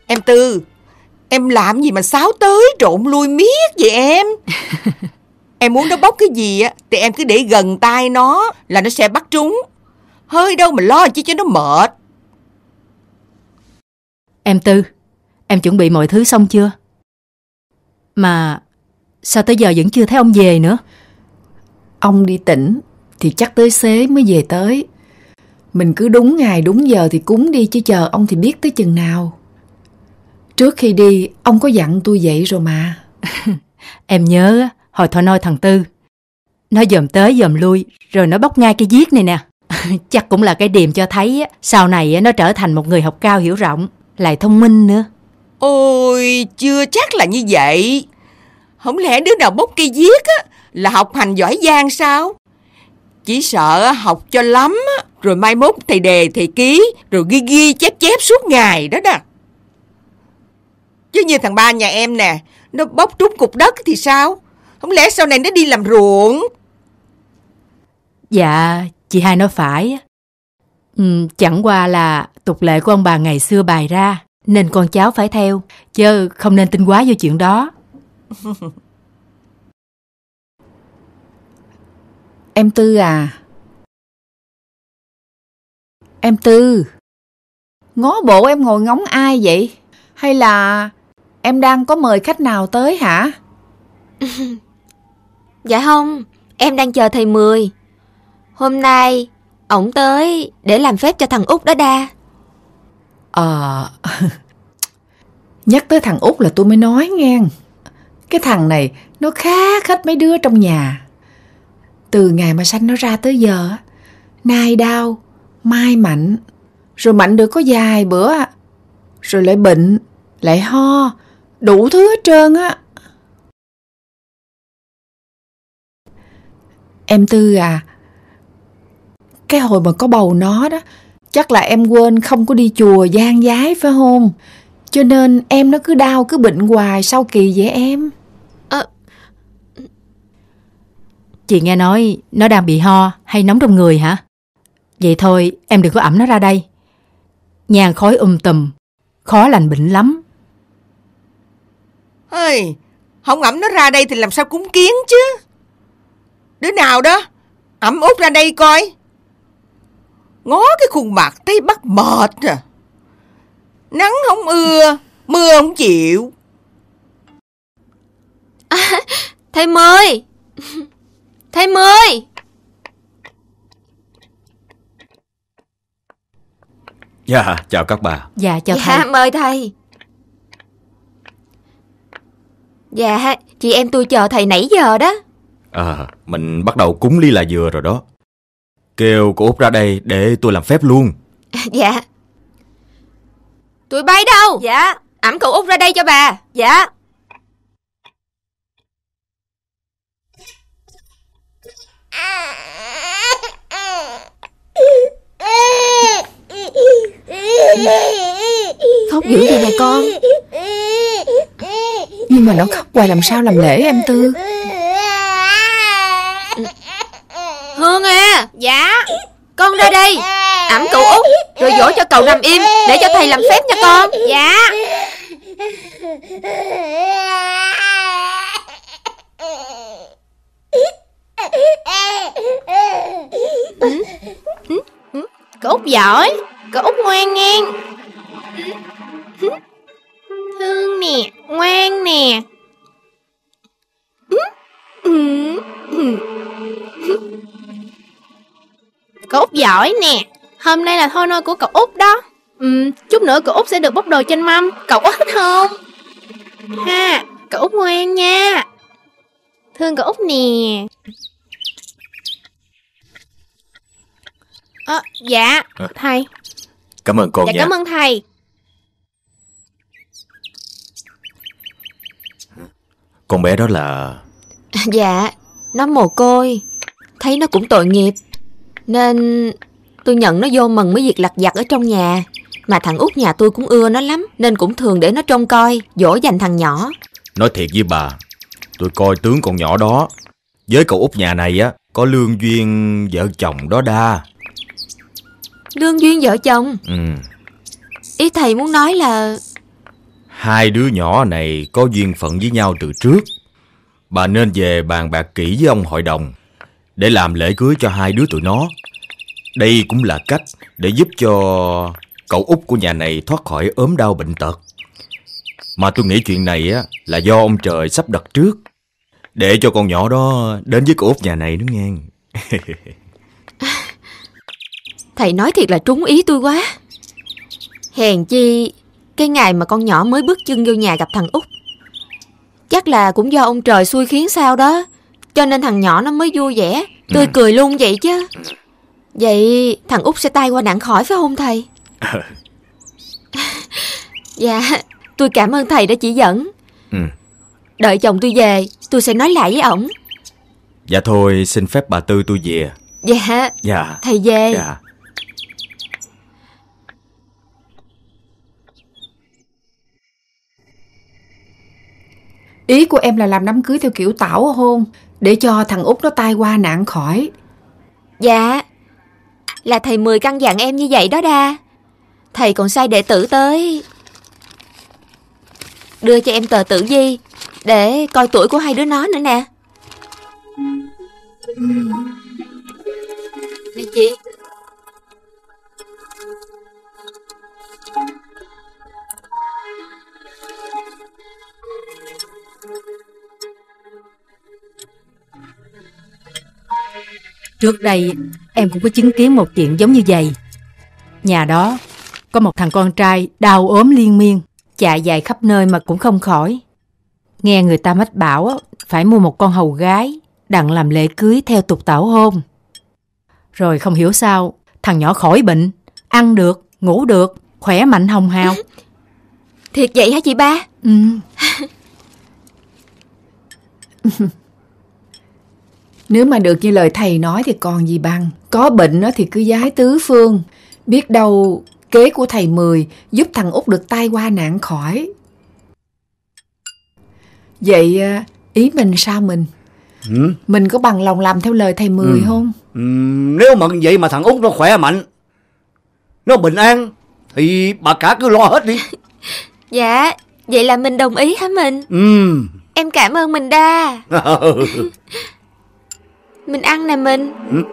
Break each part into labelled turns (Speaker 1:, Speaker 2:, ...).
Speaker 1: Em Tư, em làm gì mà sáo tới trộn lui miết vậy em? Em muốn nó bóc cái gì á thì em cứ để gần tai nó là nó sẽ bắt trúng. Hơi đâu mà lo chi cho nó mệt.
Speaker 2: Em Tư, em chuẩn bị mọi thứ xong chưa? Mà sao tới giờ vẫn chưa thấy ông về nữa?
Speaker 3: Ông đi tỉnh thì chắc tới xế mới về tới. Mình cứ đúng ngày đúng giờ thì cúng đi, chứ chờ ông thì biết tới chừng nào. Trước khi đi ông có dặn tôi vậy rồi mà.
Speaker 2: Em nhớ hồi thôi nói thằng Tư, nó dòm tới dòm lui rồi nó bóc ngay cái viết này nè. Chắc cũng là cái điềm cho thấy sau này nó trở thành một người học cao hiểu rộng, lại thông minh nữa.
Speaker 1: Ôi, chưa chắc là như vậy. Không lẽ đứa nào bóc cây viết á là học hành giỏi giang sao? Chỉ sợ học cho lắm á, rồi mai mốt thầy đề thầy ký, rồi ghi chép suốt ngày đó nè. Chứ như thằng ba nhà em nè, nó bóc trúng cục đất thì sao? Không lẽ sau này nó đi làm ruộng?
Speaker 2: Dạ, chị hai nói phải. Chẳng qua là tục lệ của ông bà ngày xưa bày ra, nên con cháu phải theo, chứ không nên tin quá vô chuyện đó.
Speaker 3: Em Tư à? Em Tư, ngó bộ em ngồi ngóng ai vậy? Hay là em đang có mời khách nào tới hả?
Speaker 4: Dạ không, em đang chờ thầy Mười. Hôm nay ổng tới để làm phép cho thằng Út đó đa.
Speaker 3: Nhắc tới thằng Út là tôi mới nói nghe. Cái thằng này nó khác hết mấy đứa trong nhà. Từ ngày mà sanh nó ra tới giờ, nay đau, mai mạnh. Rồi mạnh được có vài bữa, rồi lại bệnh, lại ho, đủ thứ hết trơn á. Em Tư à, cái hồi mà có bầu nó đó, chắc là em quên không có đi chùa gian giái phải không? Cho nên em nó cứ đau cứ bệnh hoài, sao kỳ vậy em?
Speaker 2: Chị nghe nói nó đang bị ho hay nóng trong người hả? Vậy thôi em đừng có ẵm nó ra đây. Nhang khói tùm, khó lành bệnh lắm.
Speaker 1: Ê, không ẵm nó ra đây thì làm sao cúng kiến chứ? Đứa nào đó ẵm Út ra đây coi. Ngó cái khuôn mặt thấy bắt mệt à. Nắng không ưa, mưa không chịu.
Speaker 4: Thầy Mười! Thầy Mười!
Speaker 5: Dạ, chào các bà.
Speaker 2: Dạ, chào thầy.
Speaker 4: Mời thầy. Dạ, chị em tôi chờ thầy nãy giờ đó.
Speaker 5: Mình bắt đầu cúng ly là vừa rồi đó. Kêu cô Út ra đây để tôi làm phép luôn.
Speaker 4: Dạ. Tụi bay đâu? Dạ. Ẵm cậu Út ra đây cho bà. Dạ.
Speaker 3: Khóc dữ vậy nè con. Nhưng mà nó khóc hoài làm sao làm lễ em Tư?
Speaker 4: Hương à. Dạ. Con ra đây, ẵm cậu Út rồi dỗ cho cậu nằm im để cho thầy làm phép cho con. Dạ. Cậu Út giỏi, cậu Út ngoan nghe. Thương nè, ngoan nè. Cậu Út giỏi nè. Hôm nay là thôi nôi của cậu Út đó. Chút nữa cậu Út sẽ được bốc đồ trên mâm. Cậu có thích không? Ha, cậu Út ngoan nha. Thương cậu Út nè. Dạ, thầy.
Speaker 5: Cảm ơn con nha.
Speaker 4: Dạ, cảm ơn thầy.
Speaker 5: Con bé đó là...
Speaker 4: Dạ, nó mồ côi. Thấy nó cũng tội nghiệp, nên tôi nhận nó vô mần mấy việc lặt vặt ở trong nhà. Mà thằng Út nhà tôi cũng ưa nó lắm, nên cũng thường để nó trông coi, dỗ dành thằng nhỏ.
Speaker 5: Nói thiệt với bà, tôi coi tướng con nhỏ đó với cậu Út nhà này á, có lương duyên vợ chồng đó đa.
Speaker 4: Lương duyên vợ chồng?
Speaker 5: Ừ.
Speaker 4: Ý thầy muốn nói là
Speaker 5: Hai đứa nhỏ này có duyên phận với nhau từ trước. Bà nên về bàn bạc kỹ với ông hội đồng để làm lễ cưới cho hai đứa tụi nó. Đây cũng là cách để giúp cho cậu út của nhà này thoát khỏi ốm đau bệnh tật. Mà tôi nghĩ chuyện này á là do ông trời sắp đặt trước, để cho con nhỏ đó đến với cậu út nhà này nữa nghe.
Speaker 4: Thầy nói thiệt là trúng ý tôi quá. Hèn chi cái ngày mà con nhỏ mới bước chân vô nhà gặp thằng út, chắc là cũng do ông trời xui khiến sao đó, cho nên thằng nhỏ nó mới vui vẻ, tươi cười luôn vậy chứ. Vậy thằng út sẽ tai qua nạn khỏi phải không thầy? Dạ, tôi cảm ơn thầy đã chỉ dẫn. Đợi chồng tôi về, tôi sẽ nói lại với ổng.
Speaker 5: Dạ thôi, xin phép bà Tư tôi về.
Speaker 4: Dạ,
Speaker 5: Dạ.
Speaker 4: thầy về.
Speaker 5: Dạ.
Speaker 3: Ý của em là làm đám cưới theo kiểu tảo hôn, để cho thằng út nó tai qua nạn khỏi.
Speaker 4: Dạ, là thầy Mười căn dặn em như vậy đó đa. Thầy còn sai đệ tử tới đưa cho em tờ tử vi để coi tuổi của hai đứa nó nữa nè. Nè chị.
Speaker 2: Trước đây em cũng có chứng kiến một chuyện giống như vậy. Nhà đó có một thằng con trai đau ốm liên miên, chạy dài khắp nơi mà cũng không khỏi. Nghe người ta mách bảo phải mua một con hầu gái đặng làm lễ cưới theo tục tảo hôn. Rồi không hiểu sao thằng nhỏ khỏi bệnh, ăn được, ngủ được, khỏe mạnh hồng hào.
Speaker 4: Thiệt vậy hả chị ba?
Speaker 3: Nếu mà được như lời thầy nói thì còn gì bằng. Có bệnh thì cứ giái tứ phương. Biết đâu kế của thầy Mười giúp thằng út được tai qua nạn khỏi. Vậy ý mình sao mình? Mình có bằng lòng làm theo lời thầy Mười không?
Speaker 6: Nếu mà vậy mà thằng út nó khỏe mạnh, nó bình an, thì bà cả cứ lo hết đi.
Speaker 4: Dạ, vậy là mình đồng ý hả mình? Em cảm ơn mình đa. Mình ăn nè mình.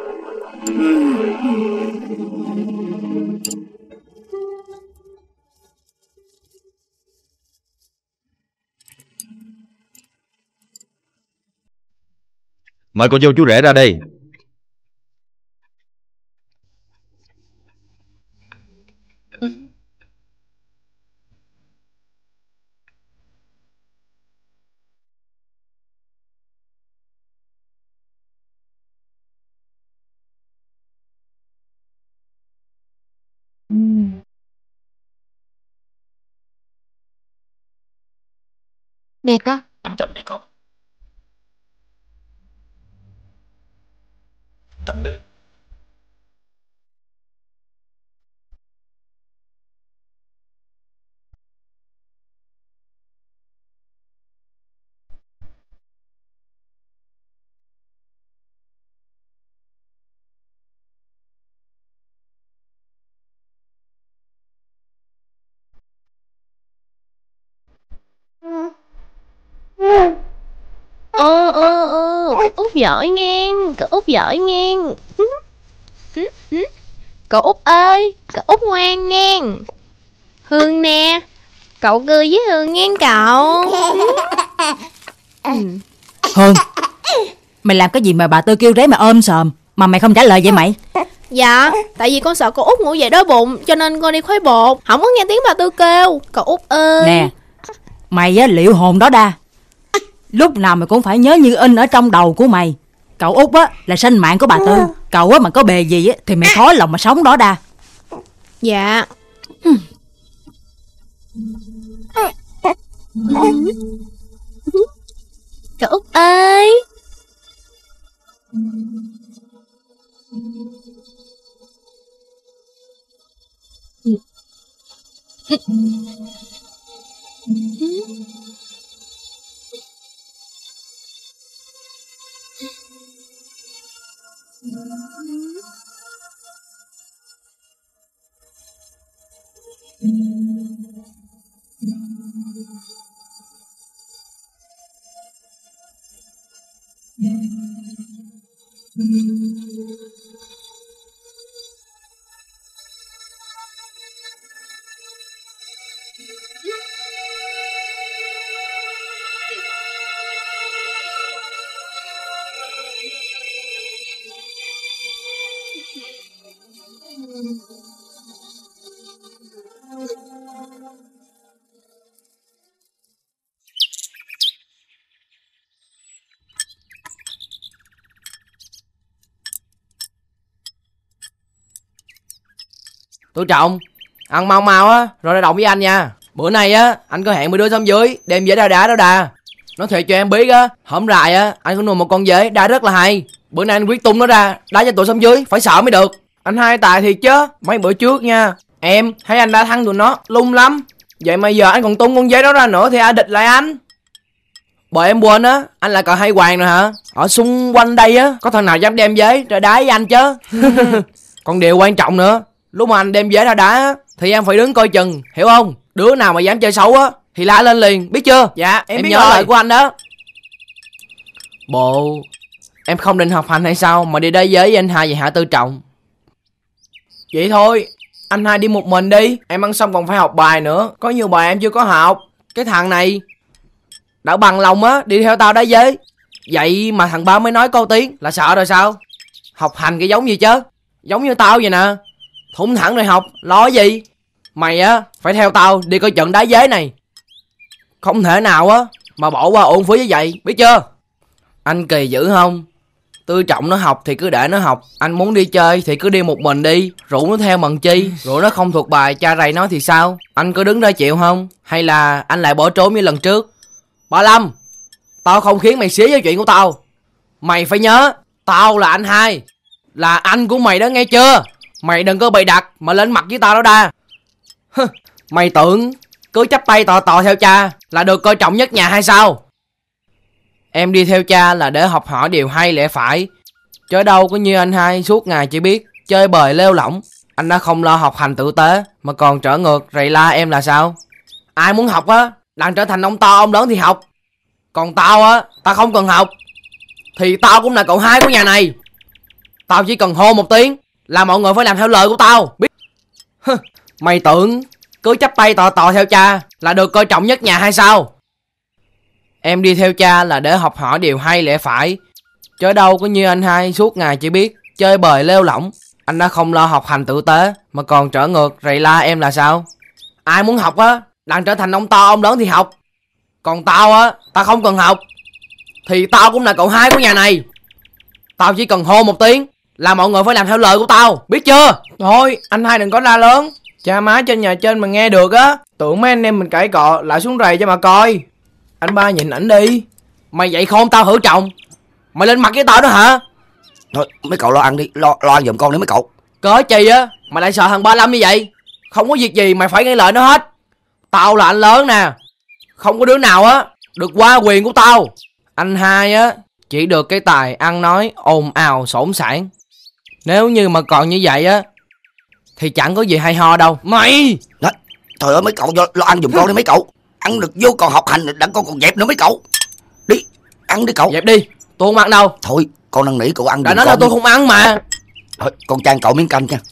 Speaker 5: Mời cô dâu chú rể ra đây.
Speaker 4: Nè con.
Speaker 5: Chậm đi con. Chậm đi.
Speaker 7: Út giỏi ngang, cậu Út giỏi ngang. Cậu Út ơi, cậu Út ngoan ngang. Hương nè, cậu cười với Hương ngang cậu.
Speaker 2: Hương, mày làm cái gì mà bà Tư kêu rế mà ôm sòm mà mày không trả lời vậy mày?
Speaker 7: Dạ, tại vì con sợ cậu Út ngủ dậy đói bụng, cho nên con đi khuấy bột, không có nghe tiếng bà Tư kêu. Cậu Út ơi.
Speaker 2: Nè, mày á liệu hồn đó đa. Lúc nào mày cũng phải nhớ như in ở trong đầu của mày. Cậu Út á là sinh mạng của bà Tư. Cậu á mà có bề gì á thì mày khó lòng mà sống đó đa.
Speaker 7: Dạ. Cậu Út ơi.
Speaker 8: Tôi Trọng, ăn mau mau á, rồi ra động với anh nha. Bữa nay á, anh có hẹn mấy đứa xóm dưới đem dế đá đá đó đà. Nói thiệt cho em biết á, hổm rày á, anh có nuôi một con dế đá rất là hay. Bữa nay anh quyết tung nó ra, đá cho tụi xóm dưới, phải sợ mới được. Anh hai tài thiệt chứ, mấy bữa trước nha, em thấy anh đã thắng tụi nó, lung lắm. Vậy mà giờ anh còn tung con dế đó ra nữa thì ai địch lại anh? Bởi em quên á, anh là cờ hai hoàng rồi hả? Ở xung quanh đây á, có thằng nào dám đem dế ra đá với anh chứ? Còn điều quan trọng nữa, lúc mà anh đem dế ra đá á, thì em phải đứng coi chừng, hiểu không? Đứa nào mà dám chơi xấu á thì la lên liền, biết chưa? Dạ, em biết nhớ rồi. Lời của anh đó. Bộ em không định học hành hay sao mà đi đá dế với anh hai vậy hả Tư Trọng? Vậy thôi, anh hai đi một mình đi, em ăn xong còn phải học bài nữa, có nhiều bài em chưa có học. Cái thằng này đã bằng lòng á đi theo tao đá dế, vậy mà thằng ba mới nói câu tiếng là sợ rồi sao? Học hành cái giống gì chứ? Giống như tao vậy nè, thủng thẳng rồi học, lo gì? Mày á phải theo tao đi coi trận đá dế này, không thể nào á mà bỏ qua ôn phí như vậy, biết chưa? Anh kỳ dữ không? Tư Trọng nó học thì cứ để nó học, anh muốn đi chơi thì cứ đi một mình đi, rủ nó theo mần chi, rồi nó không thuộc bài cha rầy nó thì sao? Anh có đứng ra chịu không? Hay là anh lại bỏ trốn như lần trước? Ba Lâm, tao không khiến mày xía với chuyện của tao. Mày phải nhớ, tao là anh hai, là anh của mày đó nghe chưa? Mày đừng có bày đặt mà lên mặt với tao đó đa. Mày tưởng cứ chắp tay tò tò theo cha là được coi trọng nhất nhà hay sao? Em đi theo cha là để học hỏi điều hay lẽ phải, chứ đâu có như anh hai suốt ngày chỉ biết chơi bời lêu lỏng. Anh đã không lo học hành tử tế mà còn trở ngược rầy la em là sao? Ai muốn học á, đang trở thành ông to ông lớn thì học. Còn tao á, tao không cần học thì tao cũng là cậu hai của nhà này. Tao chỉ cần hô một tiếng là mọi người phải làm theo lời của tao, biết? Mày tưởng cứ chắp tay tò tò theo cha là được coi trọng nhất nhà hay sao? Em đi theo cha là để học hỏi điều hay lẽ phải, chứ đâu có như anh hai suốt ngày chỉ biết chơi bời lêu lỏng. Anh đã không lo học hành tử tế mà còn trở ngược rầy la em là sao? Ai muốn học á, đang trở thành ông to ông lớn thì học. Còn tao á, tao không cần học thì tao cũng là cậu hai của nhà này. Tao chỉ cần hô một tiếng là mọi người phải làm theo lời của tao, biết chưa? Thôi, anh hai đừng có la lớn, cha má trên nhà trên mà nghe được á, tưởng mấy anh em mình cãi cọ lại xuống rầy cho mà coi. Anh ba nhìn ảnh đi. Mày vậy không tao hử Trọng, mày lên mặt với tao đó hả?
Speaker 6: Thôi mấy cậu lo ăn đi, lo ăn giùm con đi mấy cậu.
Speaker 8: Cớ chi á mày lại sợ thằng Ba Lâm như vậy? Không có việc gì mày phải nghe lời nó hết. Tao là anh lớn nè, không có đứa nào á được qua quyền của tao. Anh hai á chỉ được cái tài ăn nói ồn ào xổn xảng. Nếu như mà còn như vậy á thì chẳng có gì hay ho đâu. Mày
Speaker 6: đó, trời ơi mấy cậu lo ăn giùm con đi mấy cậu. Ăn được vô còn học hành, đặng con còn dẹp nữa mấy cậu. Đi ăn đi cậu.
Speaker 8: Dẹp đi, tôi không ăn đâu.
Speaker 6: Thôi con năn nỉ cậu ăn.
Speaker 8: Đã nói là tôi không ăn mà.
Speaker 6: Thôi con chan cậu miếng canh nha.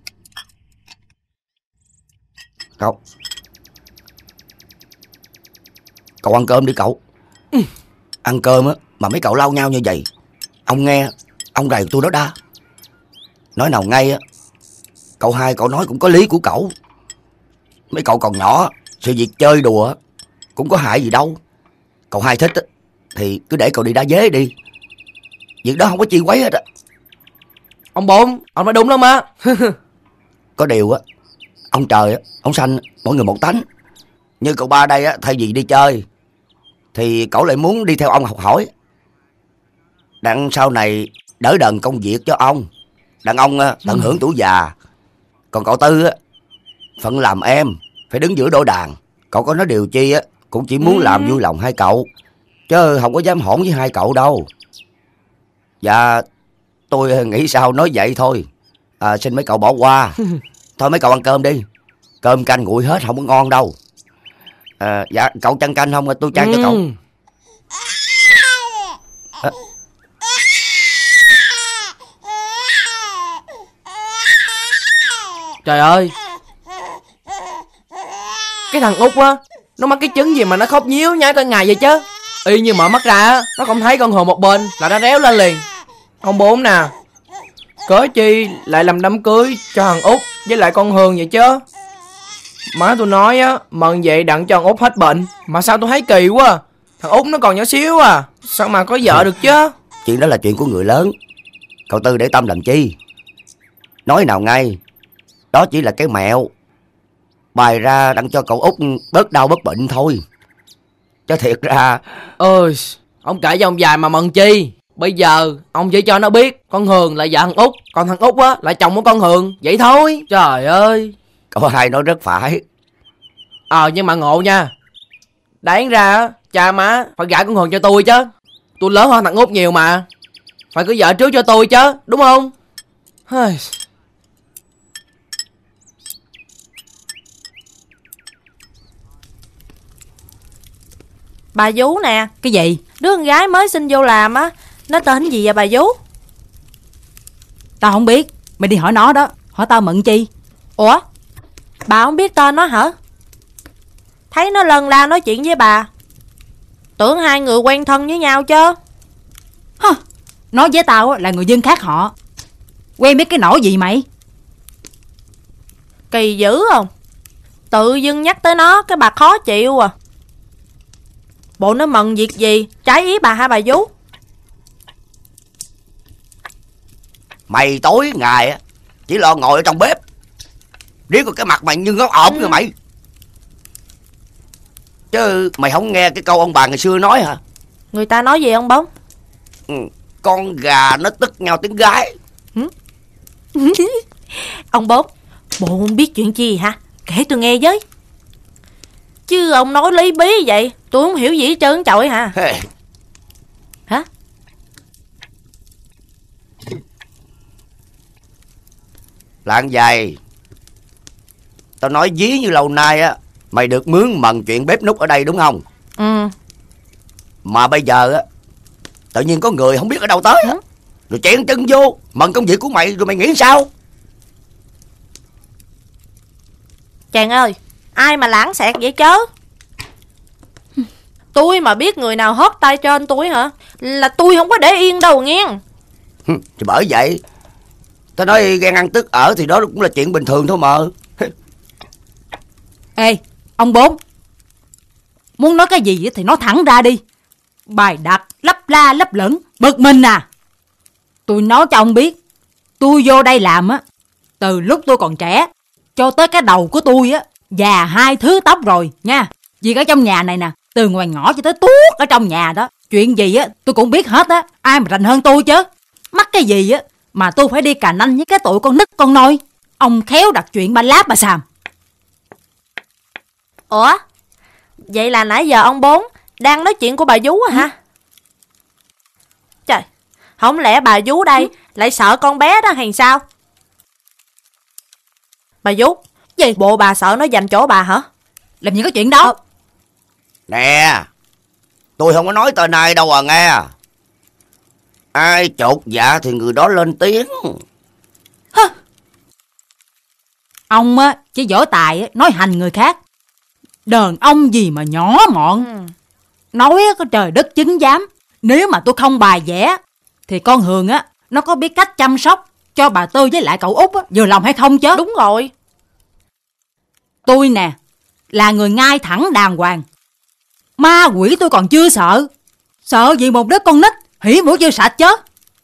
Speaker 6: Cậu ăn cơm đi cậu. Ăn cơm á mà mấy cậu lau nhau như vậy, ông nghe ông rầy tôi đó đa. Nói nào ngay á, cậu hai cậu nói cũng có lý của cậu. Mấy cậu còn nhỏ, sự việc chơi đùa cũng có hại gì đâu. Cậu hai thích á thì cứ để cậu đi đá dế đi, việc đó không có chi quấy hết á.
Speaker 8: Ông Bốn, ông nói đúng lắm á.
Speaker 6: Có điều á, ông trời á, ông sanh mỗi người một tánh. Như cậu ba đây á, thay vì đi chơi thì cậu lại muốn đi theo ông học hỏi, đặng sau này đỡ đần công việc cho ông, đàn ông tận hưởng tuổi già. Còn cậu Tư á, phận làm em phải đứng giữa đôi đàn. Cậu có nói điều chi á cũng chỉ muốn làm vui lòng hai cậu, chứ không có dám hỗn với hai cậu đâu. Dạ tôi nghĩ sao nói vậy thôi, xin mấy cậu bỏ qua. Thôi mấy cậu ăn cơm đi, cơm canh nguội hết không có ngon đâu. Dạ cậu chăn canh không? Tôi chăn cho cậu.
Speaker 8: Trời ơi, cái thằng Út á, nó mắc cái chứng gì mà nó khóc nhíu nhái cả ngày vậy chứ. Y như mở mắt ra á, nó không thấy con hồn một bên là nó réo lên liền. Ông Bốn nè, cớ chi lại làm đám cưới cho thằng Út với lại con Hương vậy chứ. Má tôi nói á, mần vậy đặng cho thằng Út hết bệnh. Mà sao tôi thấy kỳ quá. Thằng Út nó còn nhỏ xíu à, sao mà có vợ được chứ.
Speaker 6: Chuyện đó là chuyện của người lớn, cậu Tư để tâm làm chi. Nói nào ngay, đó chỉ là cái mẹo bày ra đặng cho cậu Út bớt đau bớt bệnh thôi. Chứ thiệt ra...
Speaker 8: Ơi, ông kể cho ông dài mà mần chi. Bây giờ ông chỉ cho nó biết con Hường là vợ thằng Út, còn thằng Út á là chồng của con Hường, vậy thôi. Trời ơi.
Speaker 6: Cậu hai nói rất phải.
Speaker 8: Nhưng mà ngộ nha. Đáng ra á, cha má phải gả con Hường cho tôi chứ. Tôi lớn hơn thằng Út nhiều mà. Phải cưới vợ trước cho tôi chứ, đúng không?
Speaker 9: Bà Vú nè.
Speaker 2: Cái gì?
Speaker 9: Đứa con gái mới xin vô làm á, nó tên gì vậy bà Vú?
Speaker 2: Tao không biết. Mày đi hỏi nó đó. Hỏi tao mận chi?
Speaker 9: Ủa, bà không biết tên nó hả? Thấy nó lần la nói chuyện với bà, tưởng hai người quen thân với nhau chứ.
Speaker 2: Nói với tao là người dân khác họ. Quen biết cái nỗi gì mày?
Speaker 9: Kỳ dữ không? Tự dưng nhắc tới nó cái bà khó chịu à. Bộ nó mần việc gì trái ý bà hai bà Vú?
Speaker 6: Mày tối ngày á chỉ lo ngồi ở trong bếp, riết có cái mặt mày như ngó ổn rồi mày. Chứ mày không nghe cái câu ông bà ngày xưa nói hả?
Speaker 9: Người ta nói gì ông Bóng?
Speaker 6: Con gà nó tức nhau tiếng gái.
Speaker 9: Ông Bốn, bộ không biết chuyện chi hả? Kể tôi nghe với. Chứ ông nói lý bí vậy tôi không hiểu gì hết trơn trọi hả? Hả?
Speaker 6: Lạng dài, tao nói dí như lâu nay á, mày được mướn mần chuyện bếp núc ở đây đúng không? Mà bây giờ á, tự nhiên có người không biết ở đâu tới á, rồi chèn chân vô mần công việc của mày, rồi mày nghĩ sao?
Speaker 9: Chàng ơi, ai mà lãng xẹt vậy chớ? Tôi mà biết người nào hót tay trên tôi hả, là tôi không có để yên đâu nghe.
Speaker 6: Thì bởi vậy tao nói ghen ăn tức ở thì đó cũng là chuyện bình thường thôi mà.
Speaker 2: Ê, ông Bốn, muốn nói cái gì thì nói thẳng ra đi. Bài đặt lấp la lấp lửng bực mình à. Tôi nói cho ông biết, tôi vô đây làm á, từ lúc tôi còn trẻ cho tới cái đầu của tôi á già 2 thứ tóc rồi nha. Vì ở trong nhà này nè, từ ngoài ngõ cho tới tuốt ở trong nhà đó, chuyện gì á tôi cũng biết hết á. Ai mà rành hơn tôi chứ. Mắc cái gì á mà tôi phải đi cà nanh với cái tụi con nít con nôi. Ông khéo đặt chuyện ba láp bà xàm.
Speaker 9: Ủa, vậy là nãy giờ ông Bốn đang nói chuyện của bà Vú hả? Trời, không lẽ bà Vú đây lại sợ con bé đó hay sao? Bà Vú, gì? Bộ bà sợ nó giành chỗ bà hả?
Speaker 2: Làm gì có chuyện đó.
Speaker 6: Nè, tôi không có nói tên ai đâu à nghe. Ai chột dạ thì người đó lên tiếng.
Speaker 2: Ông á chỉ giỏi tài nói hành người khác. Đàn ông gì mà nhỏ mọn. Nói có trời đất chứng giám. Nếu mà tôi không bài vẽ thì con Hường á nó có biết cách chăm sóc cho bà Tư với lại cậu Út á vừa lòng hay không chứ?
Speaker 9: Đúng rồi.
Speaker 2: Tôi nè là người ngay thẳng đàng hoàng. Ma quỷ tôi còn chưa sợ. Sợ gì một đứa con nít hỉ mũi chưa sạch chứ.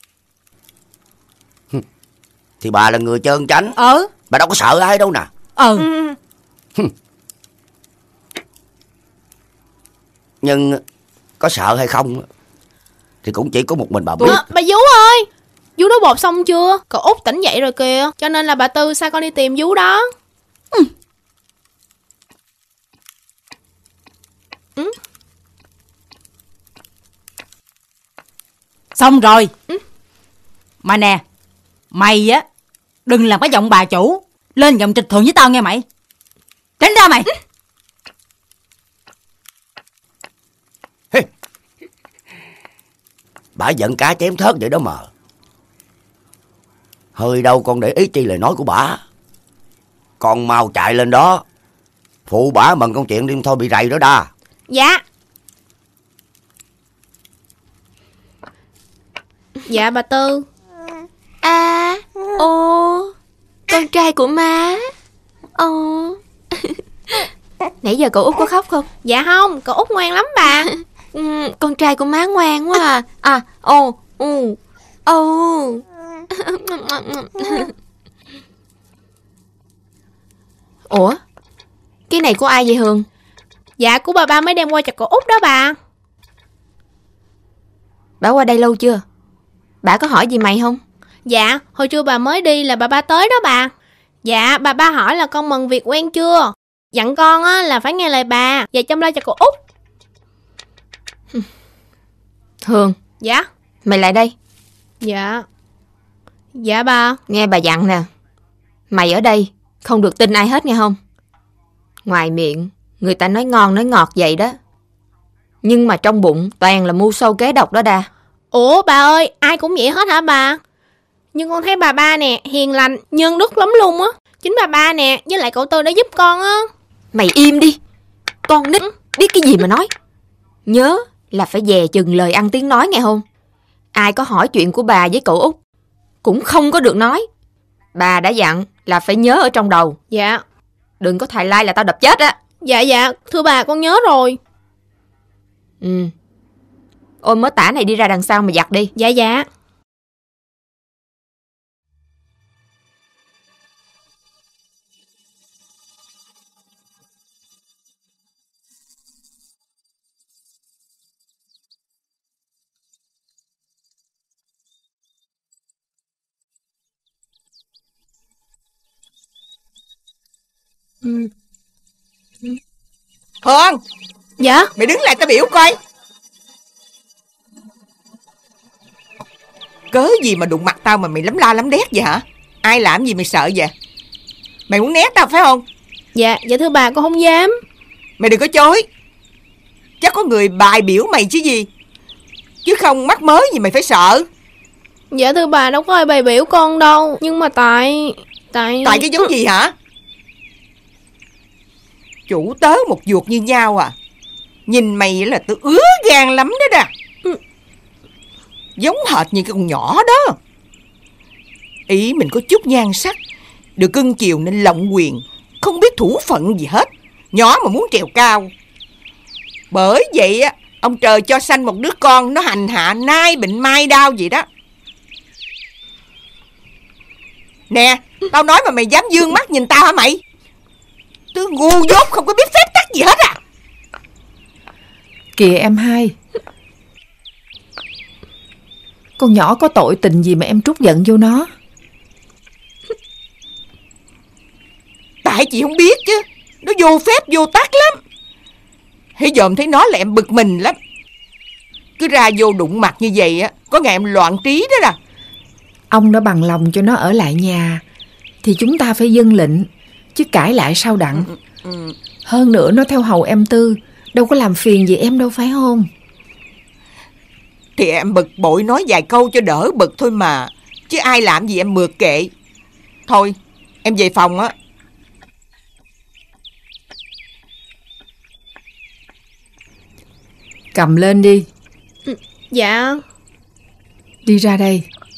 Speaker 6: Thì bà là người trơn chánh. Bà đâu có sợ ai đâu nè. Nhưng có sợ hay không thì cũng chỉ có một mình bà biết.
Speaker 7: Bà Vú ơi, Vú đốt bột xong chưa? Cậu Út tỉnh dậy rồi kìa. Cho nên là bà Tư sai con đi tìm Vú đó.
Speaker 2: Xong rồi. Mà nè, mày á đừng làm cái giọng bà chủ lên giọng trịch thượng với tao nghe mày. Tránh ra mày.
Speaker 6: bả giận cá chém thớt vậy đó mà. Hơi đâu con để ý chi lời nói của bả. Con mau chạy lên đó phụ bả mần công chuyện đi thôi bị rầy đó đa.
Speaker 7: Dạ. Dạ bà Tư.
Speaker 4: À, ô, con trai của má. Ồ. Nãy giờ cậu Út có khóc không?
Speaker 7: Dạ không, cậu Út ngoan lắm bà.
Speaker 4: Con trai của má ngoan quá à. À, ô, ô, ô. Ủa, cái này của ai vậy Hương?
Speaker 7: Dạ của bà ba mới đem qua cho cậu Út đó bà.
Speaker 4: Bà qua đây lâu chưa? Bà có hỏi gì mày không?
Speaker 7: Dạ, hồi trưa bà mới đi là bà ba tới đó bà. Dạ, bà ba hỏi là con mần việc quen chưa. Dặn con á là phải nghe lời bà và chăm lo cho cậu Út.
Speaker 4: Hương.
Speaker 7: Dạ.
Speaker 4: Mày lại đây.
Speaker 7: Dạ. Dạ bà.
Speaker 4: Nghe bà dặn nè. Mày ở đây không được tin ai hết nghe không? Ngoài miệng người ta nói ngon nói ngọt vậy đó, nhưng mà trong bụng toàn là mưu sâu kế độc đó đa.
Speaker 7: Ủa bà ơi, ai cũng vậy hết hả bà? Nhưng con thấy bà ba nè, hiền lành, nhân đức lắm luôn á. Chính bà ba nè, với lại cậu Tư đã giúp con á.
Speaker 4: Mày im đi. Con nít biết cái gì mà nói. Nhớ là phải dè chừng lời ăn tiếng nói nghe không? Ai có hỏi chuyện của bà với cậu Út cũng không có được nói. Bà đã dặn là phải nhớ ở trong đầu.
Speaker 7: Dạ.
Speaker 4: Đừng có thài lai là tao đập chết á.
Speaker 7: Dạ dạ, thưa bà con nhớ rồi.
Speaker 4: Ôm mớ tả này đi ra đằng sau mà giặt đi.
Speaker 7: Dạ dạ.
Speaker 1: Hương.
Speaker 7: Dạ.
Speaker 1: Mày đứng lại tao biểu coi. Cớ gì mà đụng mặt tao mà mày lắm la lắm đét vậy hả? Ai làm gì mày sợ vậy? Mày muốn né tao phải không?
Speaker 7: Dạ, dạ thưa bà con không dám.
Speaker 1: Mày đừng có chối. Chắc có người bài biểu mày chứ gì. Chứ không mắc mớ gì mày phải sợ.
Speaker 7: Dạ thưa bà đâu có ai bày biểu con đâu. Nhưng mà tại
Speaker 1: cái giống gì hả? Chủ tớ một vuột như nhau à. Nhìn mày là tôi ứa gan lắm đó đà. Giống hệt như cái con nhỏ đó. Ý mình có chút nhan sắc, được cưng chiều nên lộng quyền, không biết thủ phận gì hết. Nhỏ mà muốn trèo cao. Bởi vậy á, ông trời cho sanh một đứa con nó hành hạ nai bệnh mai đau vậy đó. Nè, tao nói mà mày dám dương mắt nhìn tao hả mày? Tôi ngu dốt không có biết phép tắc gì hết à.
Speaker 3: Kìa em hai, con nhỏ có tội tình gì mà em trút giận vô nó?
Speaker 1: Tại chị không biết chứ. Nó vô phép vô tắc lắm. Hễ dòm thấy nó là em bực mình lắm. Cứ ra vô đụng mặt như vậy á, có ngày em loạn trí đó là.
Speaker 3: Ông đã bằng lòng cho nó ở lại nhà thì chúng ta phải vâng lệnh, chứ cãi lại sao đặng. Hơn nữa nó theo hầu em Tư, đâu có làm phiền gì em đâu phải không?
Speaker 1: Thì em bực bội nói vài câu cho đỡ bực thôi mà. Chứ ai làm gì em mượt kệ. Thôi em về phòng á.
Speaker 3: Cầm lên đi.
Speaker 7: Dạ.
Speaker 3: Đi ra đây.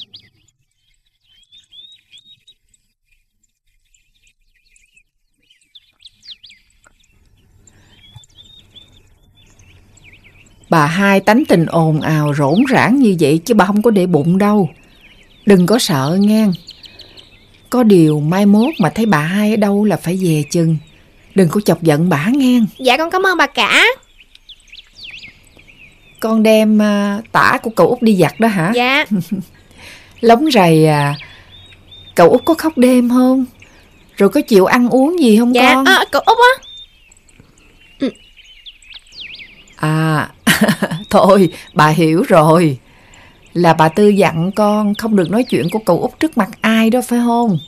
Speaker 3: Bà hai tánh tình ồn ào rỗn rãng như vậy chứ bà không có để bụng đâu. Đừng có sợ nghe. Có điều mai mốt mà thấy bà hai ở đâu là phải về chừng. Đừng có chọc giận bả nghe.
Speaker 7: Dạ con cảm ơn bà cả.
Speaker 3: Con đem tả của cậu Út đi giặt đó hả?
Speaker 7: Dạ.
Speaker 3: Lóng rầy à. Cậu Út có khóc đêm không? Rồi có chịu ăn uống gì không
Speaker 7: dạ,
Speaker 3: con?
Speaker 7: Cậu Út á.
Speaker 3: À, thôi bà hiểu rồi. Là bà Tư dặn con không được nói chuyện của cậu Út trước mặt ai đó phải không?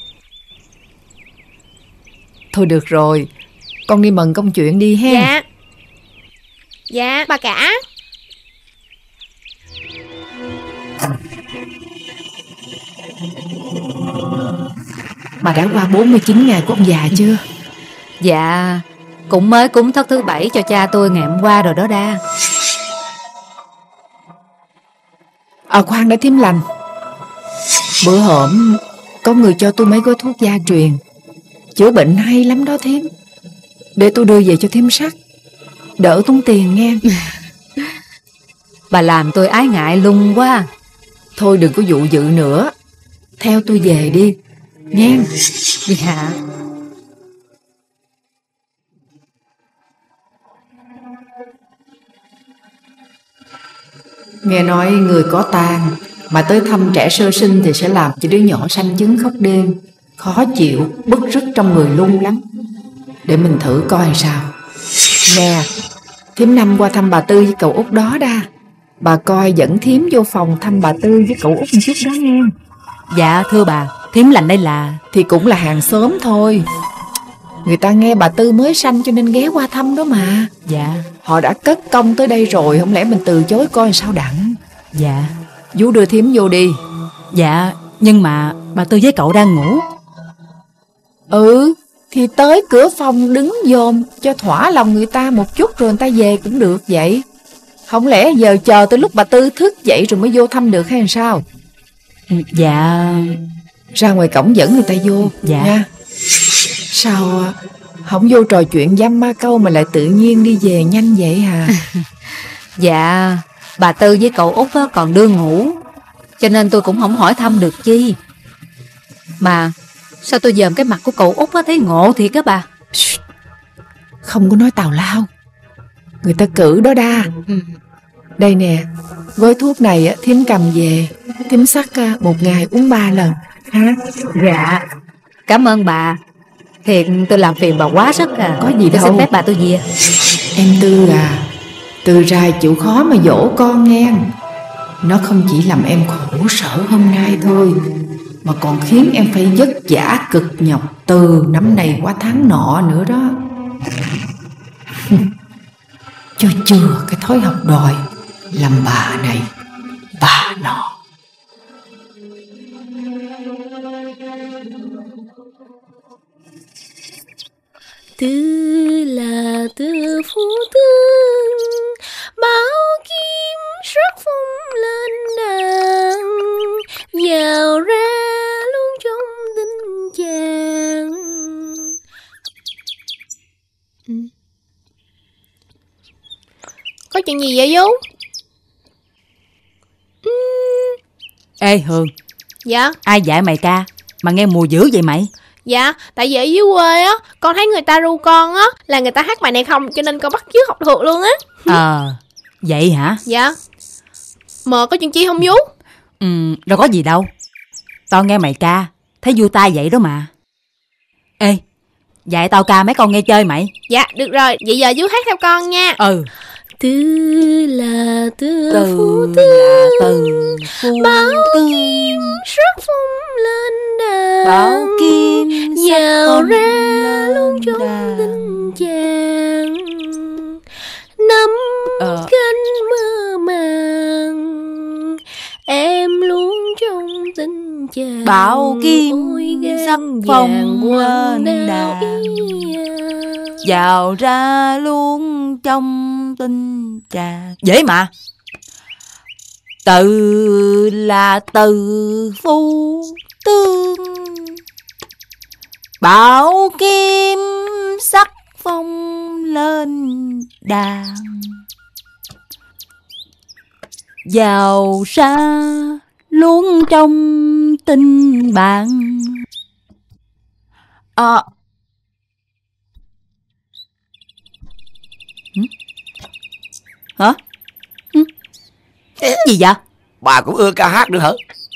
Speaker 3: Thôi được rồi, con đi mần công chuyện đi hen.
Speaker 7: Dạ. Dạ bà cả.
Speaker 3: Bà đã qua 49 ngày của ông già chưa?
Speaker 2: Dạ, cũng mới cúng thất thứ 7 cho cha tôi ngày hôm qua rồi đó đa.
Speaker 3: Khoan đã thím lành. Bữa hổm có người cho tôi mấy gói thuốc gia truyền, chữa bệnh hay lắm đó thím. Để tôi đưa về cho thím sắc, đỡ tốn tiền nghe.
Speaker 2: Bà làm tôi ái ngại lung quá.
Speaker 3: Thôi đừng có dụ dự nữa, theo tôi về đi nghe.
Speaker 2: Dạ.
Speaker 3: Nghe nói người có tang mà tới thăm trẻ sơ sinh thì sẽ làm cho đứa nhỏ sanh chứng khóc đêm, khó chịu, bứt rứt trong người lung lắm. Để mình thử coi sao. Nè, thím Năm qua thăm bà Tư với cậu Út đó đa. Bà coi dẫn thím vô phòng thăm bà Tư với cậu Út một chút đó nghe.
Speaker 2: Dạ thưa bà, thím lành đây là...
Speaker 3: Thì cũng là hàng xóm thôi. Người ta nghe bà Tư mới sanh cho nên ghé qua thăm đó mà.
Speaker 2: Dạ.
Speaker 3: Họ đã cất công tới đây rồi, không lẽ mình từ chối coi sao đặng.
Speaker 2: Dạ.
Speaker 3: Vú đưa thím vô đi.
Speaker 2: Dạ, nhưng mà bà Tư với cậu đang ngủ.
Speaker 3: Thì tới cửa phòng đứng dòm cho thỏa lòng người ta một chút rồi người ta về cũng được vậy. Không lẽ giờ chờ tới lúc bà Tư thức dậy rồi mới vô thăm được hay sao?
Speaker 2: Dạ.
Speaker 3: Ra ngoài cổng dẫn người ta vô.
Speaker 2: Dạ
Speaker 3: nha. Sao không vô trò chuyện dăm ba câu mà lại tự nhiên đi về nhanh vậy hả?
Speaker 2: Dạ, bà Tư với cậu Út còn đưa ngủ, cho nên tôi cũng không hỏi thăm được chi. Mà sao tôi dòm cái mặt của cậu Út thấy ngộ thiệt á bà.
Speaker 3: Không có nói tào lao, người ta cử đó đa. Đây nè, gói thuốc này thím cầm về, thím sắc một ngày uống 3 lần ha.
Speaker 2: Dạ, cảm ơn bà. Thiệt tôi làm phiền bà quá sức à.
Speaker 3: Có gì đâu.
Speaker 2: Tôi xin phép bà tôi về.
Speaker 3: Em Tư à, Tư ra chịu khó mà dỗ con nghe. Nó không chỉ làm em khổ sở hôm nay thôi, mà còn khiến em phải vất vả cực nhọc từ năm này qua tháng nọ nữa đó. Cho chừa cái thói học đòi làm bà này bà nọ.
Speaker 7: Tư là tư phú tương, bảo kim sắc phong lên đàn, vào ra luôn trong tình chàng. Có chuyện gì vậy Vú?
Speaker 2: Ê Hường.
Speaker 7: Dạ.
Speaker 2: Ai dạy mày ca mà nghe mùi dữ vậy mày?
Speaker 7: Dạ, tại vì ở dưới quê á, con thấy người ta ru con á, là người ta hát bài này không, cho nên con bắt chước học thuộc luôn á.
Speaker 2: Vậy hả?
Speaker 7: Dạ. Mà có chuyện chi không Vú?
Speaker 2: Đâu có gì đâu. Tao nghe mày ca thấy vui tai vậy đó mà. Ê, dạy tao ca mấy con nghe chơi mày.
Speaker 7: Dạ, được rồi, vậy giờ Vú hát theo con nha. Tư là tư phú tương, bảo kim sắc phong lên đàn,
Speaker 2: bảo kim
Speaker 7: vào ra luôn trong tình chàng, nắm cánh mơ màng, em luôn trong tình chàng,
Speaker 2: bảo kim sắc phong lên đàn, vào ra luôn trong tình chàng. Dễ mà. Từ là từ phu tương, bảo kim sắc phong lên đàn, vào ra luôn trong tình bạn. Hả? Gì vậy?
Speaker 6: Bà cũng ưa ca hát nữa hả?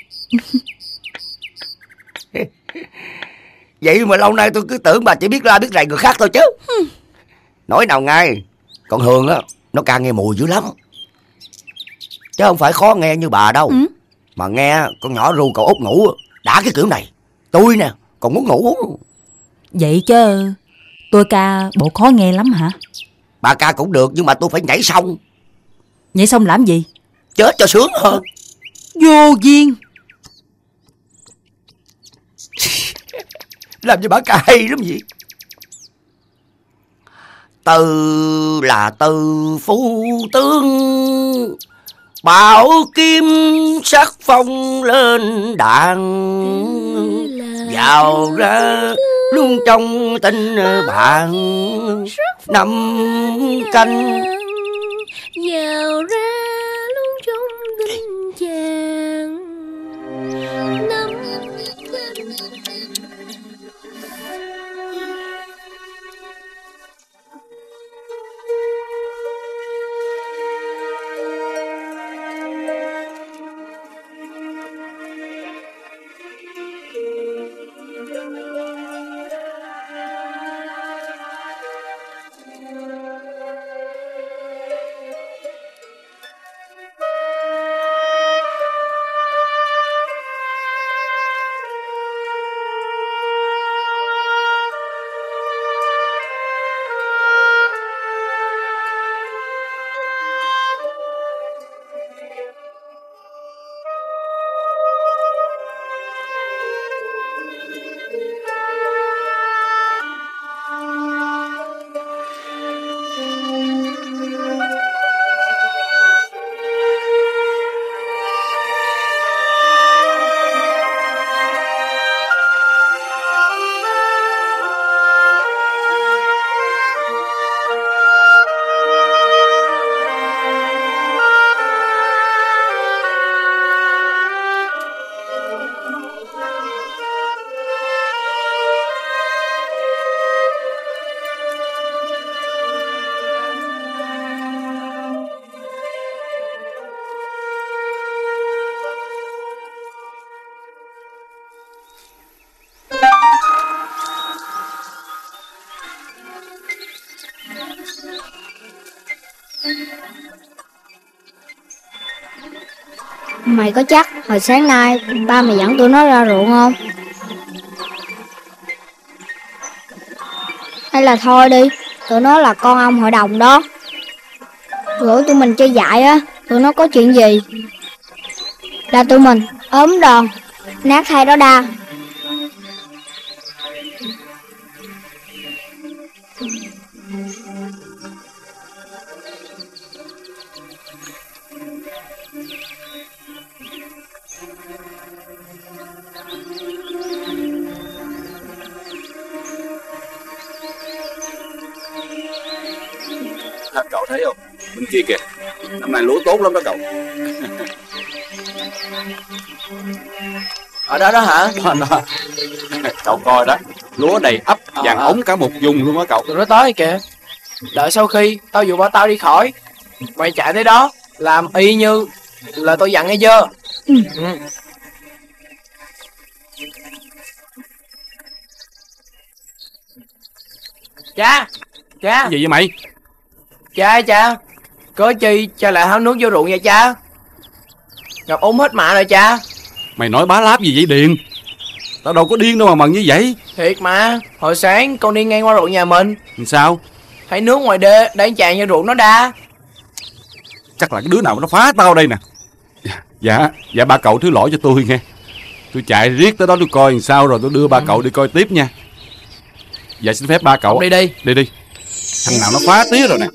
Speaker 6: Vậy mà lâu nay tôi cứ tưởng bà chỉ biết la biết rầy người khác thôi chứ. Nói nào ngay, con Hường á, nó ca nghe mùi dữ lắm, chứ không phải khó nghe như bà đâu. Mà nghe con nhỏ ru cậu Út ngủ đã cái kiểu này, tôi nè còn muốn ngủ.
Speaker 2: Vậy chứ tôi ca bộ khó nghe lắm hả?
Speaker 6: Bà ca cũng được, nhưng mà tôi phải nhảy xong.
Speaker 2: Nhảy xong làm gì?
Speaker 6: Chết cho sướng hơn.
Speaker 2: Vô duyên.
Speaker 6: Làm cho bà cay lắm vậy. Từ là từ phu tướng, bảo kim sắc phong lên đàn, vào ra luôn trong tình bạn năm canh.
Speaker 7: Vào ra luôn trong tình chàng năm canh.
Speaker 10: Mày có chắc hồi sáng nay ba mày dẫn tụi nó ra ruộng không? Hay là thôi đi, tụi nó là con ông hội đồng đó. Rủ tụi mình chơi dại á, tụi nó có chuyện gì? Là tụi mình ốm đòn, nát thay đó đa.
Speaker 11: Cậu thấy không? Bên kia kìa, năm nay lúa tốt lắm đó cậu.
Speaker 8: Ở đó đó hả?
Speaker 11: Đó. Cậu coi đó, lúa đầy ắp vàng ống cả một vùng luôn á cậu.
Speaker 8: Tụi nó tới kìa. Đợi sau khi tao dụ bảo tao đi khỏi, mày chạy tới đó làm y như là tôi dặn nghe chưa? Ừ. Cha, cha.
Speaker 11: Gì vậy mày?
Speaker 8: Cha, có chi cha lại háo nước vô ruộng vậy cha? Ngập úng hết mạ rồi cha.
Speaker 11: Mày nói bá láp gì vậy Điền? Tao đâu có điên đâu mà mần như vậy.
Speaker 8: Thiệt mà, hồi sáng con đi ngang qua ruộng nhà mình.
Speaker 11: Sao?
Speaker 8: Thấy nước ngoài đê đang tràn vô ruộng nó đa.
Speaker 11: Chắc là cái đứa nào nó phá tao đây nè. Dạ ba cậu thứ lỗi cho tôi nghe. Tôi chạy riết tới đó tôi coi làm sao rồi tôi đưa ba cậu đi coi tiếp nha. Dạ xin phép ba cậu.
Speaker 8: Đi đi.
Speaker 11: Đi. Thằng nào nó phá tía rồi nè.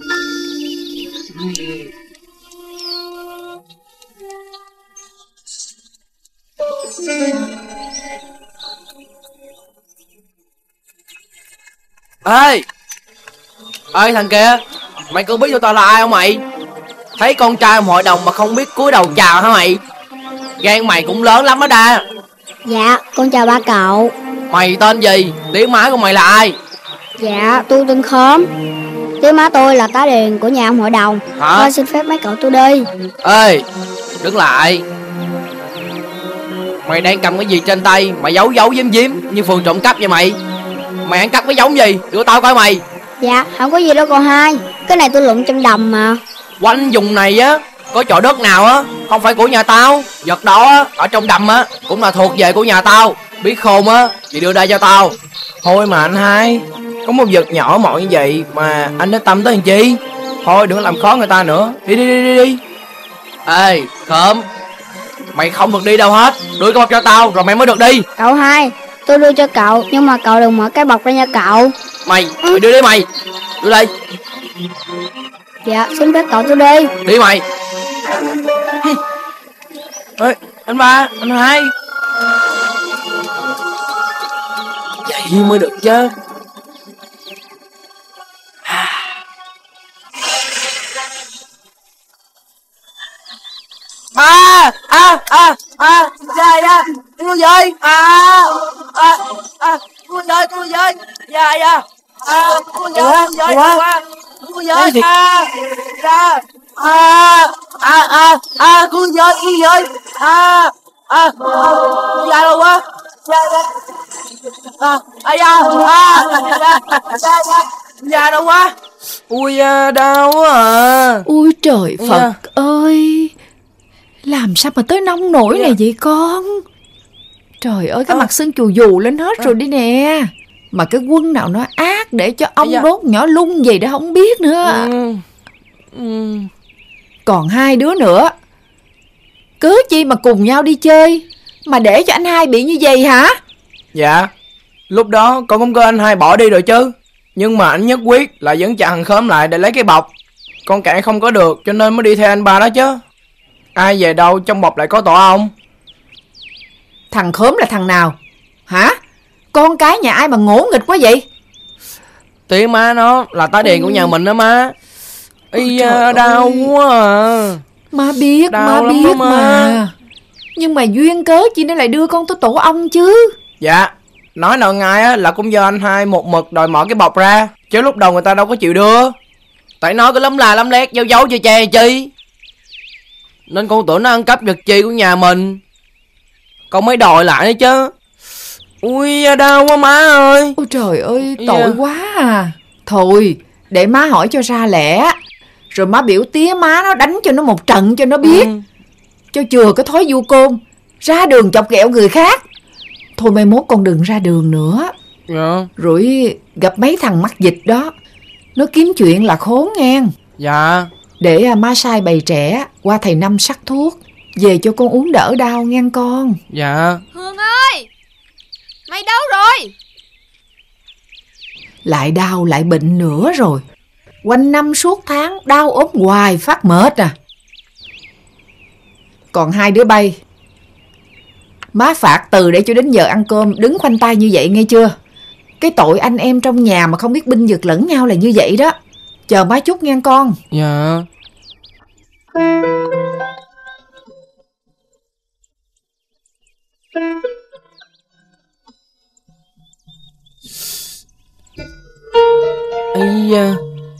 Speaker 8: Ê thằng kia, mày có biết cho tao là ai không mày? Thấy con trai ông hội đồng mà không biết cúi đầu chào hả mày? Gan mày cũng lớn lắm đó đa.
Speaker 10: Dạ, con chào ba cậu.
Speaker 8: Mày tên gì? Tiếng má của mày là ai?
Speaker 10: Dạ, tôi tên Khóm. Tiếng má tôi là tá điền của nhà ông hội đồng.
Speaker 8: Hả?
Speaker 10: Thôi xin phép mấy cậu tôi đi.
Speaker 8: Ê, đứng lại. Mày đang cầm cái gì trên tay mà giấu giếm như phường trộm cắp vậy mày? Mày ăn cắp cái giống gì? Đưa tao coi mày.
Speaker 10: Dạ, không có gì đâu cậu hai. Cái này tôi lượm trong đầm mà.
Speaker 8: Quanh vùng này á, có chỗ đất nào á không phải của nhà tao. Vật đó á, ở trong đầm á, cũng là thuộc về của nhà tao. Biết khôn á, thì đưa đây cho tao. Thôi mà anh hai, có một vật nhỏ mọn như vậy mà anh đã tâm tới làm chi? Thôi đừng làm khó người ta nữa. Đi. Ê, Khóm, mày không được đi đâu hết. Đưa cái bọc cho tao rồi mày mới được đi.
Speaker 10: Cậu hai, Tôi đưa cho cậu, nhưng mà cậu đừng mở cái bọc ra nha cậu.
Speaker 8: Mày đưa đi mày. Đưa đây.
Speaker 10: Dạ, xin phép cậu tôi đi.
Speaker 8: Đi mày. Ê, anh ba, anh hai. Vậy mới được chứ. Dài ra, cua dơi, cua dơi, dạ, cua dơi, qua, cua dơi, ra, cua dơi, dài đâu quá, dài đâu quá, ui đau quá à.
Speaker 3: Ui trời Phật ơi, làm sao mà tới nông nổi này vậy con? Trời ơi, cái mặt sưng chù dù lên hết rồi đi nè. Mà cái quân nào nó ác để cho ông đốt nhỏ lung gì đó không biết nữa. Còn hai đứa nữa, cớ chi mà cùng nhau đi chơi mà để cho anh hai bị như vậy hả?
Speaker 8: Dạ, lúc đó con cũng kêu anh hai bỏ đi rồi chứ, nhưng mà anh nhất quyết là vẫn chặn thằng Khóm lại để lấy cái bọc. Con cãi không có được cho nên mới đi theo anh ba đó chứ. Ai về đâu trong bọc lại có tổ ong.
Speaker 3: Thằng Khóm là thằng nào hả? Con cái nhà ai mà ngỗ nghịch quá vậy?
Speaker 8: Tía má nó là tá điền của nhà mình đó má. Ý đau quá à.
Speaker 3: Má biết, má biết mà. Nhưng mà duyên cớ chi nó lại đưa con tới tổ ong chứ?
Speaker 8: Dạ, nói nào ngày á là cũng do anh hai một mực đòi mở cái bọc ra, chứ lúc đầu người ta đâu có chịu đưa. Tại nó cứ lấm la lấm lét giấu giấu che che chi, nên con tưởng nó ăn cắp vật chi của nhà mình, con mới đòi lại đấy chứ. Ui đau quá má ơi.
Speaker 3: Ôi trời ơi, tội quá à. Thôi để má hỏi cho ra lẽ, rồi má biểu tía má nó đánh cho nó một trận cho nó biết, cho chừa cái thói du côn ra đường chọc ghẹo người khác. Thôi mai mốt con đừng ra đường nữa.
Speaker 8: Dạ.
Speaker 3: Rồi gặp mấy thằng mắc dịch đó, nó kiếm chuyện là khốn nghe.
Speaker 8: Dạ.
Speaker 3: Để má sai bày trẻ qua thầy Năm sắc thuốc về cho con uống đỡ đau nghe con.
Speaker 8: Dạ.
Speaker 4: Hương ơi, mày đâu rồi?
Speaker 3: Lại đau lại bệnh nữa rồi. Quanh năm suốt tháng đau ốm hoài phát mệt à. Còn hai đứa bay, má phạt từ để cho đến giờ ăn cơm đứng khoanh tay như vậy nghe chưa? Cái tội anh em trong nhà mà không biết binh vực lẫn nhau là như vậy đó. Chờ má chút nghe con.
Speaker 8: Dạ. Ây da.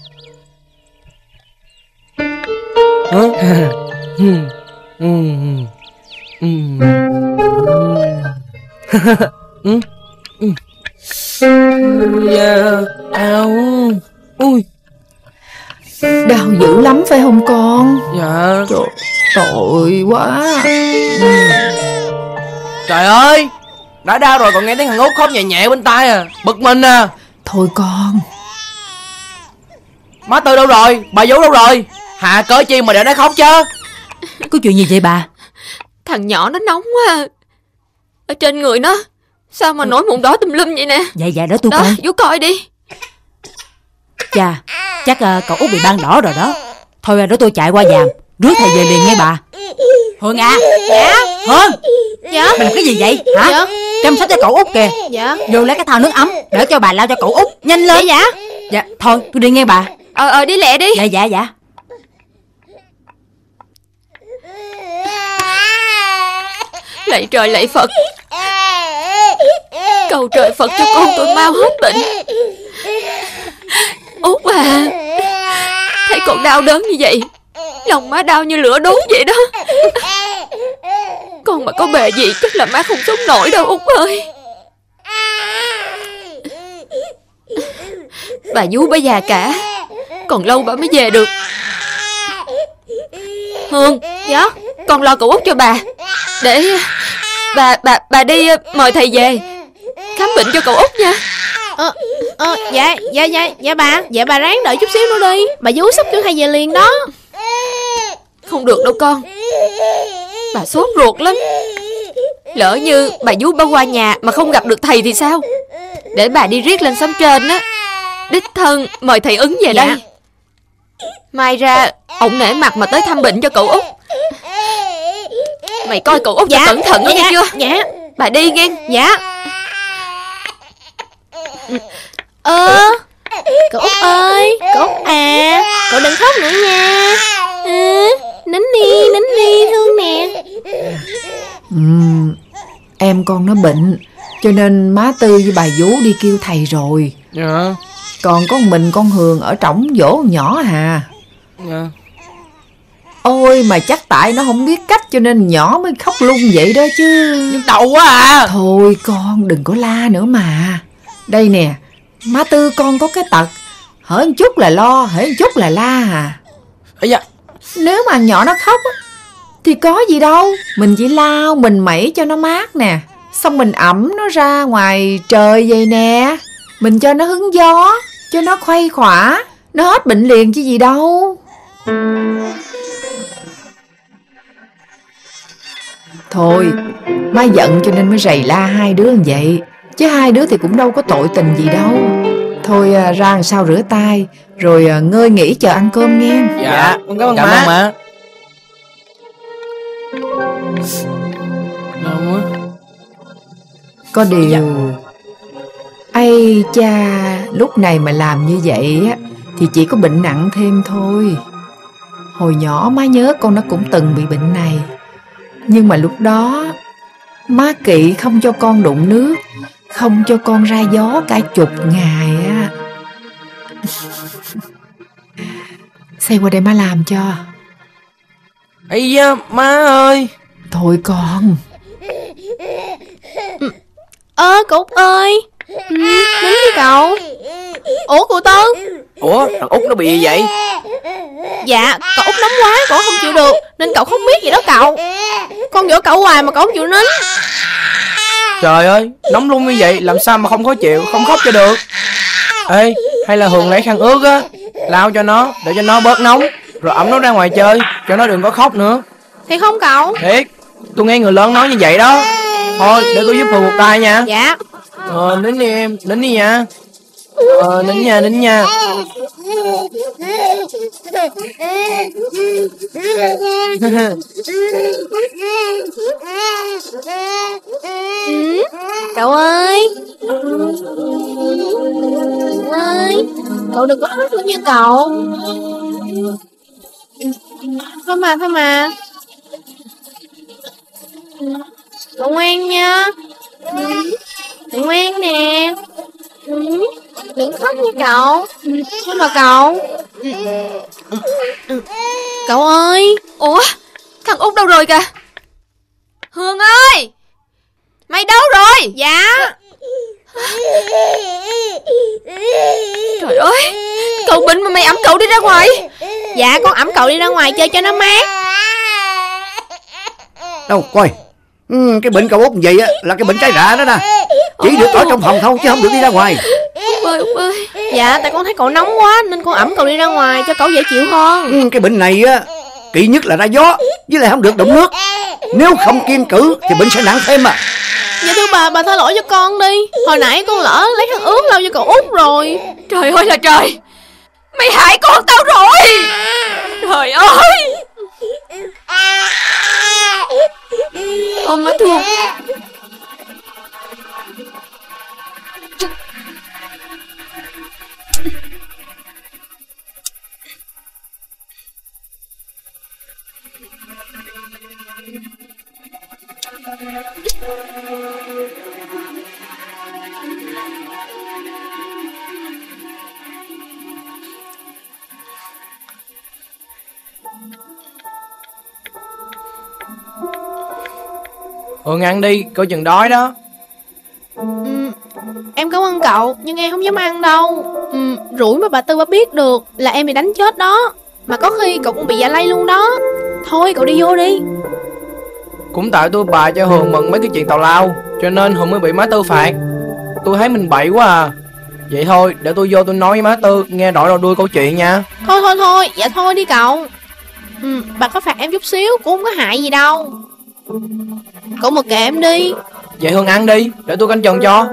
Speaker 8: Áo. Ui.
Speaker 3: Đau dữ lắm phải không con?
Speaker 8: Dạ.
Speaker 3: Trời, tội quá.
Speaker 8: Trời ơi, đã đau rồi còn nghe tiếng thằng Út khóc nhẹ nhẹ bên tai à, bực mình à.
Speaker 3: Thôi con.
Speaker 8: Má Tư đâu rồi? Bà Vú đâu rồi? Hạ cớ chi mà để nó khóc chứ?
Speaker 2: Có chuyện gì vậy bà?
Speaker 4: Thằng nhỏ nó nóng quá. Ở trên người nó sao mà nổi mụn đỏ tùm lum vậy nè.
Speaker 2: Dạ đó tôi
Speaker 4: đó,
Speaker 2: coi.
Speaker 4: Vú coi đi.
Speaker 2: Chà, chắc cậu Út bị ban đỏ rồi đó. Thôi để tôi chạy qua giàm rước thầy về liền nghe bà. Hương à.
Speaker 7: Dạ.
Speaker 2: Hương.
Speaker 7: Dạ.
Speaker 2: Mình làm cái gì vậy hả?
Speaker 7: Dạ.
Speaker 2: Chăm sóc cho cậu Út kìa.
Speaker 7: Dạ.
Speaker 2: Vô lấy cái thau nước ấm để cho bà lau cho cậu Út. Nhanh lên.
Speaker 7: Dạ.
Speaker 2: Dạ thôi tôi đi nghe bà.
Speaker 4: Đi lẹ đi.
Speaker 2: Dạ.
Speaker 4: Lạy trời lạy Phật, cầu trời Phật cho con tôi mau hết bệnh. Út à, thấy con đau đớn như vậy, lòng má đau như lửa đốt vậy đó. Con mà có bề gì chắc là má không sống nổi đâu Út ơi. Bà Vú bà già cả, còn lâu bà mới về được. Hương.
Speaker 7: Dạ.
Speaker 4: Con lo cậu Út cho bà, để bà đi mời thầy về khám bệnh cho cậu Út nha.
Speaker 7: Dạ bà. Dạ bà ráng đợi chút xíu nữa đi, bà Vú sắp kêu thầy về liền đó.
Speaker 4: Không được đâu con, bà sốt ruột lắm. Lỡ như bà vú bà qua nhà mà không gặp được thầy thì sao? Để bà đi riết lên xóm trên á, đích thân mời thầy Ứng về đây. Mai ra ổng nể mặt mà tới thăm bệnh cho cậu Út. Mày coi cậu Út cho cẩn thận nghe chưa?
Speaker 7: Dạ.
Speaker 4: Bà đi nghe.
Speaker 7: Dạ. Cậu Út ơi, cậu Út à, cậu đừng khóc nữa nha. Nín đi, thương nè.
Speaker 3: Em con nó bệnh, cho nên má Tư với bà vú đi kêu thầy rồi.
Speaker 8: Dạ.
Speaker 3: Còn có mình con Hường ở trỏng dỗ con nhỏ hà.
Speaker 8: Dạ.
Speaker 3: Ôi mà chắc tại nó không biết cách cho nên nhỏ mới khóc lung vậy đó chứ.
Speaker 8: Nhức đầu quá à.
Speaker 3: Thôi con đừng có la nữa mà. Đây nè, má Tư con có cái tật hở một chút là lo, hở một chút là la à.
Speaker 8: Dạ.
Speaker 3: Nếu mà nhỏ nó khóc á thì có gì đâu, mình chỉ lau mình mẩy cho nó mát nè, xong mình ẵm nó ra ngoài trời vậy nè, mình cho nó hứng gió, cho nó khuây khỏa, nó hết bệnh liền chứ gì đâu. Thôi, má giận cho nên mới rầy la hai đứa như vậy, chứ hai đứa thì cũng đâu có tội tình gì đâu. Thôi ra làm sao rửa tay, rồi ngơi nghỉ chờ ăn cơm nghe.
Speaker 8: Dạ, con cảm ơn má.
Speaker 3: Có điều ây cha, lúc này mà làm như vậy á thì chỉ có bệnh nặng thêm thôi. Hồi nhỏ má nhớ con nó cũng từng bị bệnh này, nhưng mà lúc đó má kỵ không cho con đụng nước, không cho con ra gió cả chục ngày á. Xe qua đây má làm cho.
Speaker 8: Ây da, má ơi.
Speaker 3: Thôi con.
Speaker 7: Cậu Út ơi. Nín đi cậu. Ủa cô Tư?
Speaker 8: Ủa thằng Út nó bị gì vậy?
Speaker 7: Dạ cậu Út nóng quá, cậu không chịu được nên cậu không biết gì đó cậu. Con dỗ cậu hoài mà cậu không chịu nín.
Speaker 8: Trời ơi, nóng luôn như vậy làm sao mà không khó chịu, không khóc cho được. Ê, hay là Hường lấy khăn ướt á, lau cho nó để cho nó bớt nóng, rồi ẵm nó ra ngoài chơi cho nó đừng có khóc nữa.
Speaker 7: Thì không cậu?
Speaker 8: Thiệt, tôi nghe người lớn nói như vậy đó. Thôi để tôi giúp Hường một tay nha.
Speaker 7: Dạ.
Speaker 8: Nín đi em, nín đi nha. Nín nha.
Speaker 7: Cậu ơi. Cậu đừng có khóc nữa nha cậu. Thôi mà. Cậu ngoan nha. Cậu ngoan nè. Đừng khóc nha cậu. Thôi mà cậu. Cậu ơi.
Speaker 4: Ủa, thằng Út đâu rồi kìa? Hương ơi, mày đâu rồi?
Speaker 7: Dạ.
Speaker 4: Trời ơi, cậu bệnh mà mày ẵm cậu đi ra ngoài.
Speaker 7: Dạ con ẵm cậu đi ra ngoài chơi cho nó mát.
Speaker 6: Đâu coi, cái bệnh cậu Út vậy á là cái bệnh trái rạ đó nè, chỉ được ở trong phòng thôi chứ không được đi ra ngoài.
Speaker 4: Út ơi.
Speaker 7: Dạ tại con thấy cậu nóng quá nên con ẵm cậu đi ra ngoài cho cậu dễ chịu hơn.
Speaker 6: Cái bệnh này á kỵ nhất là ra gió, với lại không được đụng nước. Nếu không kiêng cữ thì bệnh sẽ nặng thêm à.
Speaker 7: Dạ thưa bà tha lỗi cho con đi. Hồi nãy con lỡ lấy khăn ướt lau cho cậu Út rồi.
Speaker 4: Trời ơi là trời, mày hại con tao rồi. Trời ơi. Ôm má thương.
Speaker 8: Hường ăn đi, coi chừng đói đó.
Speaker 7: Em cảm ơn cậu, nhưng em không dám ăn đâu. Rủi mà bà Tư bà biết được là em bị đánh chết đó. Mà có khi cậu cũng bị dạ lây luôn đó. Thôi cậu đi vô đi.
Speaker 8: Cũng tại tôi bà cho Hường mừng mấy cái chuyện tào lao, cho nên Hường mới bị má Tư phạt. Tôi thấy mình bậy quá à. Vậy thôi, để tôi vô tôi nói với má Tư nghe đổi đầu đuôi câu chuyện nha.
Speaker 7: Thôi, dạ thôi đi cậu. Bà có phạt em chút xíu cũng không có hại gì đâu. Cậu mặc kệ em đi.
Speaker 8: Vậy Hương ăn đi, để tôi canh chừng cho.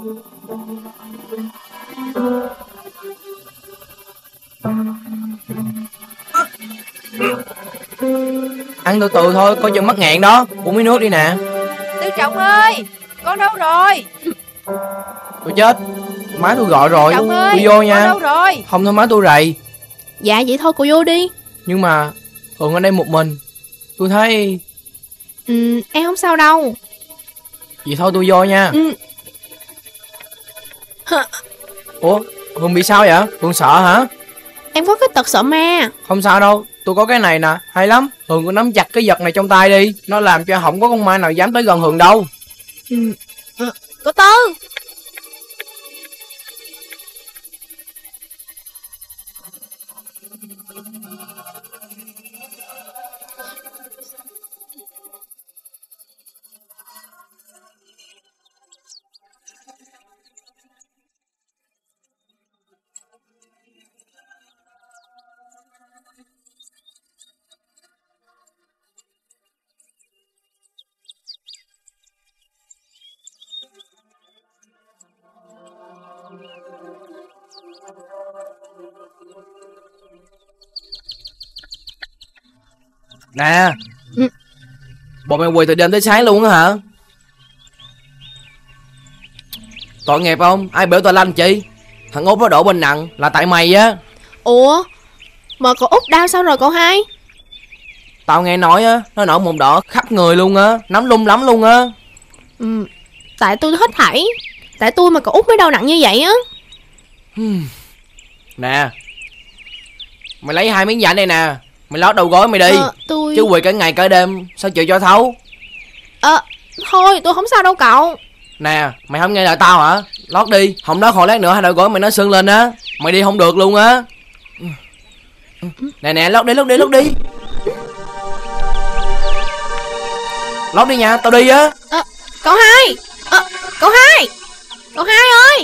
Speaker 8: Ăn từ từ thôi, coi chừng mắc nghẹn đó. Uống miếng nước đi nè.
Speaker 12: Tư Trọng ơi, con đâu rồi?
Speaker 8: Tôi chết, má tôi gọi rồi.
Speaker 12: Trọng ơi,
Speaker 8: tôi vô nha.
Speaker 12: con đâu rồi?
Speaker 8: Không thôi má tôi rầy.
Speaker 7: Dạ vậy thôi cô vô đi.
Speaker 8: Nhưng mà Hương ở đây một mình, tôi thấy...
Speaker 7: Em không sao đâu.
Speaker 8: Vậy thôi tôi vô nha. Ủa, Hương bị sao vậy? Hương sợ hả?
Speaker 7: Em có cái tật sợ ma.
Speaker 8: Không sao đâu, tôi có cái này nè, hay lắm. Hương cứ nắm chặt cái vật này trong tay đi. Nó làm cho không có con ma nào dám tới gần Hương đâu.
Speaker 7: Cô Tư.
Speaker 8: Nè, bọn mày quỳ từ đêm tới sáng luôn á hả? Tội nghiệp không? Ai biểu tao lanh chị? Thằng Út nó đổ bệnh nặng là tại mày á.
Speaker 7: Ủa, mà cậu Út đau sao rồi cậu hai?
Speaker 8: Tao nghe nói á, nó nổi mụn đỏ khắp người luôn á, nắm lung lắm luôn á.
Speaker 7: Tại tôi hết thảy. Tại tôi mà cậu Út mới đau nặng như vậy á.
Speaker 8: Nè, mày lấy 2 miếng vải này nè, mày lót đầu gối mày đi.
Speaker 7: Tôi...
Speaker 8: Chứ quỳ cả ngày cả đêm sao chịu cho thấu.
Speaker 7: Thôi tôi không sao đâu cậu.
Speaker 8: Nè, mày không nghe lời tao hả? Lót đi, không đó hồi lát nữa hai đầu gối mày nó sưng lên á. Mày đi không được luôn á. Nè, lót đi. Lót đi nha, tao đi á.
Speaker 7: Cậu hai. Cậu hai ơi.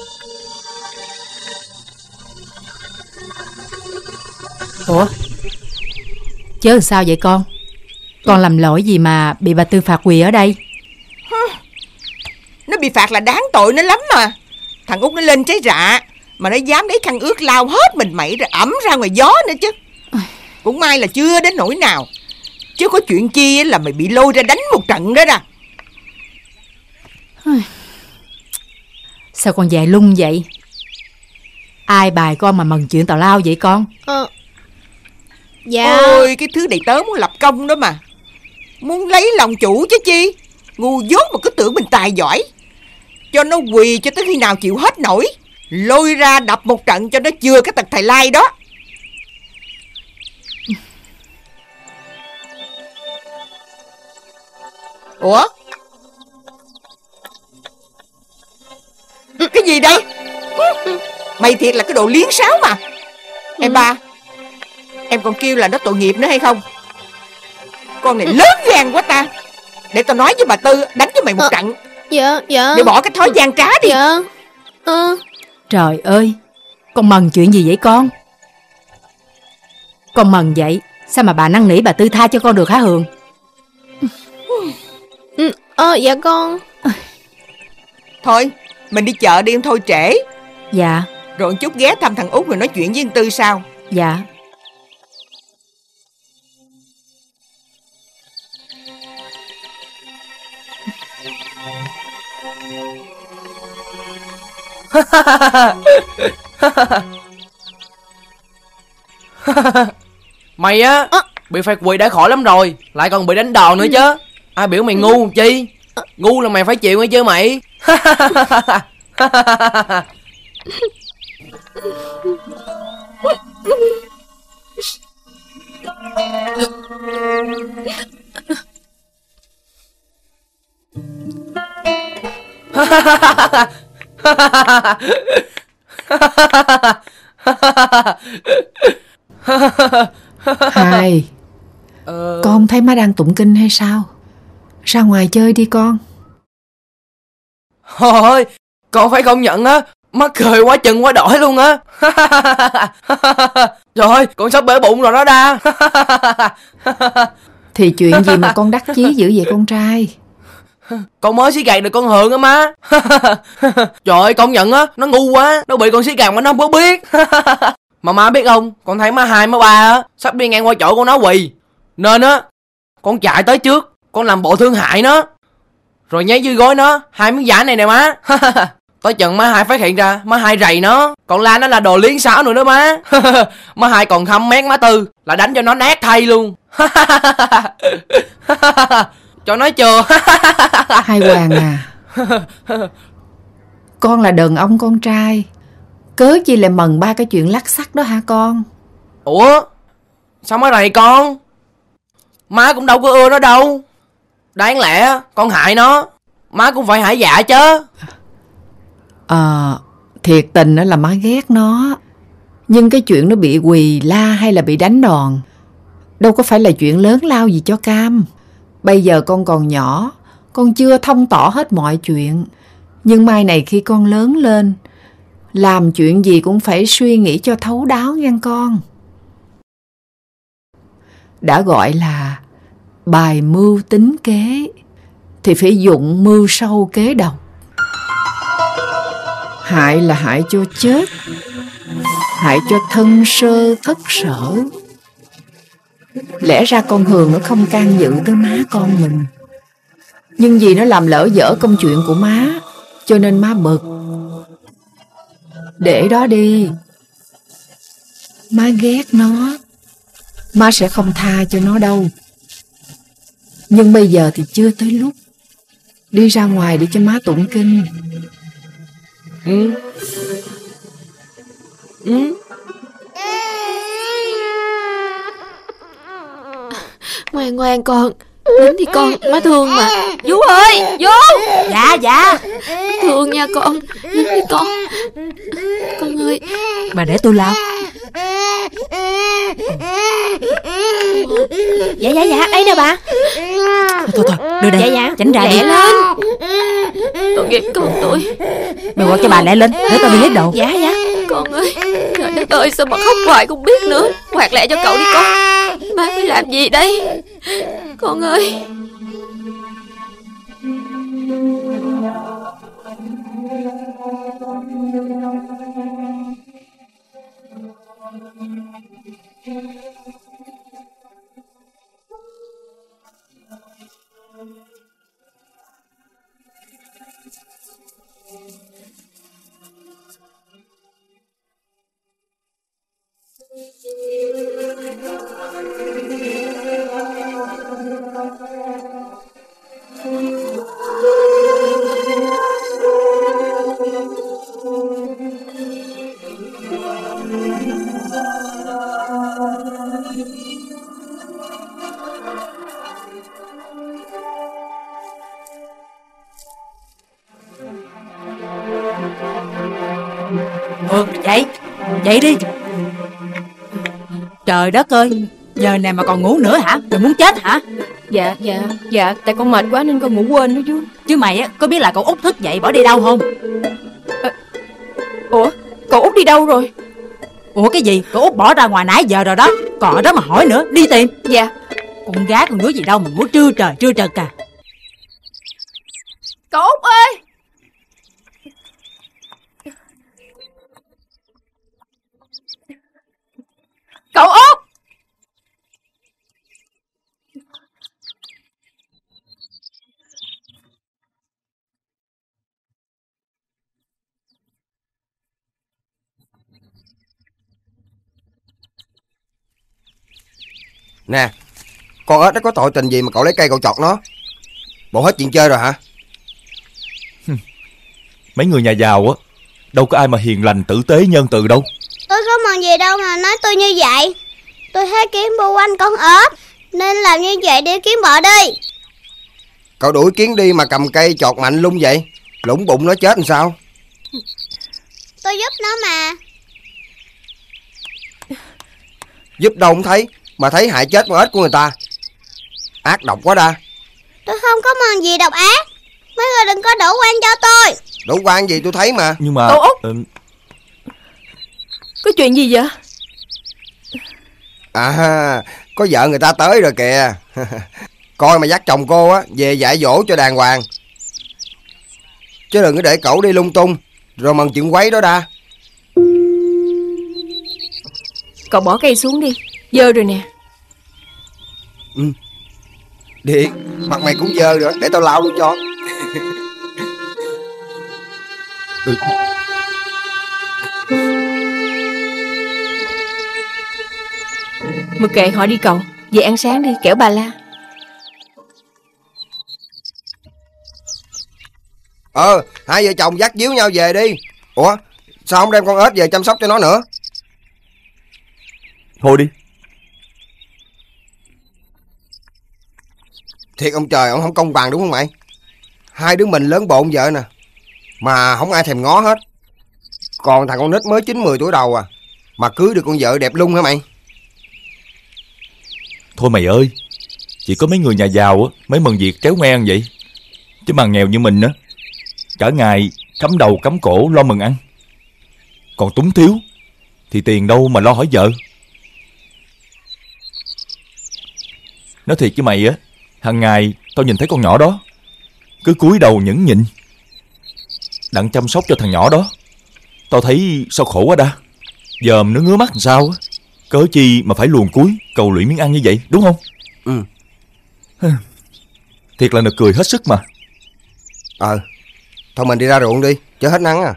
Speaker 2: Ủa, chứ sao vậy con? Con làm lỗi gì mà bị bà Tư phạt quỳ ở đây?
Speaker 1: Nó bị phạt là đáng tội nó lắm mà. Thằng Út nó lên trái rạ mà nó dám lấy khăn ướt lau hết mình mẩy rồi ẩm ra ngoài gió nữa chứ. Cũng may là chưa đến nỗi nào. Chứ có chuyện chi là mày bị lôi ra đánh một trận đó nè.
Speaker 2: Sao con dại lung vậy? Ai bài con mà mần chuyện tào lao vậy con?
Speaker 7: Dạ.
Speaker 1: Ôi, cái thứ đầy tớ muốn lập công đó mà. Muốn lấy lòng chủ chứ chi. Ngu dốt mà cứ tưởng mình tài giỏi. Cho nó quỳ cho tới khi nào chịu hết nổi. Lôi ra đập một trận cho nó chừa cái tật thầy lai đó. Ủa? Cái gì đây? Mày thiệt là cái đồ liếng sáo mà. Em ba, em còn kêu là nó tội nghiệp nữa hay không? Con này lớn gan quá ta. Để tao nói với bà Tư đánh cho mày một trận.
Speaker 7: Dạ.
Speaker 1: Để bỏ cái thói gian trá đi.
Speaker 7: Dạ.
Speaker 2: Trời ơi, con mần chuyện gì vậy con? Con mần vậy, sao mà bà năn nỉ bà Tư tha cho con được hả Hường?
Speaker 7: Dạ con.
Speaker 1: Thôi, mình đi chợ đi thôi trễ.
Speaker 2: Dạ.
Speaker 1: Rồi chút ghé thăm thằng Út rồi nói chuyện với anh Tư sao?
Speaker 2: Dạ.
Speaker 8: Mày á, bị phạt quỳ đã khỏi lắm rồi, lại còn bị đánh đòn nữa chứ. Ai biểu mày ngu chi? Ngu là mày phải chịu nghe chứ mày.
Speaker 3: Hai, con thấy má đang tụng kinh hay sao? Ra ngoài chơi đi con.
Speaker 8: Thôi, con phải công nhận á, mắc cười quá chừng quá đổi luôn á. Trời ơi, con sắp bể bụng rồi đó đa.
Speaker 3: Thì chuyện gì mà con đắc chí dữ vậy con trai?
Speaker 8: Con mới xí gạt được con Hường á má. Trời ơi, công nhận á, nó ngu quá, nó bị con xí gạt mà nó không có biết. Mà má biết không, con thấy má hai má ba á sắp đi ngang qua chỗ con nó quỳ, nên á con chạy tới trước, con làm bộ thương hại nó, rồi nháy dưới gối nó 2 miếng vải này nè má. Tới chừng má hai phát hiện ra, má hai rầy nó, còn la nó là đồ liếng xáo nữa đó má. Má hai còn khăm mét má Tư là đánh cho nó nát thay luôn. Cho nói chưa?
Speaker 3: Hai Hoàng à, con là đàn ông con trai, cớ chi lại mần ba cái chuyện lắc xắc đó hả con?
Speaker 8: Ủa sao má rầy con? Má cũng đâu có ưa nó đâu. Đáng lẽ con hại nó, má cũng phải hại dạ chứ.
Speaker 3: Thiệt tình đó là má ghét nó, nhưng cái chuyện nó bị quỳ la hay là bị đánh đòn đâu có phải là chuyện lớn lao gì cho cam. Bây giờ con còn nhỏ, con chưa thông tỏ hết mọi chuyện, nhưng mai này khi con lớn lên, làm chuyện gì cũng phải suy nghĩ cho thấu đáo nghe con. Đã gọi là bài mưu tính kế thì phải dụng mưu sâu kế độc. Hại là hại cho chết, hại cho thân sơ thất sở. Lẽ ra con Hường nó không can dự tới má con mình, nhưng vì nó làm lỡ dở công chuyện của má, cho nên má bực. Để đó đi, má ghét nó, má sẽ không tha cho nó đâu. Nhưng bây giờ thì chưa tới lúc. Đi ra ngoài để cho má tụng kinh.
Speaker 4: Ngoan ngoan con, đến thì con, má thương mà. Vú ơi, Vú.
Speaker 2: Dạ.
Speaker 4: Thương nha con, đến đi con. Con ơi.
Speaker 2: Bà để tôi lau.
Speaker 7: Dạ, đây nè bà.
Speaker 2: Thôi, đưa đây.
Speaker 7: Dạ,
Speaker 2: tránh ra
Speaker 4: lẹ
Speaker 2: đi.
Speaker 4: lên. Tội nghiệp con tôi.
Speaker 2: Mày gọi cho bà lẹ lên, để tao đi lấy đồ.
Speaker 7: Dạ.
Speaker 4: Con ơi, trời đất ơi, sao mà khóc hoài không biết nữa. Quạt lẹ cho cậu đi con. Má phải làm gì đây? Con ơi.
Speaker 2: Dậy đi. Trời đất ơi, giờ này mà còn ngủ nữa hả? Mày muốn chết hả?
Speaker 7: Dạ, tại con mệt quá nên con ngủ quên đó chú.
Speaker 2: Chứ mày á, có biết là cậu Út thức dậy bỏ đi đâu không?
Speaker 7: Ủa, cậu Út đi đâu rồi?
Speaker 2: Ủa cái gì? Cậu Út bỏ ra ngoài nãy giờ rồi đó. Còn ở đó mà hỏi nữa, đi tìm.
Speaker 7: Dạ.
Speaker 2: Con gái con đứa gì đâu mà ngủ trưa trời cả.
Speaker 12: Cậu Út ơi! Cậu Út!
Speaker 6: Nè, con ếch nó có tội tình gì mà cậu lấy cây cậu chọt nó? Bộ hết chuyện chơi rồi hả?
Speaker 5: Mấy người nhà giàu á, đâu có ai mà hiền lành tử tế nhân từ đâu.
Speaker 10: Tôi có mần gì đâu mà nói tôi như vậy. Tôi thấy kiến bu quanh con ếch nên làm như vậy để kiến bỏ đi.
Speaker 6: Cậu đuổi kiến đi mà cầm cây chọt mạnh lung vậy, lủng bụng nó chết làm sao?
Speaker 10: Tôi giúp nó mà.
Speaker 6: Giúp đâu không thấy, mà thấy hại chết con ếch của người ta. Ác độc quá đa.
Speaker 10: Tôi không có mần gì độc ác. Mấy người đừng có đổ quan cho tôi.
Speaker 6: Đủ quan gì tôi thấy mà.
Speaker 5: Nhưng mà
Speaker 7: Cậu Út, có chuyện gì vậy?
Speaker 13: À, có vợ người ta tới rồi kìa. Coi mà dắt chồng cô á về dạy dỗ cho đàng hoàng, chứ đừng có để cậu đi lung tung rồi mần chuyện quấy đó đa.
Speaker 12: Cậu bỏ cây xuống đi, dơ rồi nè.
Speaker 13: Điệt, mặt mày cũng dơ rồi, để tao lau luôn cho.
Speaker 12: Mặc kệ họ đi cậu, về ăn sáng đi, kẻo bà la.
Speaker 13: Hai vợ chồng dắt díu nhau về đi. Ủa, sao không đem con ếch về chăm sóc cho nó nữa?
Speaker 11: Thôi đi.
Speaker 13: Thiệt ông trời, ông không công bằng đúng không mày? Hai đứa mình lớn bộn vợ nè, mà không ai thèm ngó hết. Còn thằng con nít mới 9-10 tuổi đầu à, mà cưới được con vợ đẹp lung hả mày?
Speaker 5: Thôi mày ơi, chỉ có mấy người nhà giàu á mới mần việc tréo ngoe vậy. Chứ mà nghèo như mình á, cả ngày cắm đầu cắm cổ lo mần ăn. Còn túng thiếu thì tiền đâu mà lo hỏi vợ. Nói thiệt với mày á, hàng ngày tao nhìn thấy con nhỏ đó cứ cúi đầu nhẫn nhịn đặng chăm sóc cho thằng nhỏ đó. Tao thấy sao khổ quá đa. Dòm nó ngứa mắt làm sao á, cớ chi mà phải luồn cúi cầu lụy miếng ăn như vậy, đúng không? Thiệt là nực cười hết sức mà.
Speaker 13: Thôi mình đi ra ruộng đi, cho hết nắng à.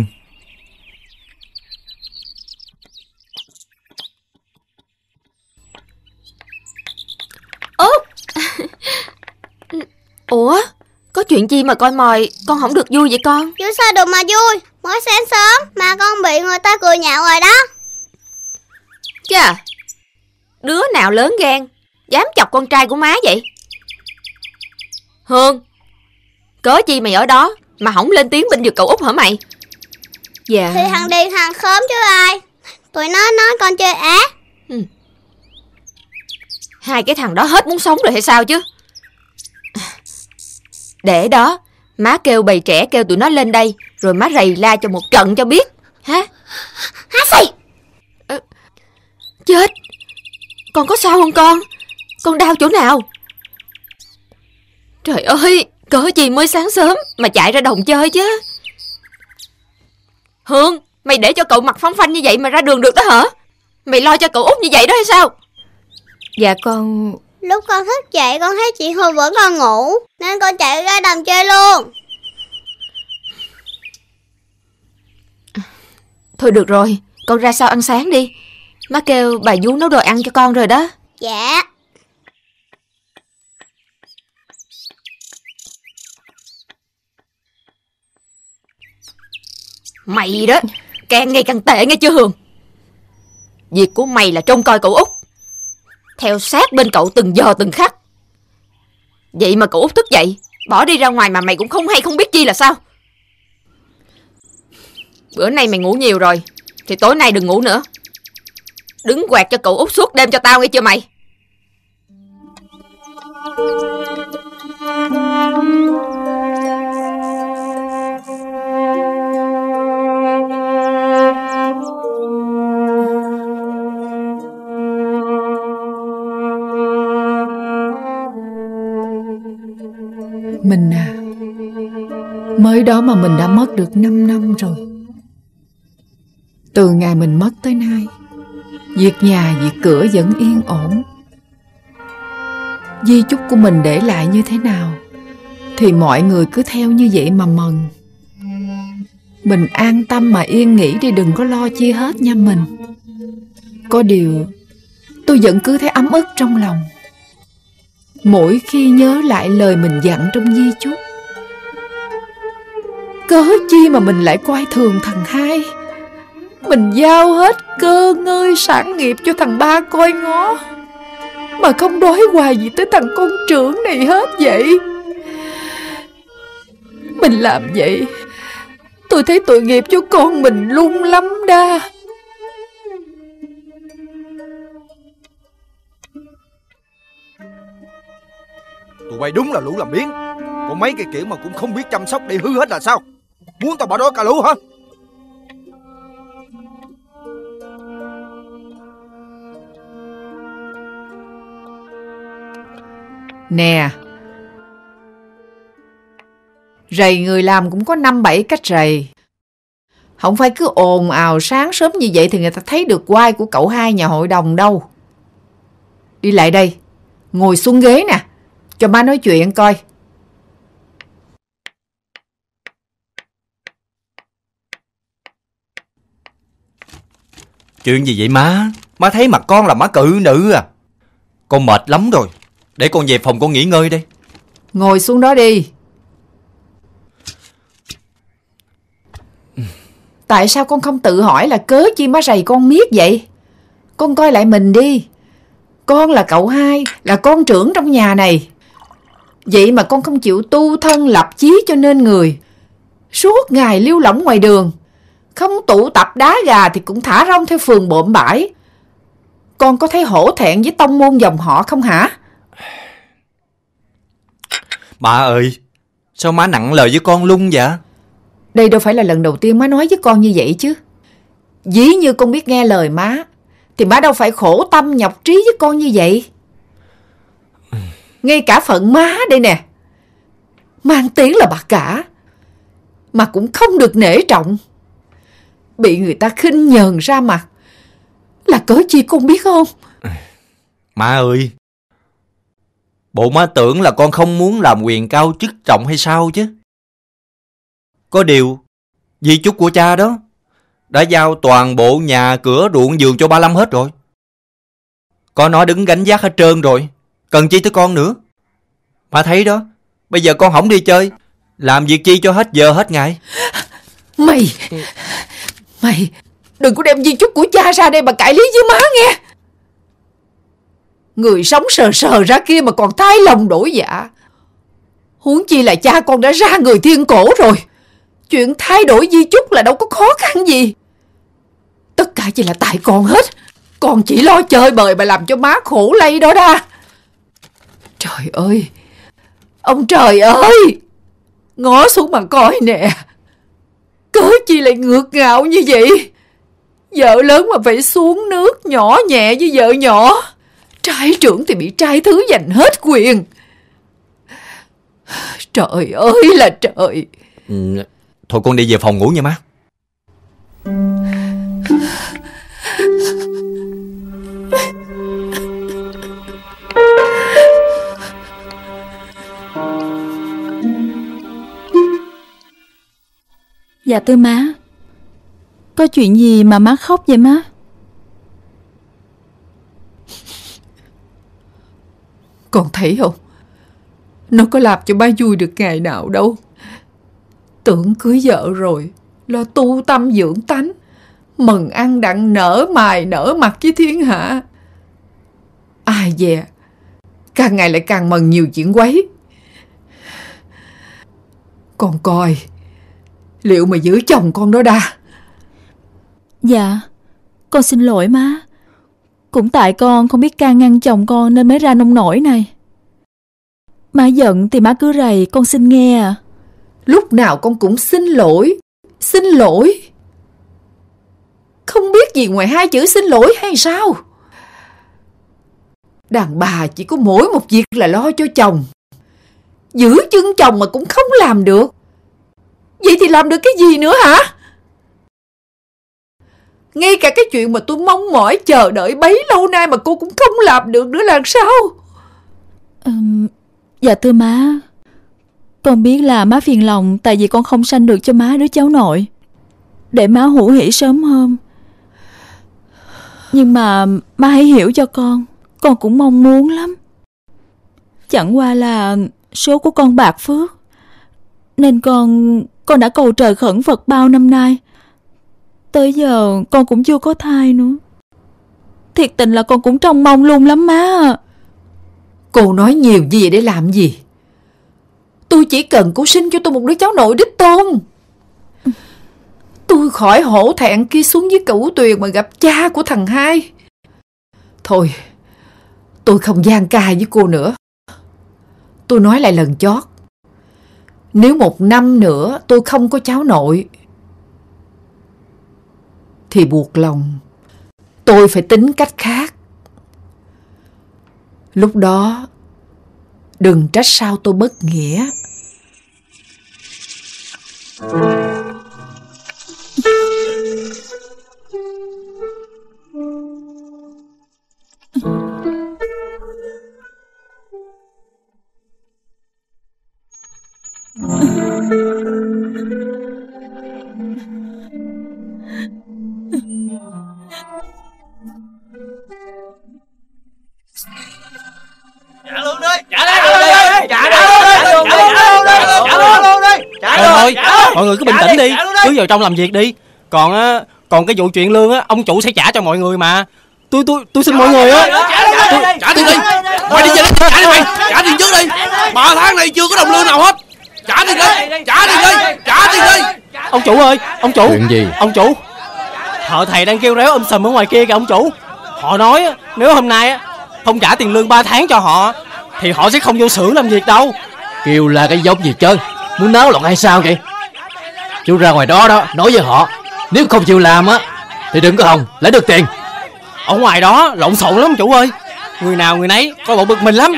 Speaker 4: Ủa, có chuyện gì mà coi mồi con không được vui vậy con?
Speaker 10: Chứ sao được mà vui, mới sáng sớm mà con bị người ta cười nhạo rồi đó.
Speaker 4: Chà, đứa nào lớn gan dám chọc con trai của má vậy? Hương, cớ chi mày ở đó mà không lên tiếng binh vực cậu Út hả mày?
Speaker 12: Dạ.
Speaker 10: Thì thằng Điền thằng Khóm chứ ai. Tụi nó nói con chơi ác.
Speaker 4: Hai cái thằng đó hết muốn sống rồi hay sao chứ? Để đó, má kêu bầy trẻ kêu tụi nó lên đây, rồi má rầy la cho một trận cho biết. Hả?
Speaker 10: Hả xì?
Speaker 4: Chết, con có sao không con? Con đau chỗ nào? Trời ơi, cớ gì mới sáng sớm mà chạy ra đồng chơi chứ? Hương, mày để cho cậu mặt phóng phanh như vậy mà ra đường được đó hả? Mày lo cho cậu Út như vậy đó hay sao?
Speaker 12: Dạ con...
Speaker 10: Lúc con thức dậy con thấy chị Hương vẫn còn ngủ, nên con chạy ra đồng chơi luôn.
Speaker 4: Thôi được rồi, con ra sau ăn sáng đi. Má kêu bà vú nấu đồ ăn cho con rồi đó.
Speaker 10: Dạ.
Speaker 4: Mày đó, càng ngày càng tệ nghe chưa Hương? Việc của mày là trông coi cậu Út, theo sát bên cậu từng giờ từng khắc. Vậy mà cậu Út thức dậy bỏ đi ra ngoài mà mày cũng không hay không biết chi là sao? Bữa nay mày ngủ nhiều rồi thì tối nay đừng ngủ nữa. Đứng quạt cho cậu Út suốt đêm cho tao nghe chưa mày?
Speaker 3: Mình à, mới đó mà mình đã mất được 5 năm rồi. Từ ngày mình mất tới nay, việc nhà việc cửa vẫn yên ổn. Di chúc của mình để lại như thế nào thì mọi người cứ theo như vậy mà mừng. Mình an tâm mà yên nghỉ đi, đừng có lo chi hết nha mình. Có điều tôi vẫn cứ thấy ấm ức trong lòng mỗi khi nhớ lại lời mình dặn trong di chúc. Cớ chi mà mình lại coi thường thằng hai. Mình giao hết cơ ngơi sản nghiệp cho thằng ba coi ngó, mà không đói hoài gì tới thằng con trưởng này hết vậy. Mình làm vậy tôi thấy tội nghiệp cho con mình lung lắm đa.
Speaker 14: Tụi bay đúng là lũ làm biếng. Có mấy cái kiểu mà cũng không biết chăm sóc để hư hết là sao? Muốn tao bỏ đói cả lũ hả?
Speaker 3: Nè, rầy người làm cũng có 5-7 cách rầy. Không phải cứ ồn ào sáng sớm như vậy thì người ta thấy được oai của cậu hai nhà hội đồng đâu. Đi lại đây, ngồi xuống ghế nè, cho má nói chuyện coi.
Speaker 15: Chuyện gì vậy má? Má thấy mặt con là má cự nữ à? Con mệt lắm rồi, để con về phòng con nghỉ ngơi đây.
Speaker 3: Ngồi xuống đó đi. Tại sao con không tự hỏi là cớ chi má rầy con miết vậy? Con coi lại mình đi. Con là cậu hai, là con trưởng trong nhà này. Vậy mà con không chịu tu thân lập chí cho nên người. Suốt ngày lưu lỏng ngoài đường. Không tụ tập đá gà thì cũng thả rong theo phường bộm bãi. Con có thấy hổ thẹn với tông môn dòng họ không hả?
Speaker 15: Má ơi, sao má nặng lời với con Lung vậy?
Speaker 3: Đây đâu phải là lần đầu tiên má nói với con như vậy chứ. Dĩ như con biết nghe lời má thì má đâu phải khổ tâm nhọc trí với con như vậy. Ngay cả phận má đây nè, mang tiếng là bà cả mà cũng không được nể trọng, bị người ta khinh nhờn ra mặt, là cớ chi con biết không?
Speaker 15: Má ơi, bộ má tưởng là con không muốn làm quyền cao chức trọng hay sao chứ? Có điều di chúc của cha đó đã giao toàn bộ nhà cửa ruộng vườn cho ba Lâm hết rồi. Có nó đứng gánh vác hết trơn rồi, cần chi tới con nữa. Má thấy đó, bây giờ con không đi chơi, làm việc chi cho hết giờ hết ngày.
Speaker 3: Mày đừng có đem di chúc của cha ra đây mà cãi lý với má nghe. Người sống sờ sờ ra kia mà còn thay lòng đổi dạ. Huống chi là cha con đã ra người thiên cổ rồi. Chuyện thay đổi di chúc là đâu có khó khăn gì. Tất cả chỉ là tại con hết. Con chỉ lo chơi bời mà làm cho má khổ lây đó đa. Trời ơi, ông trời ơi, ngó xuống mà coi nè, cớ chi lại ngược ngạo như vậy. Vợ lớn mà phải xuống nước, nhỏ nhẹ với vợ nhỏ. Trai trưởng thì bị trai thứ giành hết quyền. Trời ơi là trời.
Speaker 15: Thôi con đi về phòng ngủ nha má.
Speaker 16: Dạ thưa má, có chuyện gì mà má khóc vậy má?
Speaker 3: Con thấy không, nó có làm cho ba vui được ngày nào đâu. Tưởng cưới vợ rồi lo tu tâm dưỡng tánh, mừng ăn đặng nở mày nở mặt với thiên hạ. Ai dè càng ngày lại càng mần nhiều chuyện quấy. Con coi liệu mà giữ chồng con đó đa.
Speaker 16: Dạ, con xin lỗi má. Cũng tại con không biết can ngăn chồng con nên mới ra nông nổi này. Má giận thì má cứ rầy, con xin nghe à.
Speaker 3: Lúc nào con cũng xin lỗi, xin lỗi. Không biết gì ngoài hai chữ xin lỗi hay sao? Đàn bà chỉ có mỗi một việc là lo cho chồng. Giữ chân chồng mà cũng không làm được. Vậy thì làm được cái gì nữa hả? Ngay cả cái chuyện mà tôi mong mỏi chờ đợi bấy lâu nay mà cô cũng không làm được nữa là sao?
Speaker 16: Dạ thưa má, con biết là má phiền lòng tại vì con không sanh được cho má đứa cháu nội, để má hủ hỉ sớm hơn. Nhưng mà má hãy hiểu cho con cũng mong muốn lắm. Chẳng qua là số của con bạc phước, nên con đã cầu trời khẩn Phật bao năm nay. Tới giờ con cũng chưa có thai nữa. Thiệt tình là con cũng trông mong luôn lắm má.
Speaker 3: Cô nói nhiều như vậy để làm gì? Tôi chỉ cần cô sinh cho tôi một đứa cháu nội đích tôn. Tôi khỏi hổ thẹn kia xuống dưới Cửu Tuyền mà gặp cha của thằng hai. Thôi, tôi không gian ca với cô nữa. Tôi nói lại lần chót. Nếu 1 năm nữa tôi không có cháu nội thì buộc lòng tôi phải tính cách khác. Lúc đó Đừng trách sao tôi bất nghĩa.
Speaker 17: Thôi, mọi người cứ bình tĩnh đi, cứ vào trong làm việc đi. Còn cái vụ chuyện lương á, ông chủ sẽ trả cho mọi người mà. Tôi xin mọi người á.
Speaker 18: Trả tiền đi. Mày đi về đi, trả đi mày. Trả tiền trước đi. 3 tháng này chưa có đồng lương nào hết. Trả tiền đi, trả tiền đi, trả tiền đi.
Speaker 17: Ông chủ ơi, ông chủ.
Speaker 15: Chuyện gì?
Speaker 17: Ông chủ, thợ thầy đang kêu réo sùm ở ngoài kia kìa ông chủ. Họ nói á, nếu hôm nay á không trả tiền lương 3 tháng cho họ thì họ sẽ không vô xưởng làm việc đâu.
Speaker 19: Kêu là cái giống gì trơn, muốn náo loạn hay sao vậy? Chú ra ngoài đó nói với họ, nếu không chịu làm á thì đừng có hòng lấy được tiền.
Speaker 17: Ở ngoài đó lộn xộn lắm chủ ơi, người nào người nấy coi bộ bực mình lắm.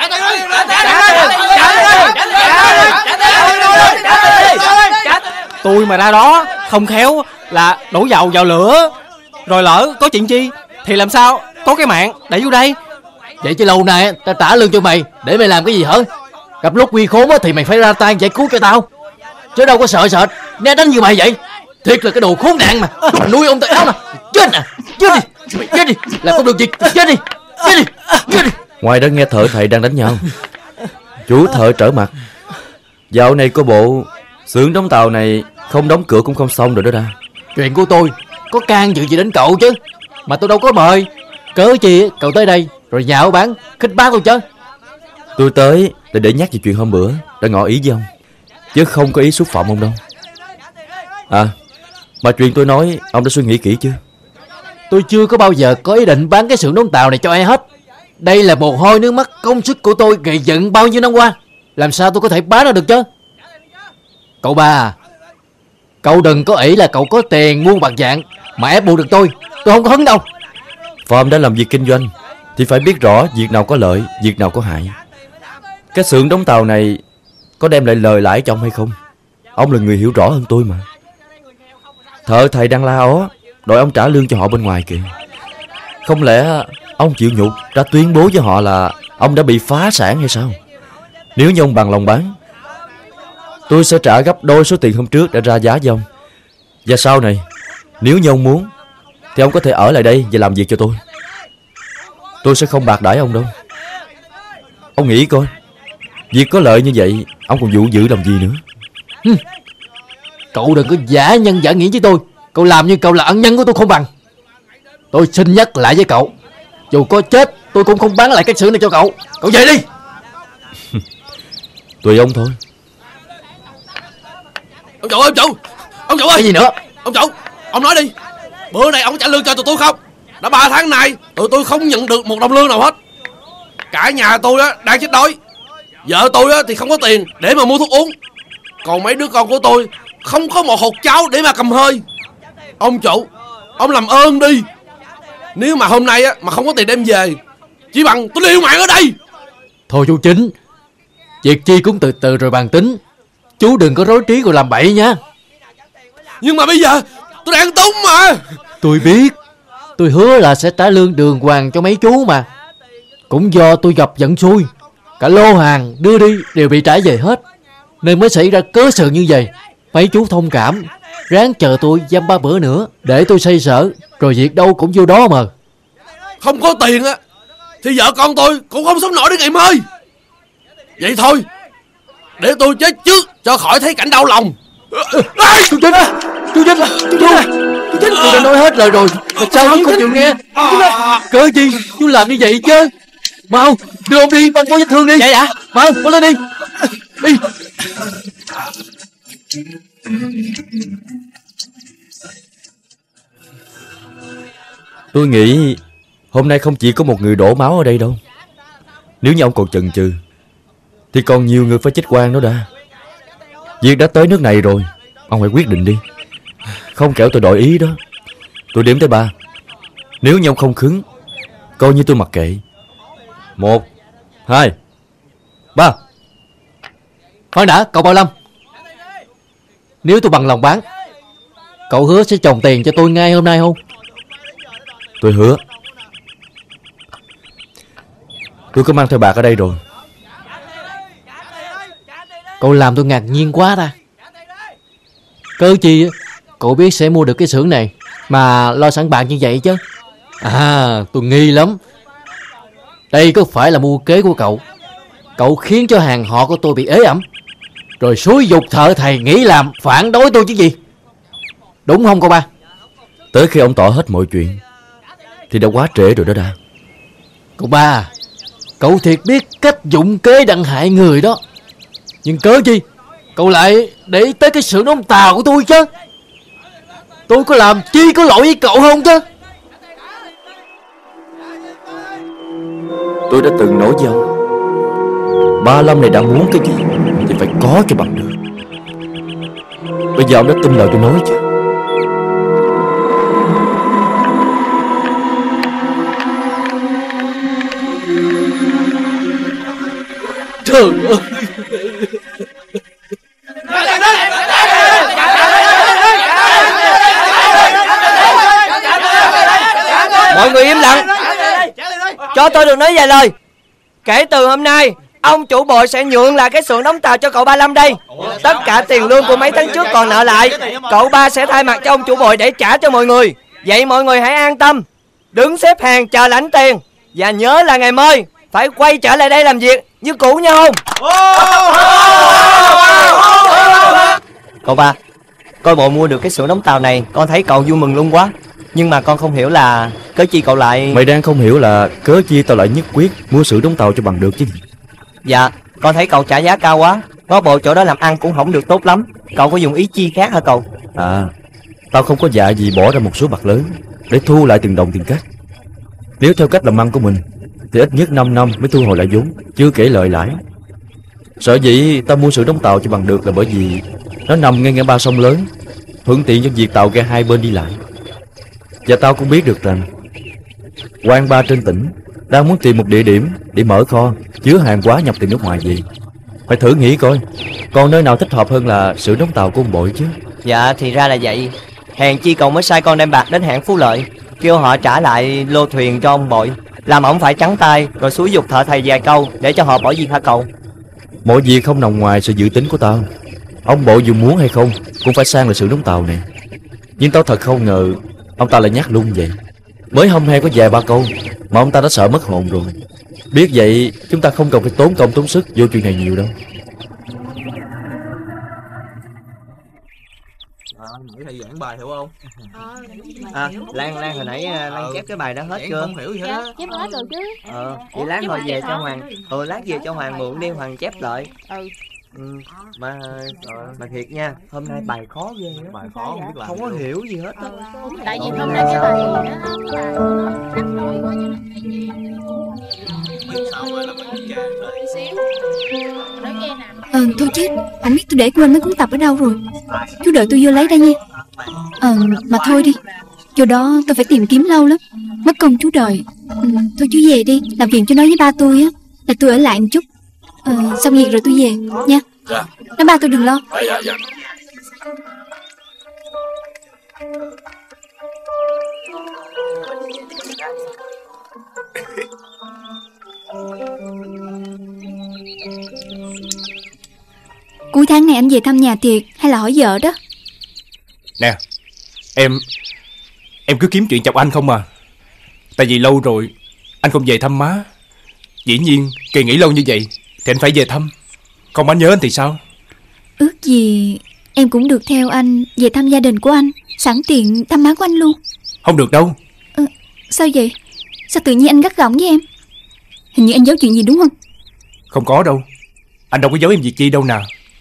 Speaker 17: Tôi mà ra đó không khéo là đổ dầu vào lửa, rồi lỡ có chuyện chi thì làm sao có cái mạng để vô đây.
Speaker 19: Vậy chứ lâu nay ta trả lương cho mày để mày làm cái gì hả? Gặp lúc nguy khốn thì mày phải ra tay giải cứu cho tao, chứ đâu có sợ sệt né đánh như mày vậy. Thiệt là cái đồ khốn nạn mà nuôi ông tại áo nè. Chết nè, chết đi, chết đi, làm không được gì, chết đi, chết đi, chết đi.
Speaker 5: Ngoài đó nghe thợ thầy đang đánh nhau. Chú thợ trở mặt. Dạo này có bộ xưởng đóng tàu này không đóng cửa cũng không xong rồi đó ra.
Speaker 19: Chuyện của tôi có can dự gì đến cậu chứ, mà tôi đâu có mời. Cớ chi cậu tới đây rồi nhạo bán khích bác tôi chứ.
Speaker 5: Tôi tới là để nhắc về chuyện hôm bữa đã ngỏ ý với ông, chứ không có ý xúc phạm ông đâu. À, mà chuyện tôi nói ông đã suy nghĩ kỹ chưa?
Speaker 19: Tôi chưa có bao giờ có ý định bán cái xưởng đóng tàu này cho ai hết. Đây là mồ hôi nước mắt công sức của tôi gầy dựng bao nhiêu năm qua, làm sao tôi có thể bán nó được chứ? Cậu ba à, cậu đừng có ỷ là cậu có tiền muôn bạc dạng mà ép buộc được tôi không có hứng đâu.
Speaker 5: Phạm đã làm việc kinh doanh thì phải biết rõ việc nào có lợi, việc nào có hại. Cái xưởng đóng tàu này có đem lại lời lãi cho ông hay không, ông là người hiểu rõ hơn tôi mà. Thợ thầy đang la ó đòi ông trả lương cho họ bên ngoài kìa. Không lẽ ông chịu nhục ra tuyên bố với họ là ông đã bị phá sản hay sao? Nếu như ông bằng lòng bán, tôi sẽ trả gấp đôi số tiền hôm trước đã ra giá với ông. Và sau này, nếu như ông muốn thì ông có thể ở lại đây và làm việc cho tôi. Tôi sẽ không bạc đãi ông đâu. Ông nghĩ coi, việc có lợi như vậy ông còn vụ dữ làm gì nữa?
Speaker 19: Cậu đừng có giả nhân giả nghĩa với tôi. Cậu làm như cậu là ân nhân của tôi không bằng. Tôi xin nhắc lại với cậu, dù có chết tôi cũng không bán lại cái xưởng này cho cậu. Cậu về đi.
Speaker 5: Tùy ông thôi.
Speaker 18: Ông chủ ơi, ông chủ ơi.
Speaker 19: Cái gì nữa?
Speaker 18: Ông chủ, ông nói đi, bữa nay ông trả lương cho tụi tôi không? Đã 3 tháng nay tụi tôi không nhận được một đồng lương nào hết. Cả nhà tôi á đang chết đói. Vợ tôi á thì không có tiền để mà mua thuốc uống. Còn mấy đứa con của tôi không có một hột cháo để mà cầm hơi. Ông chủ, ông làm ơn đi. Nếu mà hôm nay á mà không có tiền đem về, chỉ bằng tôi liều mạng ở đây.
Speaker 19: Thôi chú Chính, việc chi cũng từ từ rồi bàn tính. Chú đừng có rối trí rồi làm bậy nha.
Speaker 18: Nhưng mà bây giờ tôi đang túng mà.
Speaker 19: Tôi biết, tôi hứa là sẽ trả lương đường hoàng cho mấy chú mà. Cũng do tôi gặp vận xui, cả lô hàng đưa đi đều bị trả về hết, nên mới xảy ra cớ sự như vậy. Mấy chú thông cảm, ráng chờ tôi dăm 3 bữa nữa để tôi xoay sở, rồi việc đâu cũng vô đó mà.
Speaker 18: Không có tiền á thì vợ con tôi cũng không sống nổi đến ngày mai. Vậy thôi, để tôi chết trước cho khỏi thấy cảnh đau lòng.
Speaker 19: Chú Chính, chú Chính, chú Chính, tôi đã nói hết lời rồi mà sao chú không chịu nghe? Cớ gì chú làm như vậy chứ? Mau đưa ông đi băng bó vết thương đi.
Speaker 17: Dạ
Speaker 19: mau lên đi. Đi.
Speaker 5: Tôi nghĩ hôm nay không chỉ có một người đổ máu ở đây đâu. Nếu như ông còn chần chừ thì còn nhiều người phải chết oan đó đã. Việc đã tới nước này rồi, ông phải quyết định đi. Không kẻo tôi đổi ý đó. Tôi đếm tới 3. Nếu như ông không khứng, coi như tôi mặc kệ. 1, 2, 3.
Speaker 19: Khoan đã, cậu Bao Lâm. Nếu tôi bằng lòng bán, cậu hứa sẽ trồng tiền cho tôi ngay hôm nay không?
Speaker 5: Tôi hứa. Tôi có mang theo bạc ở đây rồi.
Speaker 19: Cậu làm tôi ngạc nhiên quá ta. Cớ chi cậu biết sẽ mua được cái xưởng này mà lo sẵn bạc như vậy chứ? À, tôi nghi lắm. Đây có phải là mưu kế của cậu? Cậu khiến cho hàng họ của tôi bị ế ẩm, rồi xúi giục thợ thầy nghỉ làm, phản đối tôi chứ gì? Đúng không cậu Ba?
Speaker 5: Tới khi ông tỏ hết mọi chuyện thì đã quá trễ rồi đó đã.
Speaker 19: Cậu Ba, cậu thiệt biết cách dụng kế đặng hại người đó. Nhưng cớ chi cậu lại để tới cái xưởng đóng tàu của tôi chứ? Tôi có làm chi có lỗi với cậu không chứ?
Speaker 5: Tôi đã từng nói với ông, Ba Lâm này đã muốn cái gì thì phải có cho bằng được. Bây giờ ông đã tin lời tôi nói chứ?
Speaker 19: Trời ơi!
Speaker 20: Mọi người im lặng, cho tôi được nói vài lời. Kể từ hôm nay, ông chủ bội sẽ nhượng lại cái xưởng đóng tàu cho cậu Ba Lâm đây. Tất cả tiền lương của mấy tháng trước còn nợ lại, cậu Ba sẽ thay mặt cho ông chủ bội để trả cho mọi người. Vậy mọi người hãy an tâm, đứng xếp hàng chờ lãnh tiền. Và nhớ là ngày mai phải quay trở lại đây làm việc như cũ nha không? Cậu Ba, coi bộ mua được cái xưởng đóng tàu này, con thấy cậu vui mừng luôn quá. Nhưng mà con không hiểu là cớ chi cậu lại...
Speaker 5: Mày đang không hiểu là cớ chi tao lại nhất quyết mua xưởng đóng tàu cho bằng được chứ?
Speaker 20: Dạ, con thấy cậu trả giá cao quá, có bộ chỗ đó làm ăn cũng không được tốt lắm. Cậu có dùng ý chi khác hả cậu?
Speaker 5: À, tao không có dạ gì bỏ ra một số bạc lớn để thu lại từng đồng tiền cát. Nếu theo cách làm ăn của mình thì ít nhất 5 năm mới thu hồi lại vốn, chưa kể lợi lãi. Sở dĩ tao mua xưởng đóng tàu cho bằng được là bởi vì nó nằm ngay ngã ba sông lớn, thuận tiện cho việc tàu ghe hai bên đi lại. Và tao cũng biết được rằng quan ba trên tỉnh đang muốn tìm một địa điểm để mở kho chứa hàng hóa nhập từ nước ngoài về. Phải thử nghĩ coi, còn nơi nào thích hợp hơn là xưởng đóng tàu của ông Bội chứ.
Speaker 20: Dạ thì ra là vậy. Hèn chi cậu mới sai con đem bạc đến hãng Phú Lợi, kêu họ trả lại lô thuyền cho ông Bội, làm ổng phải trắng tay, rồi xúi giục thợ thầy vài câu để cho họ bỏ việc hả cậu?
Speaker 5: Mọi việc không nằm ngoài sự dự tính của tao. Ông Bội dù muốn hay không cũng phải sang là xưởng đóng tàu này. Nhưng tao thật không ngờ ông ta lại nhắc lung vậy. Mới hâm he có vài ba câu mà ông ta đã sợ mất hồn rồi. Biết vậy chúng ta không cần phải tốn công tốn sức vô chuyện này nhiều đâu.
Speaker 17: Nghĩ thầy giảng bài hiểu không?
Speaker 20: Lan hồi nãy Lan chép cái bài đó hết chưa?
Speaker 17: Không hiểu gì hết á.
Speaker 7: Chép hết rồi chứ.
Speaker 20: Vậy lát hồi về cho Hoàng. Lát về cho Hoàng mượn đi, Hoàng chép lại. Mà thiệt nha, hôm nay bài khó ghê á.
Speaker 17: Bài khó không biết làm.
Speaker 20: Không có hiểu gì hết á.
Speaker 7: Tại vì hôm nay cái bài đó rắc rối quá cho
Speaker 10: nên thôi chết, không biết tôi để quên mấy cuốn tập ở đâu rồi. Chú đợi tôi vô lấy đây nha. Mà thôi đi, chỗ đó tôi phải tìm kiếm lâu lắm, mất công chú đợi. Thôi chú về đi, làm phiền chú nói với ba tôi á là tôi ở lại một chút. Xong việc rồi tôi về nha. Nói ba tôi đừng lo. Cuối tháng này anh về thăm nhà thiệt hay là hỏi vợ đó?
Speaker 21: Nè, em cứ kiếm chuyện chọc anh không à. Tại vì lâu rồi anh không về thăm má. Dĩ nhiên kỳ nghỉ lâu như vậy thì anh phải về thăm. Còn má nhớ anh thì sao?
Speaker 10: Ước gì em cũng được theo anh về thăm gia đình của anh, sẵn tiện thăm má của anh luôn.
Speaker 21: Không được đâu.
Speaker 10: Sao vậy? Sao tự nhiên anh gắt gỏng với em? Hình như anh giấu chuyện gì đúng không?
Speaker 21: Không có đâu. Anh đâu có giấu em việc chi đâu nè.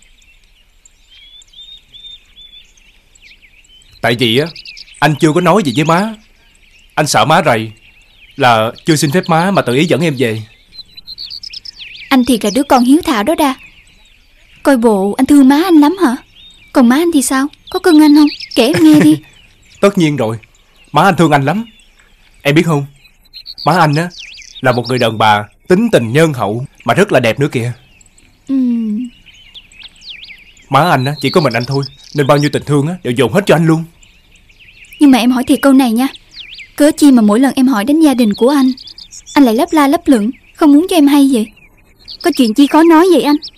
Speaker 21: Tại vì á anh chưa có nói gì với má. Anh sợ má rầy, là chưa xin phép má mà tự ý dẫn em về.
Speaker 10: Anh thiệt là đứa con hiếu thảo đó đa. Coi bộ anh thương má anh lắm hả? Còn má anh thì sao? Có cưng anh không? Kể em nghe đi.
Speaker 21: Tất nhiên rồi, má anh thương anh lắm. Em biết không, má anh á là một người đàn bà tính tình nhân hậu mà rất là đẹp nữa kìa. Má anh á, chỉ có mình anh thôi, nên bao nhiêu tình thương á đều dồn hết cho anh luôn.
Speaker 10: Nhưng mà em hỏi thiệt câu này nha, cớ chi mà mỗi lần em hỏi đến gia đình của anh lại lấp la lấp lửng, không muốn cho em hay vậy? Có chuyện chi khó nói vậy anh?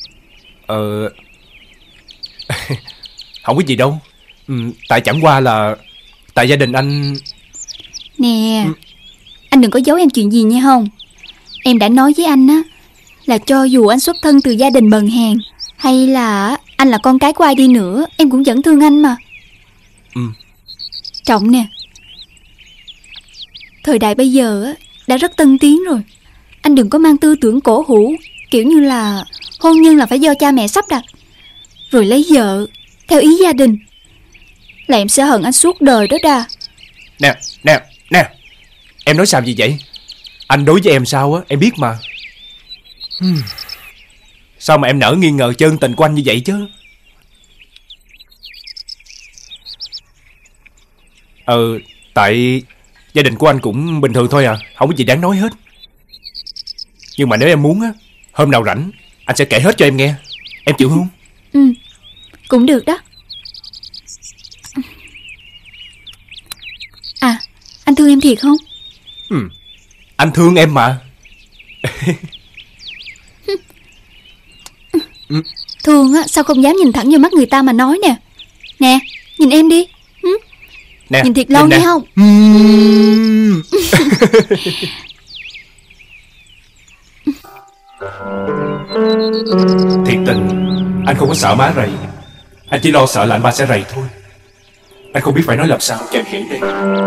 Speaker 21: Không có gì đâu. Tại chẳng qua là tại gia đình anh.
Speaker 10: Nè, anh đừng có giấu em chuyện gì nha không? Em đã nói với anh á, là cho dù anh xuất thân từ gia đình bần hèn, hay là anh là con cái của ai đi nữa, em cũng vẫn thương anh mà. Trọng nè, thời đại bây giờ á đã rất tân tiến rồi. Anh đừng có mang tư tưởng cổ hủ, kiểu như là hôn nhân là phải do cha mẹ sắp đặt, rồi lấy vợ theo ý gia đình, là em sẽ hận anh suốt đời đó đa.
Speaker 21: Nè, em nói sao gì vậy? Anh đối với em sao á, em biết mà. Sao mà em nỡ nghi ngờ chân tình của anh như vậy chứ? Tại gia đình của anh cũng bình thường thôi à, không có gì đáng nói hết. Nhưng mà nếu em muốn á, hôm nào rảnh anh sẽ kể hết cho em nghe. Em chịu không?
Speaker 10: Cũng được đó. À, anh thương em thiệt không?
Speaker 21: Anh thương em mà.
Speaker 10: Thương á, sao không dám nhìn thẳng vô mắt người ta mà nói nè. Nè, nhìn em đi. Nè, nhìn thiệt lâu đi không?
Speaker 21: Thiệt tình, anh không có sợ má rầy. Anh chỉ lo sợ là anh ba sẽ rầy thôi. Anh không biết phải nói làm sao cho em hiểu đây.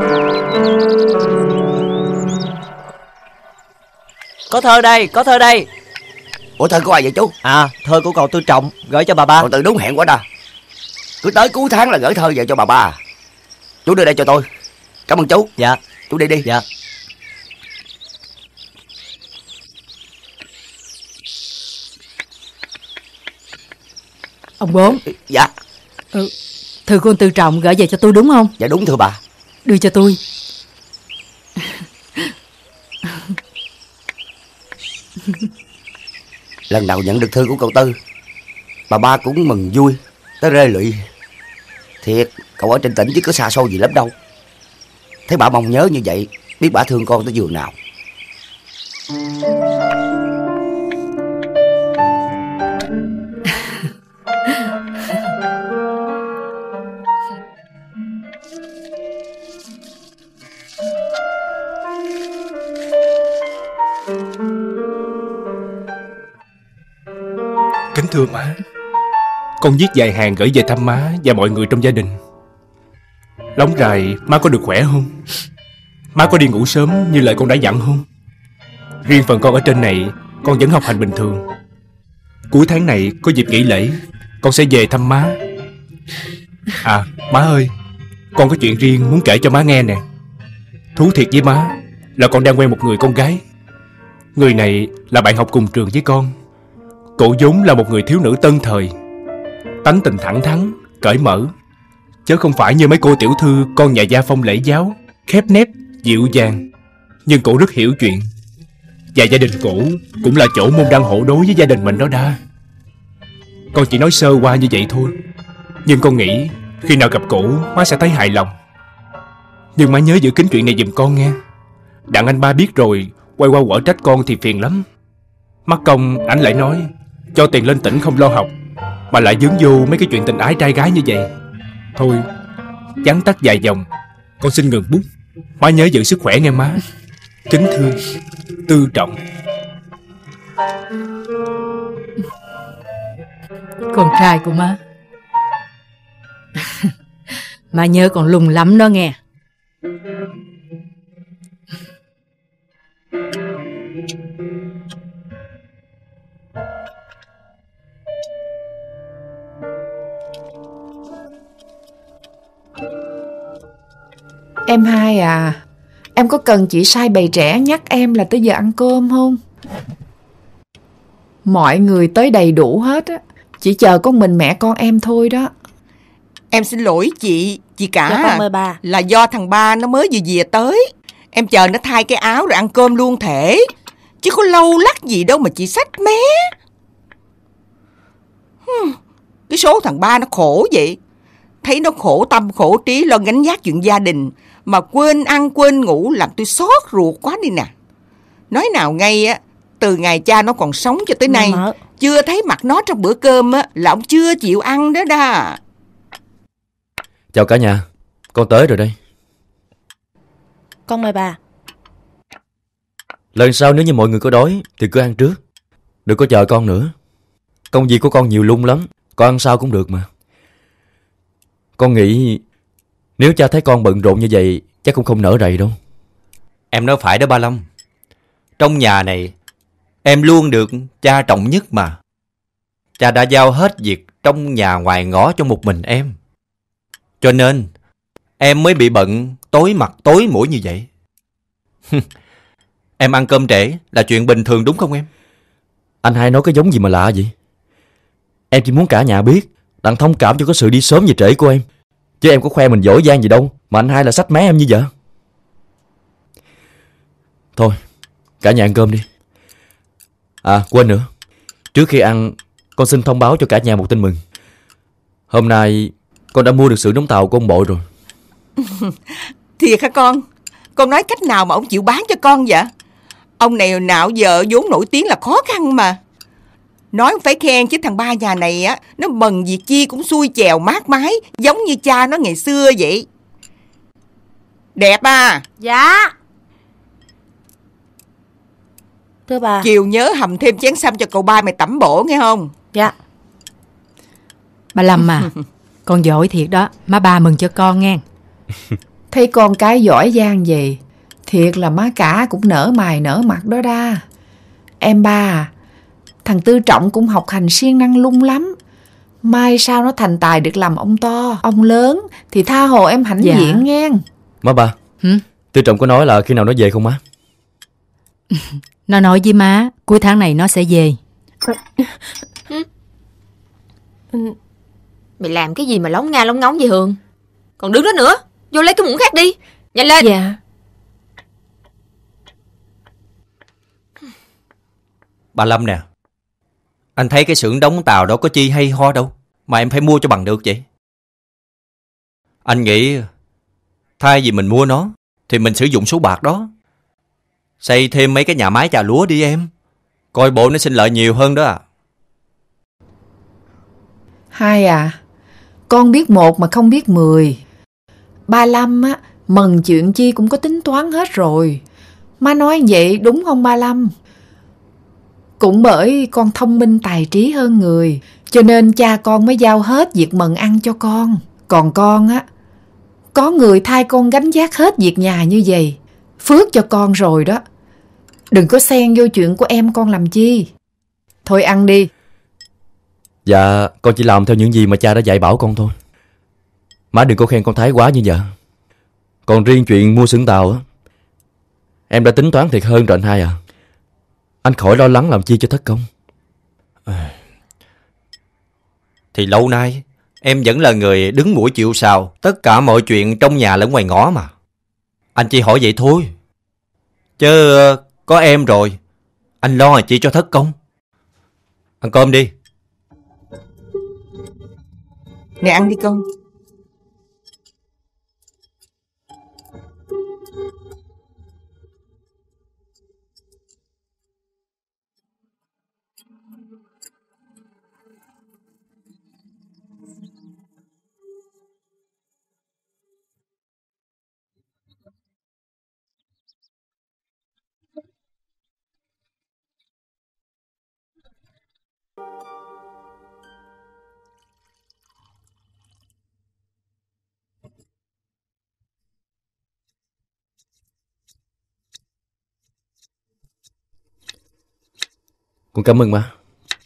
Speaker 20: Có thơ đây.
Speaker 6: Ủa thơ của ai vậy chú?
Speaker 20: À, thơ của cậu Tư Trọng, gửi cho bà ba.
Speaker 6: Cậu Tư đúng hẹn quá đà. Cứ tới cuối tháng là gửi thơ về cho bà ba. Chú đưa đây cho tôi. Cảm ơn chú.
Speaker 20: Dạ.
Speaker 6: Chú đi đi.
Speaker 20: Dạ.
Speaker 2: Ông Bốn.
Speaker 6: Dạ.
Speaker 2: Thư của anh Tư Trọng gửi về cho tôi đúng không?
Speaker 6: Dạ đúng thưa bà.
Speaker 2: Đưa cho tôi.
Speaker 6: Lần đầu nhận được thư của cậu Tư, bà ba cũng mừng vui tới rơi lụy. Thiệt, cậu ở trên tỉnh chứ có xa xôi gì lắm đâu. Thấy bà mong nhớ như vậy, biết bà thương con tới giường nào.
Speaker 21: Kính thưa má, con viết vài hàng gửi về thăm má và mọi người trong gia đình. Lóng rài má có được khỏe không? Má có đi ngủ sớm như lời con đã dặn không? Riêng phần con ở trên này, con vẫn học hành bình thường. Cuối tháng này có dịp nghỉ lễ, con sẽ về thăm má. À, má ơi, con có chuyện riêng muốn kể cho má nghe nè. Thú thiệt với má là con đang quen một người con gái. Người này là bạn học cùng trường với con. Cổ vốn là một người thiếu nữ tân thời, tánh tình thẳng thắn, cởi mở, chứ không phải như mấy cô tiểu thư con nhà gia phong lễ giáo, khép nép, dịu dàng. Nhưng cổ rất hiểu chuyện. Và gia đình cổ cũng là chỗ môn đăng hộ đối với gia đình mình đó đa. Con chỉ nói sơ qua như vậy thôi, nhưng con nghĩ khi nào gặp cổ má sẽ thấy hài lòng. Nhưng má nhớ giữ kín chuyện này giùm con nghe. Đặng anh ba biết rồi quay qua quở trách con thì phiền lắm. Mắc công ảnh lại nói cho tiền lên tỉnh không lo học, mà lại dướng vô mấy cái chuyện tình ái trai gái như vậy. Thôi, vắn tắt vài dòng, con xin ngừng bút. Má nhớ giữ sức khỏe nghe má. Kính thưa Tư Trọng.
Speaker 2: Con trai của má. Má nhớ còn lùng lắm đó nghe.
Speaker 3: Em hai à, em có cần chị sai bày trẻ nhắc em là tới giờ ăn cơm không? Mọi người tới đầy đủ hết á, chỉ chờ có mình mẹ con em thôi đó.
Speaker 1: Em xin lỗi chị cả.
Speaker 7: Dạ con mời bà.
Speaker 1: Là do thằng ba nó mới vừa về tới. Em chờ nó thay cái áo rồi ăn cơm luôn thể. Chứ có lâu lắc gì đâu mà chị xách mé. Cái số thằng ba nó khổ vậy. Thấy nó khổ tâm khổ trí lo gánh vác chuyện gia đình mà quên ăn quên ngủ, làm tôi xót ruột quá đi nè. Nói nào ngay á, từ ngày cha nó còn sống cho tới nay, chưa thấy mặt nó trong bữa cơm á là ông chưa chịu ăn đó đa.
Speaker 5: Chào cả nhà, con tới rồi đây.
Speaker 7: Con mời bà.
Speaker 5: Lần sau nếu như mọi người có đói thì cứ ăn trước, đừng có chờ con nữa. Công việc của con nhiều lung lắm, con ăn sao cũng được mà. Con nghĩ nếu cha thấy con bận rộn như vậy chắc cũng không nỡ rầy đâu.
Speaker 15: Em nói phải đó ba Lâm. Trong nhà này em luôn được cha trọng nhất mà. Cha đã giao hết việc trong nhà ngoài ngõ cho một mình em. Cho nên em mới bị bận tối mặt tối mũi như vậy. Em ăn cơm trễ là chuyện bình thường đúng không em?
Speaker 5: Anh hai nói cái giống gì mà lạ vậy? Em chỉ muốn cả nhà biết đặng thông cảm cho cái sự đi sớm về trễ của em. Chứ em có khoe mình giỏi giang gì đâu mà anh hai là xách mé em như vậy. Thôi, cả nhà ăn cơm đi. À, quên nữa. Trước khi ăn, con xin thông báo cho cả nhà một tin mừng. Hôm nay con đã mua được sữa đóng tàu của ông Bộ rồi.
Speaker 1: Thiệt hả con? Con nói cách nào mà ông chịu bán cho con vậy? Ông này nào giờ vốn nổi tiếng là khó khăn mà. Nói phải khen chứ thằng ba nhà này á, nó bần việc chi cũng xuôi chèo mát mái, giống như cha nó ngày xưa vậy. Đẹp à?
Speaker 7: Dạ. Thưa bà.
Speaker 1: Chiều nhớ hầm thêm chén xăm cho cậu ba mày tẩm bổ nghe không?
Speaker 7: Dạ.
Speaker 2: Bà Lâm à, con giỏi thiệt đó, má ba mừng cho con nghe.
Speaker 3: Thấy con cái giỏi giang gì, thiệt là má cả cũng nở mày nở mặt đó đa. Em ba à, thằng Tư Trọng cũng học hành siêng năng lung lắm. Mai sao nó thành tài được làm ông to, ông lớn thì tha hồ em hãnh diện nghe.
Speaker 5: Má ba, Tư Trọng có nói là khi nào nó về không má?
Speaker 2: Nó nói với má cuối tháng này nó sẽ về.
Speaker 4: Mày làm cái gì mà lóng nga lóng ngóng vậy Hường? Còn đứng đó nữa, vô lấy cái muỗng khác đi. Nhanh lên.
Speaker 7: Dạ.
Speaker 15: Bà Lâm nè, anh thấy cái xưởng đóng tàu đó có chi hay ho đâu mà em phải mua cho bằng được vậy. Anh nghĩ thay vì mình mua nó thì mình sử dụng số bạc đó xây thêm mấy cái nhà máy chà lúa đi em. Coi bộ nó sinh lợi nhiều hơn đó à.
Speaker 3: Hai à, con biết một mà không biết 10. Ba Lâm á, mần chuyện chi cũng có tính toán hết rồi. Má nói vậy đúng không ba Lâm? Cũng bởi con thông minh tài trí hơn người, cho nên cha con mới giao hết việc mần ăn cho con. Còn con á, có người thay con gánh vác hết việc nhà như vậy, phước cho con rồi đó. Đừng có xen vô chuyện của em con làm chi. Thôi ăn đi.
Speaker 5: Dạ, con chỉ làm theo những gì mà cha đã dạy bảo con thôi. Má đừng có khen con thái quá như vậy. Còn riêng chuyện mua xưởng tàu á, em đã tính toán thiệt hơn rồi anh hai à. Anh khỏi lo lắng làm chi cho thất công.
Speaker 15: Thì lâu nay em vẫn là người đứng mũi chịu sào tất cả mọi chuyện trong nhà lẫn ngoài ngõ mà. Anh chỉ hỏi vậy thôi. Chứ có em rồi, anh lo là chi cho thất công. Ăn cơm đi.
Speaker 1: Nè ăn đi con.
Speaker 5: Con cảm ơn má.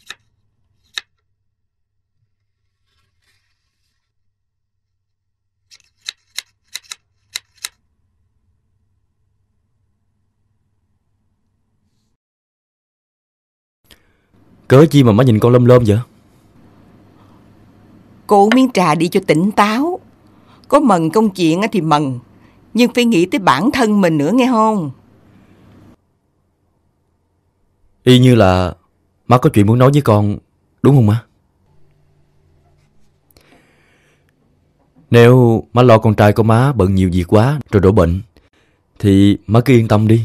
Speaker 5: Cớ chi mà má nhìn con lom lom vậy?
Speaker 1: Cô uống miếng trà đi cho tỉnh táo. Có mần công chuyện thì mần, nhưng phải nghĩ tới bản thân mình nữa nghe không?
Speaker 5: Y như là má có chuyện muốn nói với con, đúng không má? Nếu má lo con trai của má bận nhiều việc quá rồi đổ bệnh thì má cứ yên tâm đi.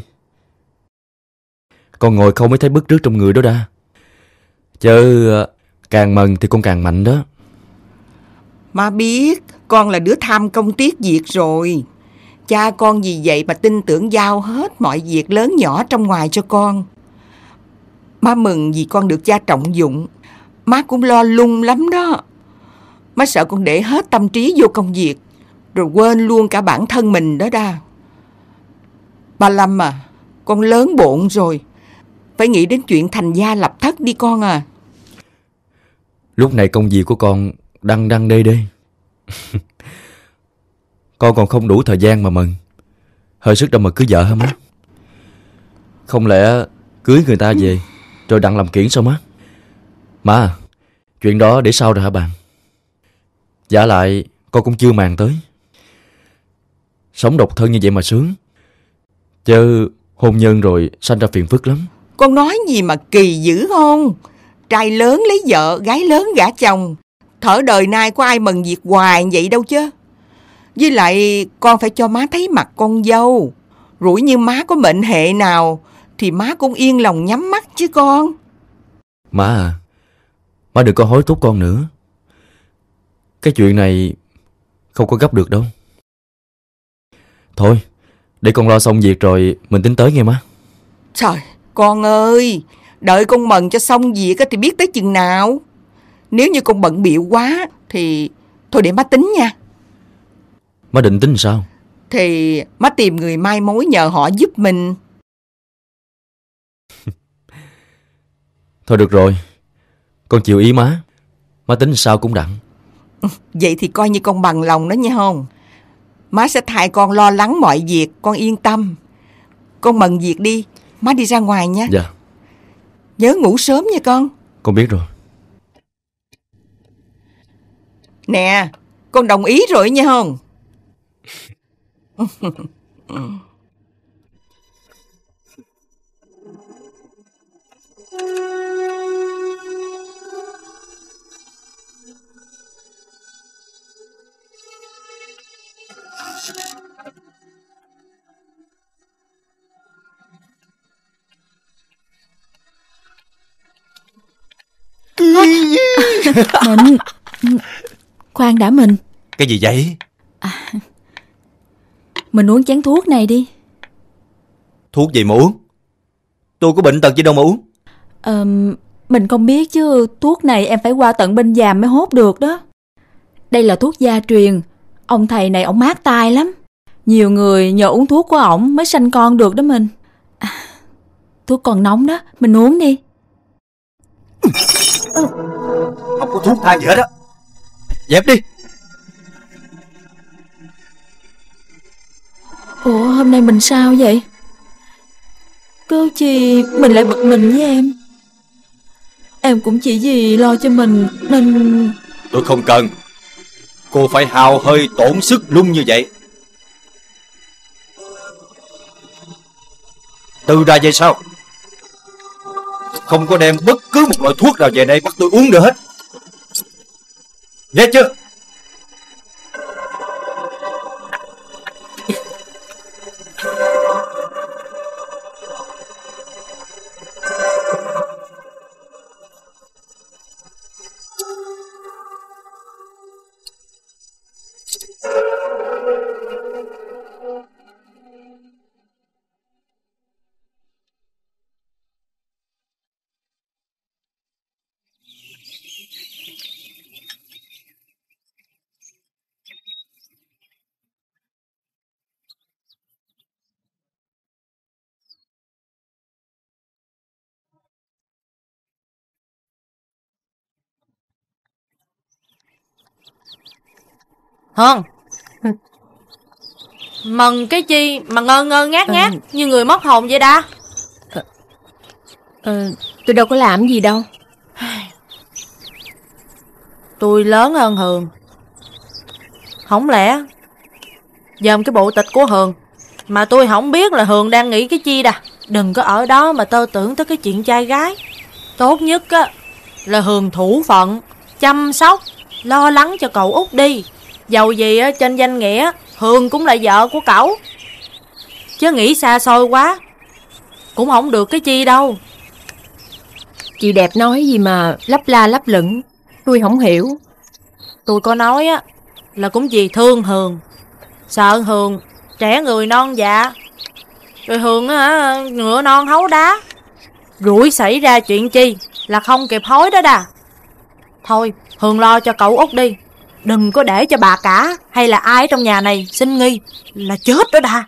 Speaker 5: Con ngồi không mới thấy bứt rứt trong người đó ra. Chứ càng mần thì con càng mạnh đó.
Speaker 1: Má biết con là đứa tham công tiếc việc rồi. Cha con vì vậy mà tin tưởng giao hết mọi việc lớn nhỏ trong ngoài cho con. Má mừng vì con được cha trọng dụng. Má cũng lo lung lắm đó. Má sợ con để hết tâm trí vô công việc rồi quên luôn cả bản thân mình đó đa. Ba Lâm à, con lớn bộn rồi, phải nghĩ đến chuyện thành gia lập thất đi con à.
Speaker 5: Lúc này công việc của con đăng đê đê. Con còn không đủ thời gian mà mừng. Hơi sức đâu mà cưới vợ hả má? Không lẽ cưới người ta về rồi đặng làm kiển sao má? Má à, chuyện đó để sau rồi hả bạn? Giả lại con cũng chưa màng tới. Sống độc thân như vậy mà sướng, chứ hôn nhân rồi sanh ra phiền phức lắm.
Speaker 1: Con nói gì mà kỳ dữ không? Trai lớn lấy vợ, gái lớn gả chồng. Thở đời nay có ai mừng việc hoài vậy đâu chứ. Với lại con phải cho má thấy mặt con dâu. Rủi như má có mệnh hệ nào thì má cũng yên lòng nhắm mắt chứ con.
Speaker 5: Má à, má đừng có hối thúc con nữa. Cái chuyện này không có gấp được đâu. Thôi, để con lo xong việc rồi mình tính tới nghe má.
Speaker 1: Trời, con ơi, đợi con mần cho xong việc thì biết tới chừng nào. Nếu như con bận bịu quá thì thôi để má tính nha.
Speaker 5: Má định tính sao?
Speaker 1: Thì má tìm người mai mối nhờ họ giúp mình.
Speaker 5: Thôi được rồi, con chịu ý má. Má tính sao cũng đặng.
Speaker 1: Vậy thì coi như con bằng lòng đó nha không? Má sẽ thay con lo lắng mọi việc, con yên tâm. Con mần việc đi, má đi ra ngoài nha.
Speaker 5: Dạ.
Speaker 1: Nhớ ngủ sớm nha con.
Speaker 5: Con biết rồi.
Speaker 1: Nè, con đồng ý rồi nha không?
Speaker 16: Mình khoan đã mình.
Speaker 15: Cái gì vậy?
Speaker 16: Mình uống chén thuốc này đi.
Speaker 15: Thuốc gì mà uống? Tôi có bệnh tật gì đâu mà uống.
Speaker 16: Mình không biết chứ thuốc này em phải qua tận bên Giàm mới hốt được đó. Đây là thuốc gia truyền. Ông thầy này ổng mát tai lắm. Nhiều người nhờ uống thuốc của ổng mới sanh con được đó mình. Thuốc còn nóng đó, mình uống đi.
Speaker 15: Không có thuốc thang gì hết á. Dẹp đi.
Speaker 16: Ủa hôm nay mình sao vậy? Cơ chi mình lại bực mình với em. Em cũng chỉ vì lo cho mình nên...
Speaker 15: Tôi không cần. Cô phải hao hơi tổn sức lung như vậy. Từ ra về sau không có đem bất cứ một loại thuốc nào về đây bắt tôi uống được hết. Nghe chưa?
Speaker 4: Hân, mần cái chi mà ngơ ngơ ngác ngác như người mất hồn vậy đã?
Speaker 12: Tôi đâu có làm gì đâu.
Speaker 4: Tôi lớn hơn Hường. Không lẽ dòm cái bộ tịch của Hường mà tôi không biết là Hường đang nghĩ cái chi đà. Đừng có ở đó mà tơ tưởng tới cái chuyện trai gái. Tốt nhất á là Hường thủ phận, chăm sóc, lo lắng cho cậu út đi.
Speaker 2: Dầu gì á, trên danh nghĩa Hương cũng là vợ của cậu. Chứ nghĩ xa xôi quá cũng không được cái chi đâu.
Speaker 12: Chị đẹp nói gì mà lấp la lấp lửng, tôi không hiểu.
Speaker 2: Tôi có nói á là cũng vì thương Hương, sợ Hương trẻ người non dạ, rồi Hương á ngựa non háu đá, rủi xảy ra chuyện chi là không kịp hối đó đà. Thôi Hương lo cho cậu Út đi, đừng có để cho bà cả hay là ai trong nhà này sinh nghi là chết đó đà.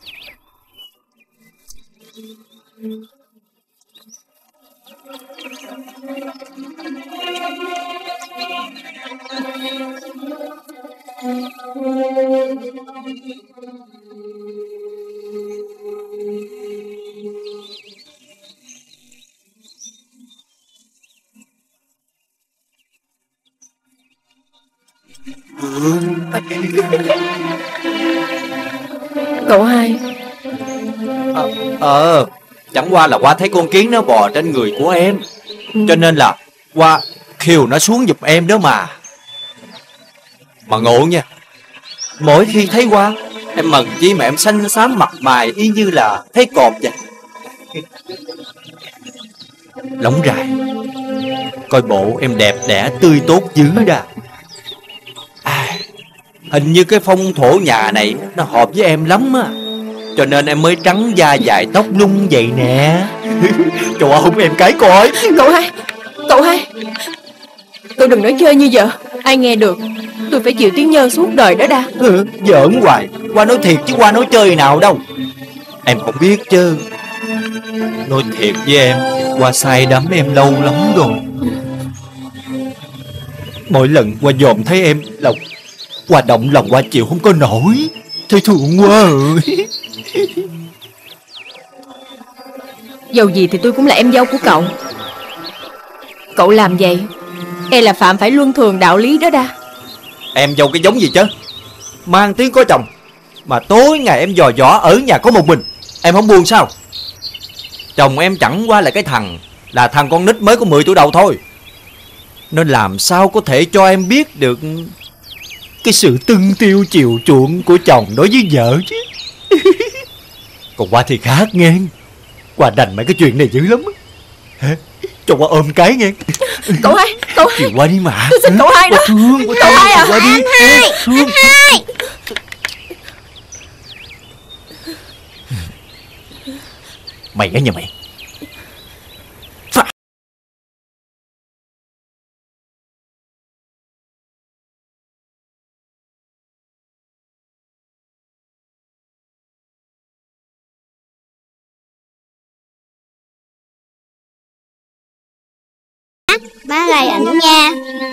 Speaker 12: Cậu hai.
Speaker 15: Chẳng qua là Hoa thấy con kiến nó bò trên người của em, cho nên là Hoa khiêu nó xuống giùm em đó mà. Mà ngộ nha, mỗi khi thấy Hoa em mừng chi mà em xanh xám mặt mày y như là thấy cọp vậy. Lóng rại, coi bộ em đẹp đẽ tươi tốt dữ đà. Hình như cái phong thổ nhà này nó hợp với em lắm á, cho nên em mới trắng da dài tóc lung vậy nè. Trời ơi, không em cái coi.
Speaker 12: Cậu hai, cậu đừng nói chơi như vợ, ai nghe được. Tôi phải chịu tiếng nhơ suốt đời đó đa.
Speaker 15: Giỡn hoài, Hoa nói thiệt chứ Hoa nói chơi nào đâu. Em không biết chứ, nói thiệt với em, Hoa say đắm em lâu lắm rồi. Mỗi lần Hoa dòm thấy em là Hoa động lòng, Hoa chịu không có nổi. Thấy thương quá rồi.
Speaker 12: Dầu gì thì tôi cũng là em dâu của cậu. Cậu làm vậy e là phạm phải luân thường đạo lý đó đa.
Speaker 15: Em dâu cái giống gì chứ, mang tiếng có chồng mà tối ngày em dò dỏ ở nhà có một mình, em không buồn sao? Chồng em chẳng qua là cái là thằng con nít mới có 10 tuổi đầu thôi, nên làm sao có thể cho em biết được cái sự tưng tiêu chiều chuộng của chồng đối với vợ chứ. Còn Hoa thì khác nghe, Hoa đành mấy cái chuyện này dữ lắm á. Cho Hoa ôm cái nghe.
Speaker 12: Cậu hai,
Speaker 15: Chiều Hoa đi mà.
Speaker 12: tôi xin cậu hai đó.
Speaker 15: Cậu hai à? Anh hai. Mày ở nhà mày.
Speaker 9: Má gầy ảnh nha.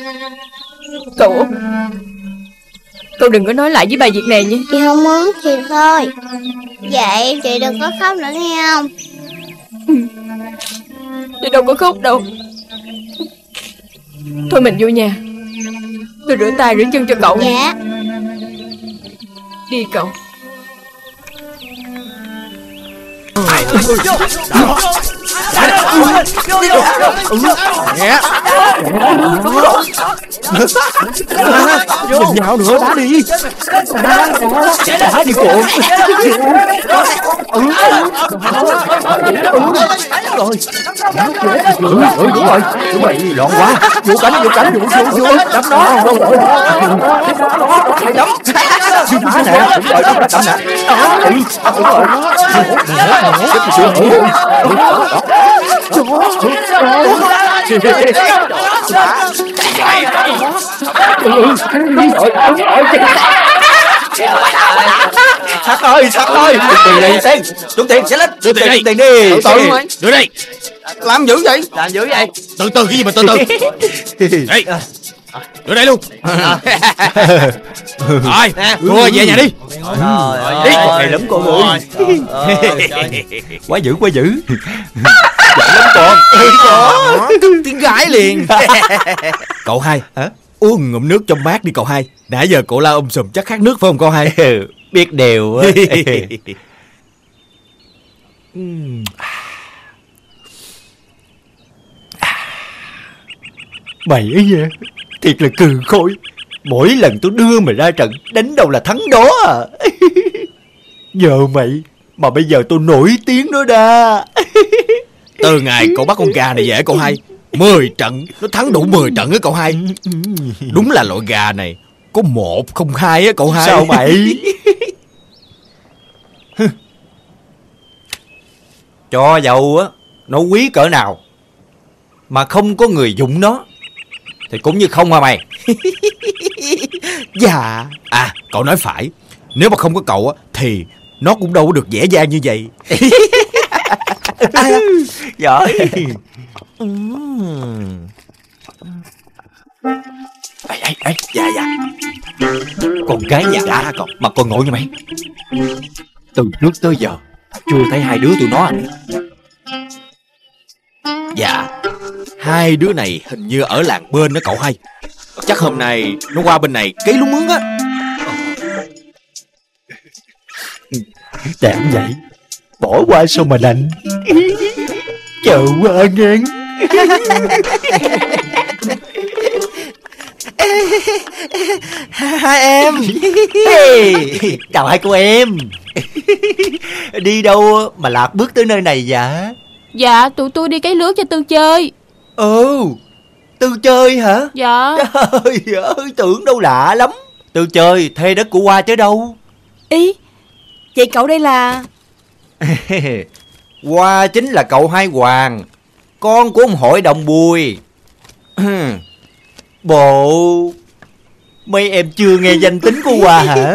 Speaker 12: Cậu đừng có nói lại với bà việc này nha.
Speaker 9: Chị không muốn thì thôi. Vậy chị đừng có khóc nữa nghe không?
Speaker 12: Chị đâu có khóc đâu. Thôi mình vô nhà, tôi rửa tay rửa chân cho cậu.
Speaker 9: Dạ.
Speaker 12: Đi cậu.
Speaker 21: Đừng nhào nữa, đá đi. Đá đi cuộn. Rồi. Đúng rồi. Đúng rồi, loạn quá. Vô cánh, đấm nó. Đấm. Đá nè, đúng rồi, đấm nè.
Speaker 15: Sắc ơi, tiền đi, trúng tiền, xé lít, đưa tiền đi,
Speaker 18: đưa đi.
Speaker 21: Làm dữ vậy?
Speaker 18: Từ từ cái gì mà từ từ. Đây, đưa đây luôn. Rồi, cô về nhà đi.
Speaker 15: Đi, hay lắm con ơi. Quá dữ. Giỏi lắm con.
Speaker 21: Tiếng gái liền.
Speaker 5: Cậu hai, uống ngụm nước trong bát đi cậu hai. Nãy giờ cậu la sùm chắc khát nước phải không cậu hai?
Speaker 15: Biết đều. Mày ấy nha, thiệt là cừ khôi. Mỗi lần tôi đưa mày ra trận, đánh đâu là thắng đó à. Nhờ mày mà bây giờ tôi nổi tiếng đó đa.
Speaker 5: Từ ngày cậu bắt con gà này về cậu hai, 10 trận nó thắng đủ 10 trận á cậu hai. Đúng là loại gà này có 1 không 2 á cậu hai.
Speaker 15: Sao mày? Cho dầu á nó quý cỡ nào mà không có người dụng nó thì cũng như không hả mày?
Speaker 5: Dạ. À cậu nói phải. Nếu mà không có cậu á thì nó cũng đâu có được dễ dàng như vậy.
Speaker 15: Giỏi. Dạ. Con gái nhà đã cậu mà con ngộ như mày. Từ trước tới giờ chưa thấy hai đứa tụi nó à?
Speaker 5: Dạ, hai đứa này hình như ở làng bên đó cậu hai. Chắc hôm nay nó qua bên này cấy lúa mướn á.
Speaker 15: Chẳng vậy bỏ qua sao mà đành. Chờ qua ngang. Hai em. Hey, chào hai cô em. Đi đâu mà lạc bước tới nơi này vậy?
Speaker 7: Dạ tụi tôi đi cấy lúa cho Tư chơi.
Speaker 15: Tư chơi hả?
Speaker 7: Dạ.
Speaker 15: Trời ơi, tưởng đâu lạ lắm. Tư chơi thuê đất của Hoa chứ đâu.
Speaker 8: Ý, vậy cậu đây là...
Speaker 15: Hoa chính là cậu Hai Hoàng, con của ông hội đồng Bùi. Bộ mấy em chưa nghe danh tính của Hoa hả?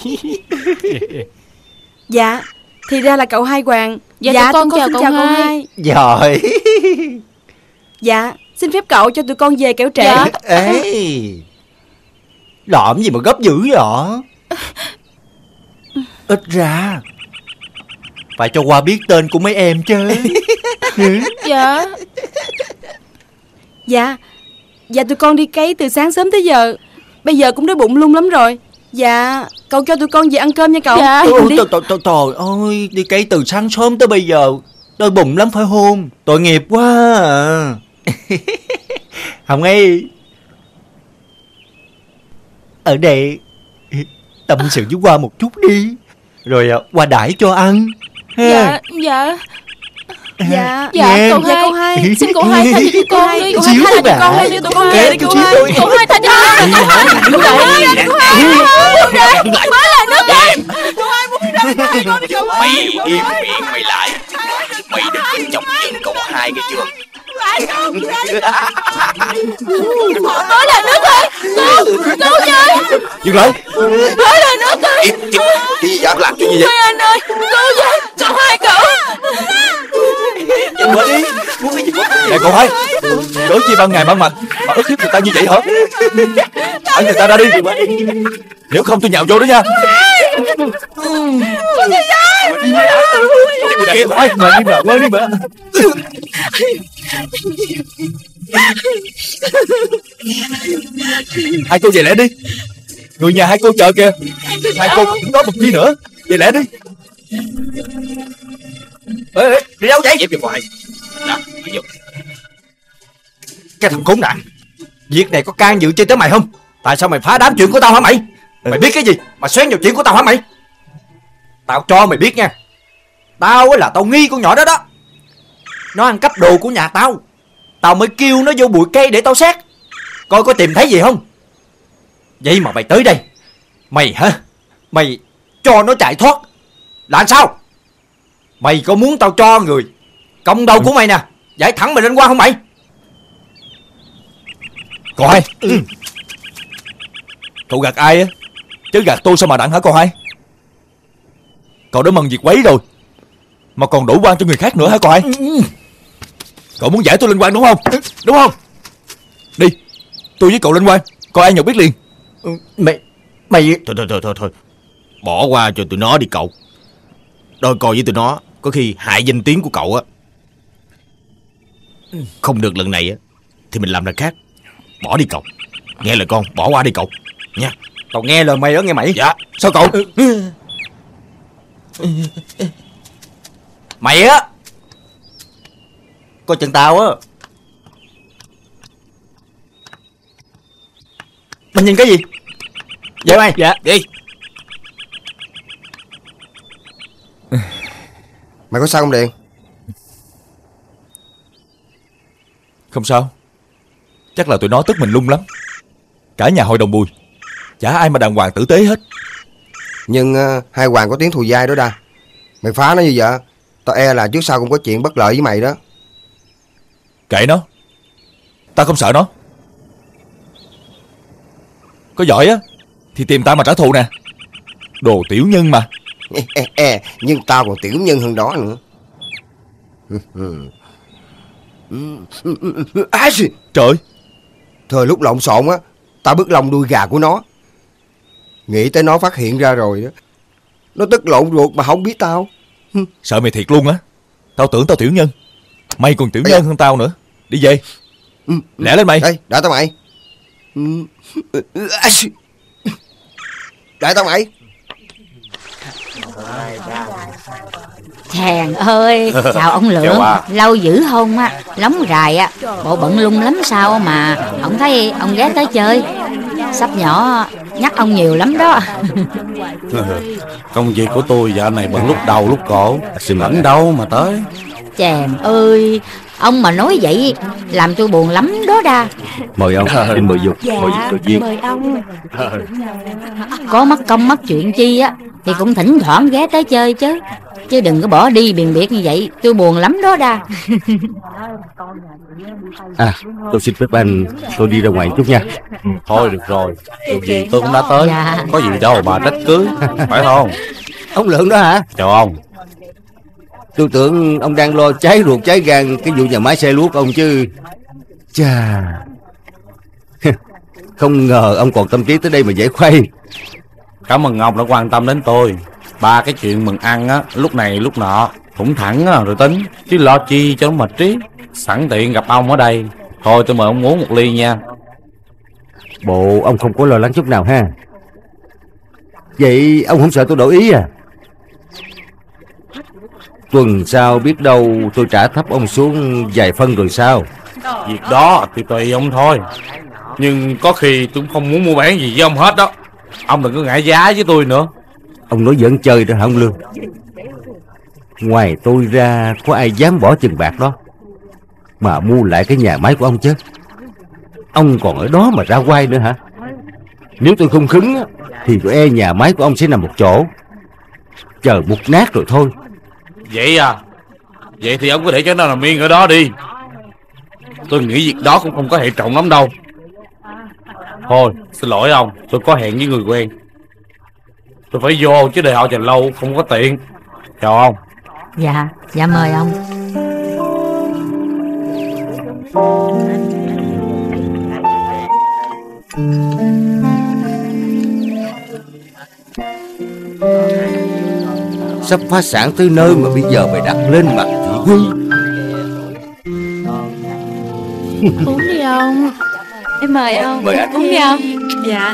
Speaker 8: Dạ, thì ra là cậu Hai Hoàng.
Speaker 7: Dạ con chào cậu Hai.
Speaker 15: Rồi.
Speaker 8: Dạ, xin phép cậu cho tụi con về kẻo trễ.
Speaker 7: Dạ.
Speaker 15: Ê, làm gì mà gấp dữ vậy? Ít ra phải cho Hoa biết tên của mấy em chứ.
Speaker 7: Dạ.
Speaker 8: Dạ tụi con đi cấy từ sáng sớm tới giờ. Bây giờ cũng đói bụng lung lắm rồi. Dạ, cậu cho tụi con về ăn cơm nha cậu.
Speaker 7: Dạ.
Speaker 15: Trời ơi, đi cấy từ sáng sớm tới bây giờ đói bụng lắm phải không? Tội nghiệp quá à. Hồng Nghi, ở đây tâm sự với Hoa một chút đi, rồi Hoa đãi cho ăn.
Speaker 7: Dạ. Cậu Hai, xin cậu Hai tha cho tụi con đi. Cậu Hai tha cho tụi con đi, tụi con về đi. Cậu Hai tha cho tụi con. Cậu Hai mở lại nước đi. Cậu Hai muốn ra tay con đi cậu Hai.
Speaker 5: Mày im miệng mày lại. Mày đừng có chọc giận cậu Hai nghe chưa?
Speaker 7: Mở lại nước đi. Cứu chơi.
Speaker 5: Dừng lại.
Speaker 7: Mở lại nước đi.
Speaker 5: Đi dám làm chuyện gì vậy?
Speaker 7: Anh ơi, cứu với. Cậu Hai cậu.
Speaker 5: Dừng lại đi. Nè cậu Hai, cớ chi ban ngày ban mặt mà ức hiếp người ta như vậy hả? Thả người ta ra đi. Nếu không tôi nhào vô đó nha. Mày đi mà quên đi mà. Hai cô về lẹ đi. Người nhà hai cô chờ kìa. Hai cô cũng nói một chi nữa. Về lẹ đi. Ê, đi đâu vậy? Dẹp về ngoài. Nè, đi vô. Cái thằng khốn nạn, việc này có can dự chơi tới mày không? Tại sao mày phá đám chuyện của tao hả mày? Mày biết cái gì mà xen vào chuyện của tao hả mày? Tao cho mày biết nha, tao là tao nghi con nhỏ đó đó. Nó ăn cắp đồ của nhà tao. Tao mới kêu nó vô bụi cây để tao xét, coi có tìm thấy gì không. Vậy mà mày tới đây, mày hả? Mày cho nó chạy thoát là sao? Mày có muốn tao cho người công đầu của mày nè giải thẳng mày lên Hoa không mày? Cậu Hai, cậu gạt ai á chứ gạt tôi sao mà đặng hả cậu Hai? Cậu đã mần việc quấy rồi mà còn đổ quan cho người khác nữa hả cậu Hai? Cậu muốn giải tôi lên quan đúng không? Đúng không? Đi, tôi với cậu lên quan, coi ai nhận biết liền. Mày Thôi bỏ qua cho tụi nó đi cậu. Đôi coi với tụi nó có khi hại danh tiếng của cậu á. Không được lần này á thì mình làm lần khác. Bỏ đi cậu. Nghe lời con, bỏ qua đi cậu nha.
Speaker 15: Tao nghe lời mày đó nghe mày.
Speaker 5: Dạ. Sao cậu?
Speaker 15: Mày á, coi chừng tao á. Mình nhìn cái gì? Dạ mày.
Speaker 21: Dạ.
Speaker 18: Đi.
Speaker 13: Mày có sao không Điền?
Speaker 5: Không sao. Chắc là tụi nó tức mình lung lắm. Cả nhà hội đồng Bùi, chả ai mà đàng hoàng tử tế hết.
Speaker 13: Nhưng hai Hoàng có tiếng thù dai đó đa. Mày phá nó như vậy, tao e là trước sau cũng có chuyện bất lợi với mày đó.
Speaker 5: Kệ nó, tao không sợ nó. Có giỏi á thì tìm tao mà trả thù nè. Đồ tiểu nhân mà.
Speaker 13: Nhưng tao còn tiểu nhân hơn đó nữa.
Speaker 5: Trời,
Speaker 13: thời lúc lộn xộn á, tao bứt lông đuôi gà của nó. Nghĩ tới nó phát hiện ra rồi đó, nó tức lộn ruột mà không biết tao.
Speaker 5: Sợ mày thiệt luôn á. Tao tưởng tao tiểu nhân, mày còn tiểu nhân hơn tao nữa. Đi về. Lẹ lên mày.
Speaker 13: Đây, đợi tao mày. Đợi tao mày.
Speaker 2: Chàng ơi, chào ông Lượng. Lâu dữ không á, lóng rài á. Bộ bận lung lắm sao mà không thấy ông ghé tới chơi. Sắp nhỏ nhắc ông nhiều lắm đó.
Speaker 18: Công việc của tôi dạo này bận lúc đầu lúc cổ, rảnh đâu mà tới.
Speaker 2: Chàng ơi, ông mà nói vậy làm tôi buồn lắm đó đa.
Speaker 11: Mời ông, xin mời dục. Mời dục tự nhiên.
Speaker 10: Mời ông.
Speaker 2: Có mắc công mắc chuyện chi á thì cũng thỉnh thoảng ghé tới chơi chứ. Chứ đừng có bỏ đi biền biệt như vậy, tôi buồn lắm đó đa.
Speaker 11: À, tôi xin phép anh, tôi đi ra ngoài chút nha.
Speaker 18: Thôi được rồi, dù gì tôi cũng đã tới. Có gì đâu mà trách cứ, phải không?
Speaker 11: Ông Lượng đó hả?
Speaker 18: Chào ông.
Speaker 11: Tôi tưởng ông đang lo cháy ruột cháy gan cái vụ nhà máy xe lúa của ông chứ. Chà, không ngờ ông còn tâm trí tới đây mà giải khuây.
Speaker 18: Cảm ơn ông đã quan tâm đến tôi. Ba cái chuyện mừng ăn á, lúc này lúc nọ thủng thẳng á, rồi tính, chứ lo chi cho nó mệt trí. Sẵn tiện gặp ông ở đây, thôi tôi mời ông uống một ly nha.
Speaker 11: Bộ ông không có lo lắng chút nào ha? Vậy ông không sợ tôi đổi ý à? Tuần sau biết đâu tôi trả thấp ông xuống vài phân rồi sao?
Speaker 18: Việc đó thì tùy ông thôi. Nhưng có khi tôi cũng không muốn mua bán gì với ông hết đó. Ông đừng có ngại giá với tôi nữa.
Speaker 11: Ông nói giỡn chơi đó hả ông Lương? Ngoài tôi ra có ai dám bỏ chừng bạc đó mà mua lại cái nhà máy của ông chứ? Ông còn ở đó mà ra quay nữa hả? Nếu tôi không khứng á, thì tôi e nhà máy của ông sẽ nằm một chỗ, chờ mục nát rồi thôi.
Speaker 18: Vậy à? Vậy thì ông có để cho nó nằm yên ở đó đi. Tôi nghĩ việc đó cũng không có hệ trọng lắm đâu. Thôi, xin lỗi ông, tôi có hẹn với người quen. Tôi phải vô chứ để họ chờ lâu không có tiện. Chào ông.
Speaker 2: Dạ, dạ mời ông.
Speaker 11: Sắp phá sản tới nơi mà bây giờ mày đặt lên mặt thị huy.
Speaker 10: Uống đi ông. Em mời ông.
Speaker 11: Mời anh.
Speaker 10: Uống đi ông. Dạ.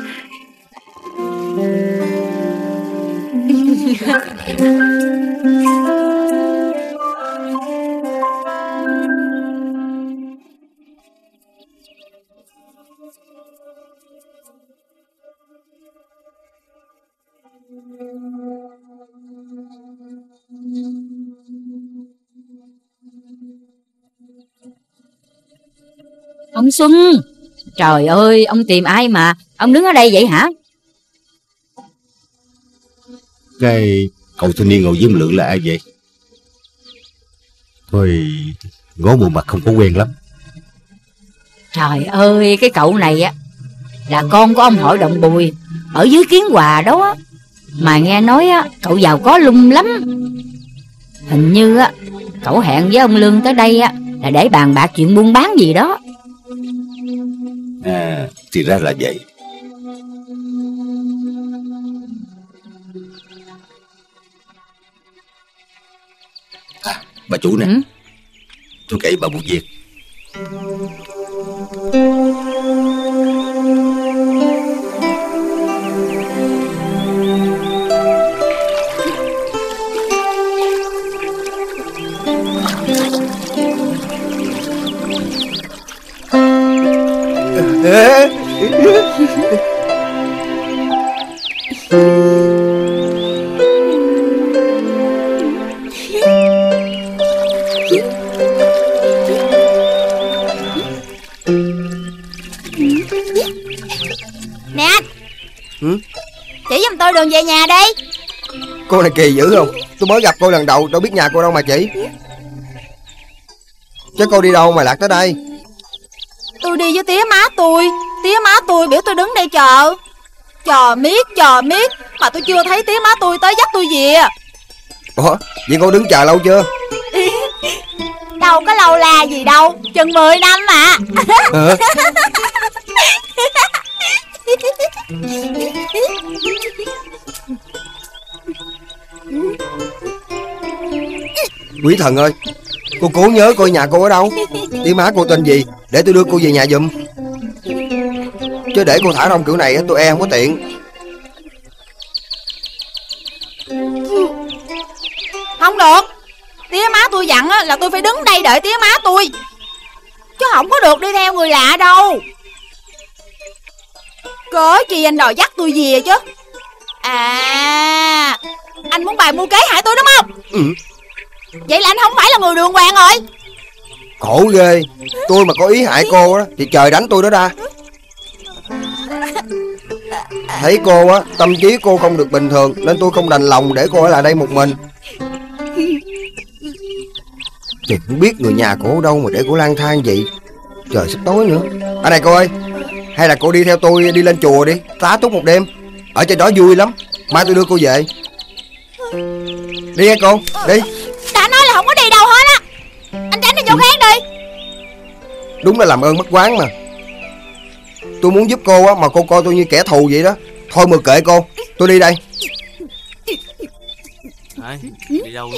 Speaker 2: Ông Xuân, trời ơi, ông tìm ai mà ông đứng ở đây vậy hả?
Speaker 11: Cái cậu thanh niên ngồi với Lượng là ai vậy? Thôi, ngó bộ mặt không có quen lắm.
Speaker 2: Trời ơi, cái cậu này á là con của ông hội đồng Bùi ở dưới Kiến Hòa đó. Mà nghe nói á, cậu giàu có lung lắm. Hình như á, cậu hẹn với ông Lương tới đây á là để bàn bạc chuyện buôn bán gì đó.
Speaker 11: À, thì ra là vậy. À, bà chủ nè, tôi kể bà một việc.
Speaker 9: Nè anh, chỉ giùm tôi đường về nhà đi.
Speaker 13: Cô này kỳ dữ không? Tôi mới gặp cô lần đầu, đâu biết nhà cô đâu mà chỉ. Chứ cô đi đâu mà lạc tới đây?
Speaker 7: Tôi đi với tía má tôi. Tía má tôi biểu tôi đứng đây chờ. Chờ miết mà tôi chưa thấy tía má tôi tới dắt tôi về.
Speaker 13: Ủa, vậy cô đứng chờ lâu chưa?
Speaker 7: Đâu có lâu la gì đâu, chừng 10 năm mà.
Speaker 13: Quý thần ơi, cô cố nhớ coi nhà cô ở đâu. Tía má cô tên gì để tôi đưa cô về nhà giùm. Chứ để cô thả rong kiểu này tôi không có tiện.
Speaker 7: Không được, tía má tôi dặn là tôi phải đứng đây đợi tía má tôi, chứ không có được đi theo người lạ đâu. Cớ chi anh đòi dắt tôi về chứ? À, anh muốn bày mưu kế hại tôi đúng không? Vậy là anh không phải là người đường hoàng rồi.
Speaker 13: Khổ ghê. Tôi mà có ý hại cô đó thì trời đánh tôi đó ra. Thấy cô á, tâm trí cô không được bình thường nên tôi không đành lòng để cô ở lại đây một mình. Thì không biết người nhà cô ở đâu mà để cô lang thang vậy. Trời sắp tối nữa. À này cô ơi, hay là cô đi theo tôi đi lên chùa đi, tá túc một đêm. Ở trên đó vui lắm, mai tôi đưa cô về. Đi nghe cô, đi.
Speaker 7: Đã nói là không có đi đâu hết á. Anh tránh đi chỗ khác đi.
Speaker 13: Đúng là làm ơn mất quán mà. Tôi muốn giúp cô á, mà cô coi tôi như kẻ thù vậy đó. Thôi mà kệ cô, tôi đi đây.
Speaker 15: Đi đâu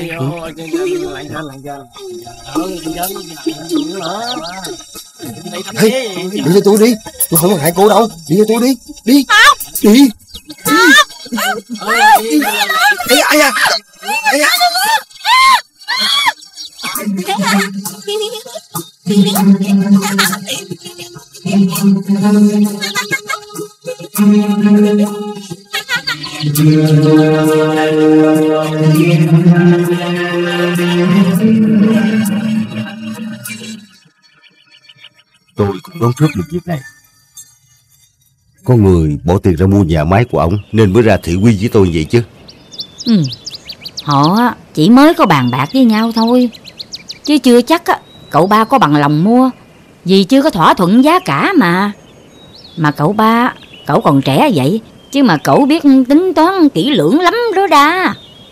Speaker 13: Hey, đi cho tôi đi. Tôi không có hại cô đâu. Đi cho tôi đi. Đi. Đi. Ai da.
Speaker 11: Tôi cũng đoán trước được việc này. Có người bỏ tiền ra mua nhà máy của ông nên mới ra thị uy với tôi vậy chứ.
Speaker 2: Họ chỉ mới có bàn bạc với nhau thôi, chứ chưa chắc cậu ba có bằng lòng mua, vì chưa có thỏa thuận giá cả mà. Mà cậu ba, cậu còn trẻ vậy chứ mà cậu biết tính toán kỹ lưỡng lắm đó đa.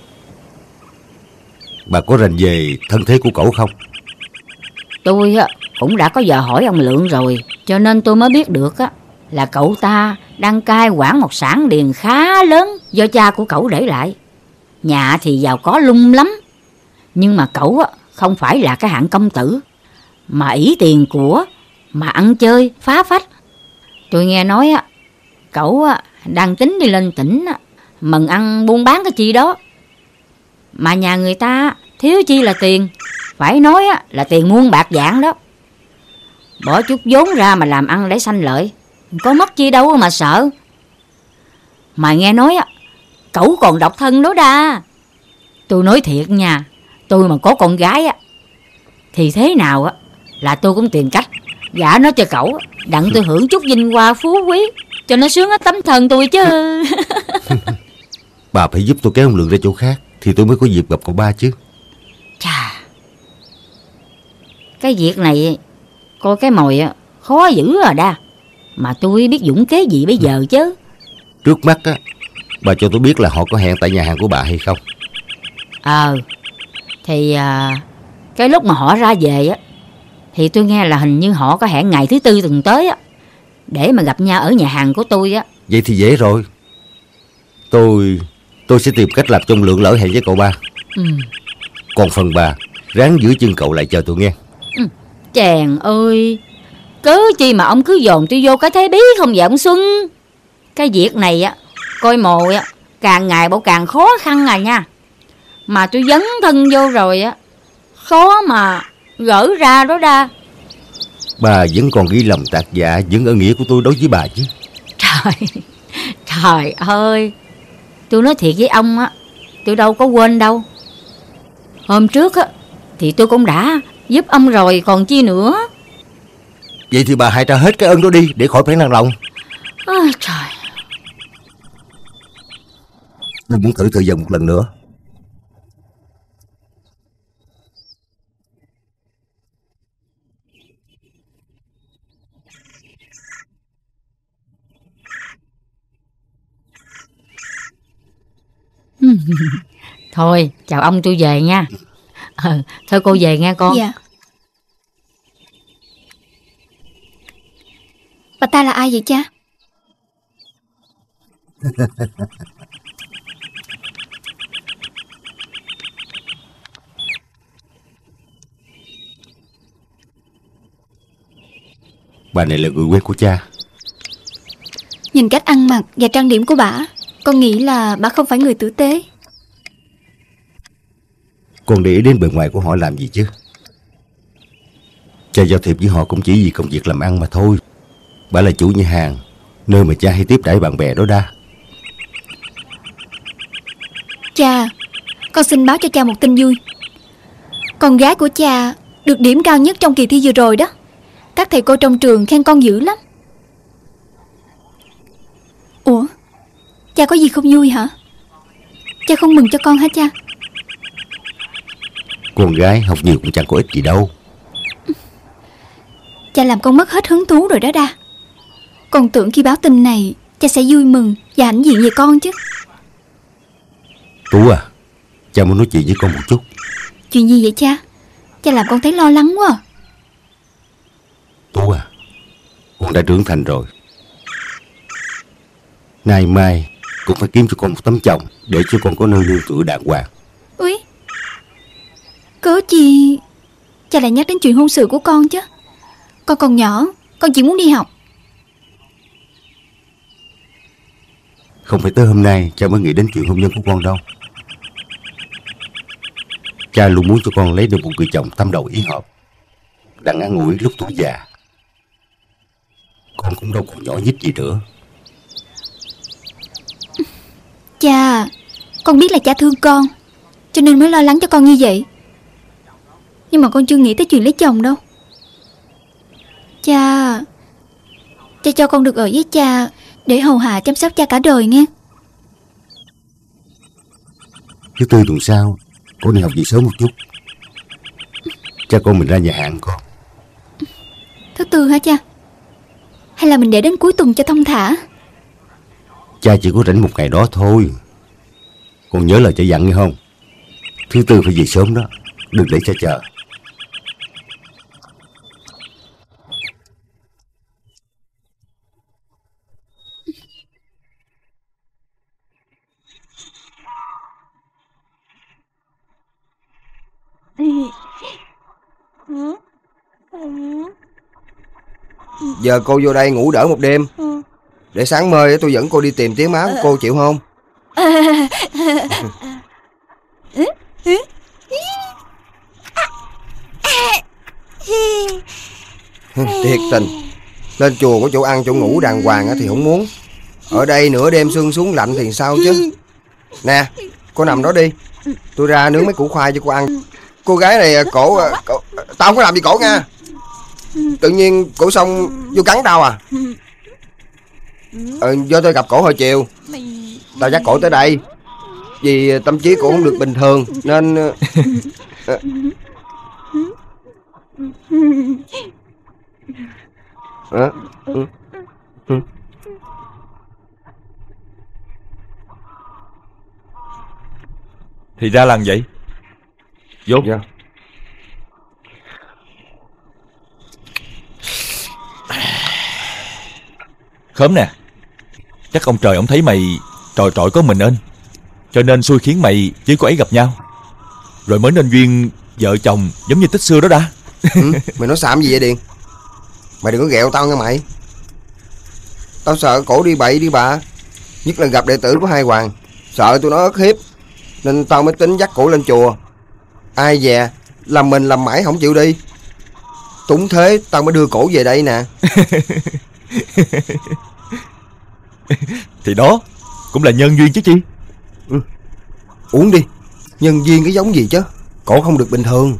Speaker 11: Bà có rành về thân thế của cậu không?
Speaker 2: Tôi cũng đã có giờ hỏi ông Lượng rồi, cho nên tôi mới biết được là cậu ta đang cai quản một sản điền khá lớn do cha của cậu để lại. Nhà thì giàu có lung lắm, nhưng mà cậu không phải là cái hạng công tử, mà ỷ tiền của, mà ăn chơi phá phách. Tôi nghe nói cậu đang tính đi lên tỉnh mần ăn buôn bán cái chi đó. Mà nhà người ta thiếu chi là tiền, phải nói là tiền muôn bạc vạn đó. Bỏ chút vốn ra mà làm ăn để sanh lợi, có mất chi đâu mà sợ. Mà nghe nói cậu còn độc thân đó đa. Tôi nói thiệt nha, tôi mà có con gái thì thế nào là tôi cũng tìm cách gả nó cho cậu, đặng tôi hưởng chút vinh hoa phú quý cho nó sướng hết tấm thân tôi chứ.
Speaker 11: Bà phải giúp tôi kéo ông Lượng ra chỗ khác thì tôi mới có dịp gặp cậu ba chứ.
Speaker 2: Chà, cái việc này coi cái mồi khó giữ à đa. Mà tôi biết dũng kế gì bây giờ chứ.
Speaker 11: Trước mắt bà cho tôi biết là họ có hẹn tại nhà hàng của bà hay không?
Speaker 2: Thì cái lúc mà họ ra về thì tôi nghe là hình như họ có hẹn ngày thứ Tư tuần tới để mà gặp nhau ở nhà hàng của tôi.
Speaker 11: Vậy thì dễ rồi. Tôi sẽ tìm cách làm cho ông Lượng lỡ hẹn với cậu ba. Còn phần bà, ráng giữ chân cậu lại chờ tôi nghe.
Speaker 2: Chàng ơi, cớ chi mà ông cứ dồn tôi vô cái thế bí không vậy ông Xuân? Cái việc này coi mồi càng ngày bộ càng khó khăn à nha. Mà tôi dấn thân vô rồi khó mà gỡ ra đó đa.
Speaker 11: Bà vẫn còn ghi lòng tạc dạ những ơn nghĩa của tôi đối với bà chứ.
Speaker 2: Trời ơi, tôi nói thiệt với ông á, tôi đâu có quên đâu. Hôm trước á thì tôi cũng đã giúp ông rồi còn chi nữa.
Speaker 11: Vậy thì bà hãy trả hết cái ơn đó đi để khỏi phải nặng lòng.
Speaker 2: Trời.
Speaker 11: Tôi muốn thử thời gian một lần nữa.
Speaker 2: Thôi chào ông, tôi về nha. Thôi cô về nha con.
Speaker 10: Dạ. Bà ta là ai vậy cha?
Speaker 11: Bà này là người quen của cha.
Speaker 10: Nhìn cách ăn mặc và trang điểm của bà, con nghĩ là bà không phải người tử tế.
Speaker 11: Con để ý đến bề ngoài của họ làm gì chứ? Cha giao thiệp với họ cũng chỉ vì công việc làm ăn mà thôi. Bà là chủ nhà hàng, nơi mà cha hay tiếp đãi bạn bè đó đa.
Speaker 10: Cha, con xin báo cho cha một tin vui. Con gái của cha được điểm cao nhất trong kỳ thi vừa rồi đó. Các thầy cô trong trường khen con dữ lắm. Ủa, cha có gì không vui hả? Cha không mừng cho con hả cha?
Speaker 11: Con gái học nhiều cũng chẳng có ích gì đâu.
Speaker 10: Cha làm con mất hết hứng thú rồi đó đa. Con tưởng khi báo tin này cha sẽ vui mừng và hãnh diện về con chứ.
Speaker 11: Tú à, cha muốn nói chuyện với con một chút.
Speaker 10: Chuyện gì vậy cha? Cha làm con thấy lo lắng quá.
Speaker 11: Tú à, con đã trưởng thành rồi. Nay mai cũng phải kiếm cho con một tấm chồng để cho con có nơi nương tựa đàng hoàng.
Speaker 10: Úi, cớ chi cha lại nhắc đến chuyện hôn sự của con chứ? Con còn nhỏ, con chỉ muốn đi học.
Speaker 11: Không phải tới hôm nay cha mới nghĩ đến chuyện hôn nhân của con đâu. Cha luôn muốn cho con lấy được một người chồng tâm đầu ý hợp, đang an ủi lúc tuổi già. Con cũng đâu còn nhỏ nhít gì nữa.
Speaker 10: Cha, con biết là cha thương con, cho nên mới lo lắng cho con như vậy. Nhưng mà con chưa nghĩ tới chuyện lấy chồng đâu. Cha cho con được ở với cha để hầu hạ chăm sóc cha cả đời nghe.
Speaker 11: Thứ Tư tuần sau con đi học về sớm một chút. Cha con mình ra nhà hàng con.
Speaker 10: Thứ Tư hả cha? Hay là mình để đến cuối tuần cho thông thả?
Speaker 11: Cha chỉ có rảnh một ngày đó thôi. Con nhớ lời cha dặn nghe không? Thứ Tư phải về sớm đó, đừng để cha chờ.
Speaker 13: Giờ cô vô đây ngủ đỡ một đêm, để sáng mai tôi dẫn cô đi tìm tiếng máu của cô, chịu không? Thiệt tình, lên chùa có chỗ ăn chỗ ngủ đàng hoàng thì không muốn. Ở đây nửa đêm sương xuống lạnh thì sao chứ. Nè, cô nằm đó đi, tôi ra nướng mấy củ khoai cho cô ăn. Cô gái này cổ tao không có làm gì cổ nha. Tự nhiên cổ xong vô cắn tao à. Do tôi gặp cổ hồi chiều, tao dắt cổ tới đây vì tâm trí cổ không được bình thường nên
Speaker 21: Thì ra là vậy. Vô.
Speaker 13: Dạ.
Speaker 21: Khớm nè, chắc ông trời ông thấy mày tròi trọi có mình ơn, cho nên xui khiến mày với cô ấy gặp nhau, rồi mới nên duyên vợ chồng giống như tích xưa đó đã.
Speaker 13: Mày nói xàm gì vậy Điền? Mày đừng có ghẹo tao nghe mày. Tao sợ cổ đi bậy đi bạ, nhất là gặp đệ tử của Hai Hoàng, sợ tụi nó ức hiếp, nên tao mới tính dắt cổ lên chùa. Ai dè làm mình làm mãi không chịu đi. Túng thế tao mới đưa cổ về đây nè.
Speaker 5: Thì đó cũng là nhân duyên chứ chi.
Speaker 13: Uống đi. Nhân duyên cái giống gì chứ. Cổ không được bình thường.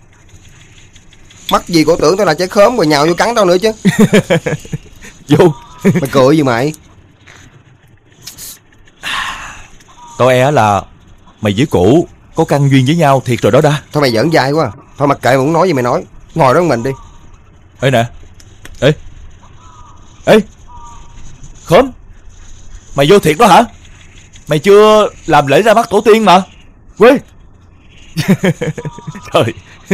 Speaker 13: Mắc gì cổ tưởng tao là trái khóm rồi nhào vô cắn tao nữa chứ.
Speaker 5: Vô.
Speaker 13: Mày cười gì mày?
Speaker 5: Tao e là mày với cổ có căn duyên với nhau thiệt rồi đó đã.
Speaker 13: Thôi mày giỡn dai quá. Thôi mặc kệ, mày muốn nói gì mày nói. Ngồi đó mình đi.
Speaker 5: Ê nè. Ê Khóm, mày vô thiệt đó hả? Mày chưa làm lễ ra mắt tổ tiên mà. Quê. Trời.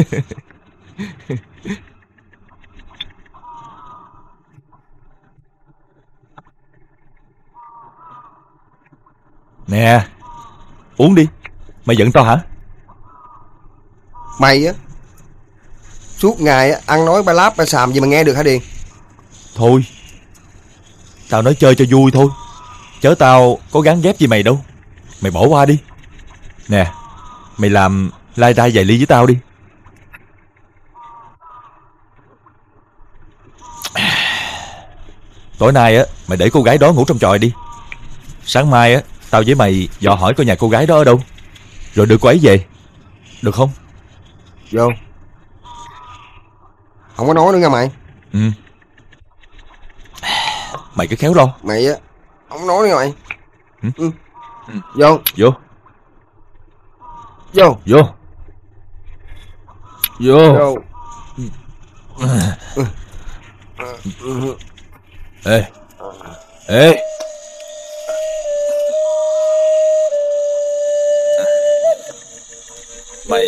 Speaker 5: Nè, uống đi. Mày giận tao hả?
Speaker 13: Mày á, suốt ngày á, ăn nói ba láp ba xàm gì mà nghe được hả Điền?
Speaker 5: Thôi, tao nói chơi cho vui thôi, chớ tao có gán ghép gì mày đâu. Mày bỏ qua đi. Nè, mày làm lai rai vài ly với tao đi. Tối nay á, mày để cô gái đó ngủ trong chòi đi. Sáng mai á, tao với mày dò hỏi coi nhà cô gái đó ở đâu, rồi đưa cô ấy về. Được không?
Speaker 13: Vô. Không có nói nữa nha mày.
Speaker 5: Ừ. Mày cứ khéo đâu.
Speaker 13: Mày á, không nói nữa nha mày. Ừ. Vô.
Speaker 5: Vô.
Speaker 13: Vô.
Speaker 5: Vô. Vô.
Speaker 13: Vô.
Speaker 5: Ê. Ê. Mày.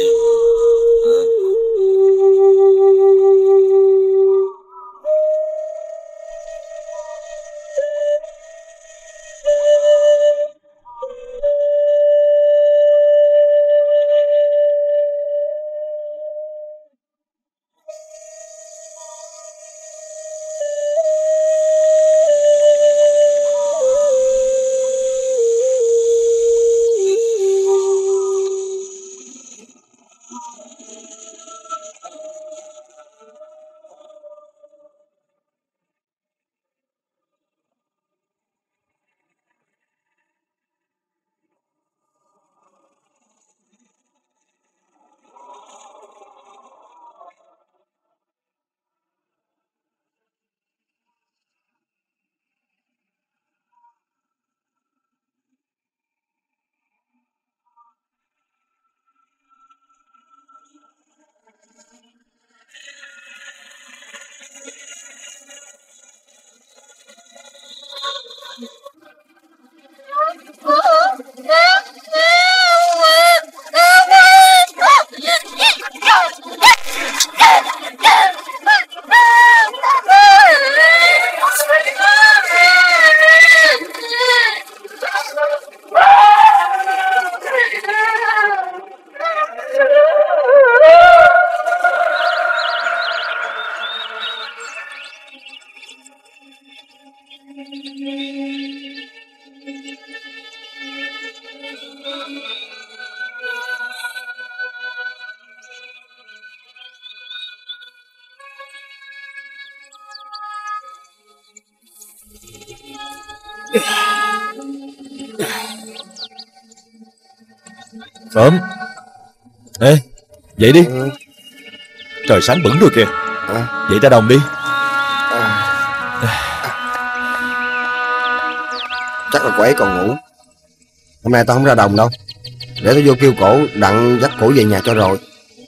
Speaker 5: Sớm. Ê, dậy đi. Trời sáng bừng rồi kìa. Dậy ra đồng đi.
Speaker 13: Chắc là cô ấy còn ngủ. Hôm nay tao không ra đồng đâu. Để tao vô kêu cổ đặng dắt cổ về nhà cho rồi.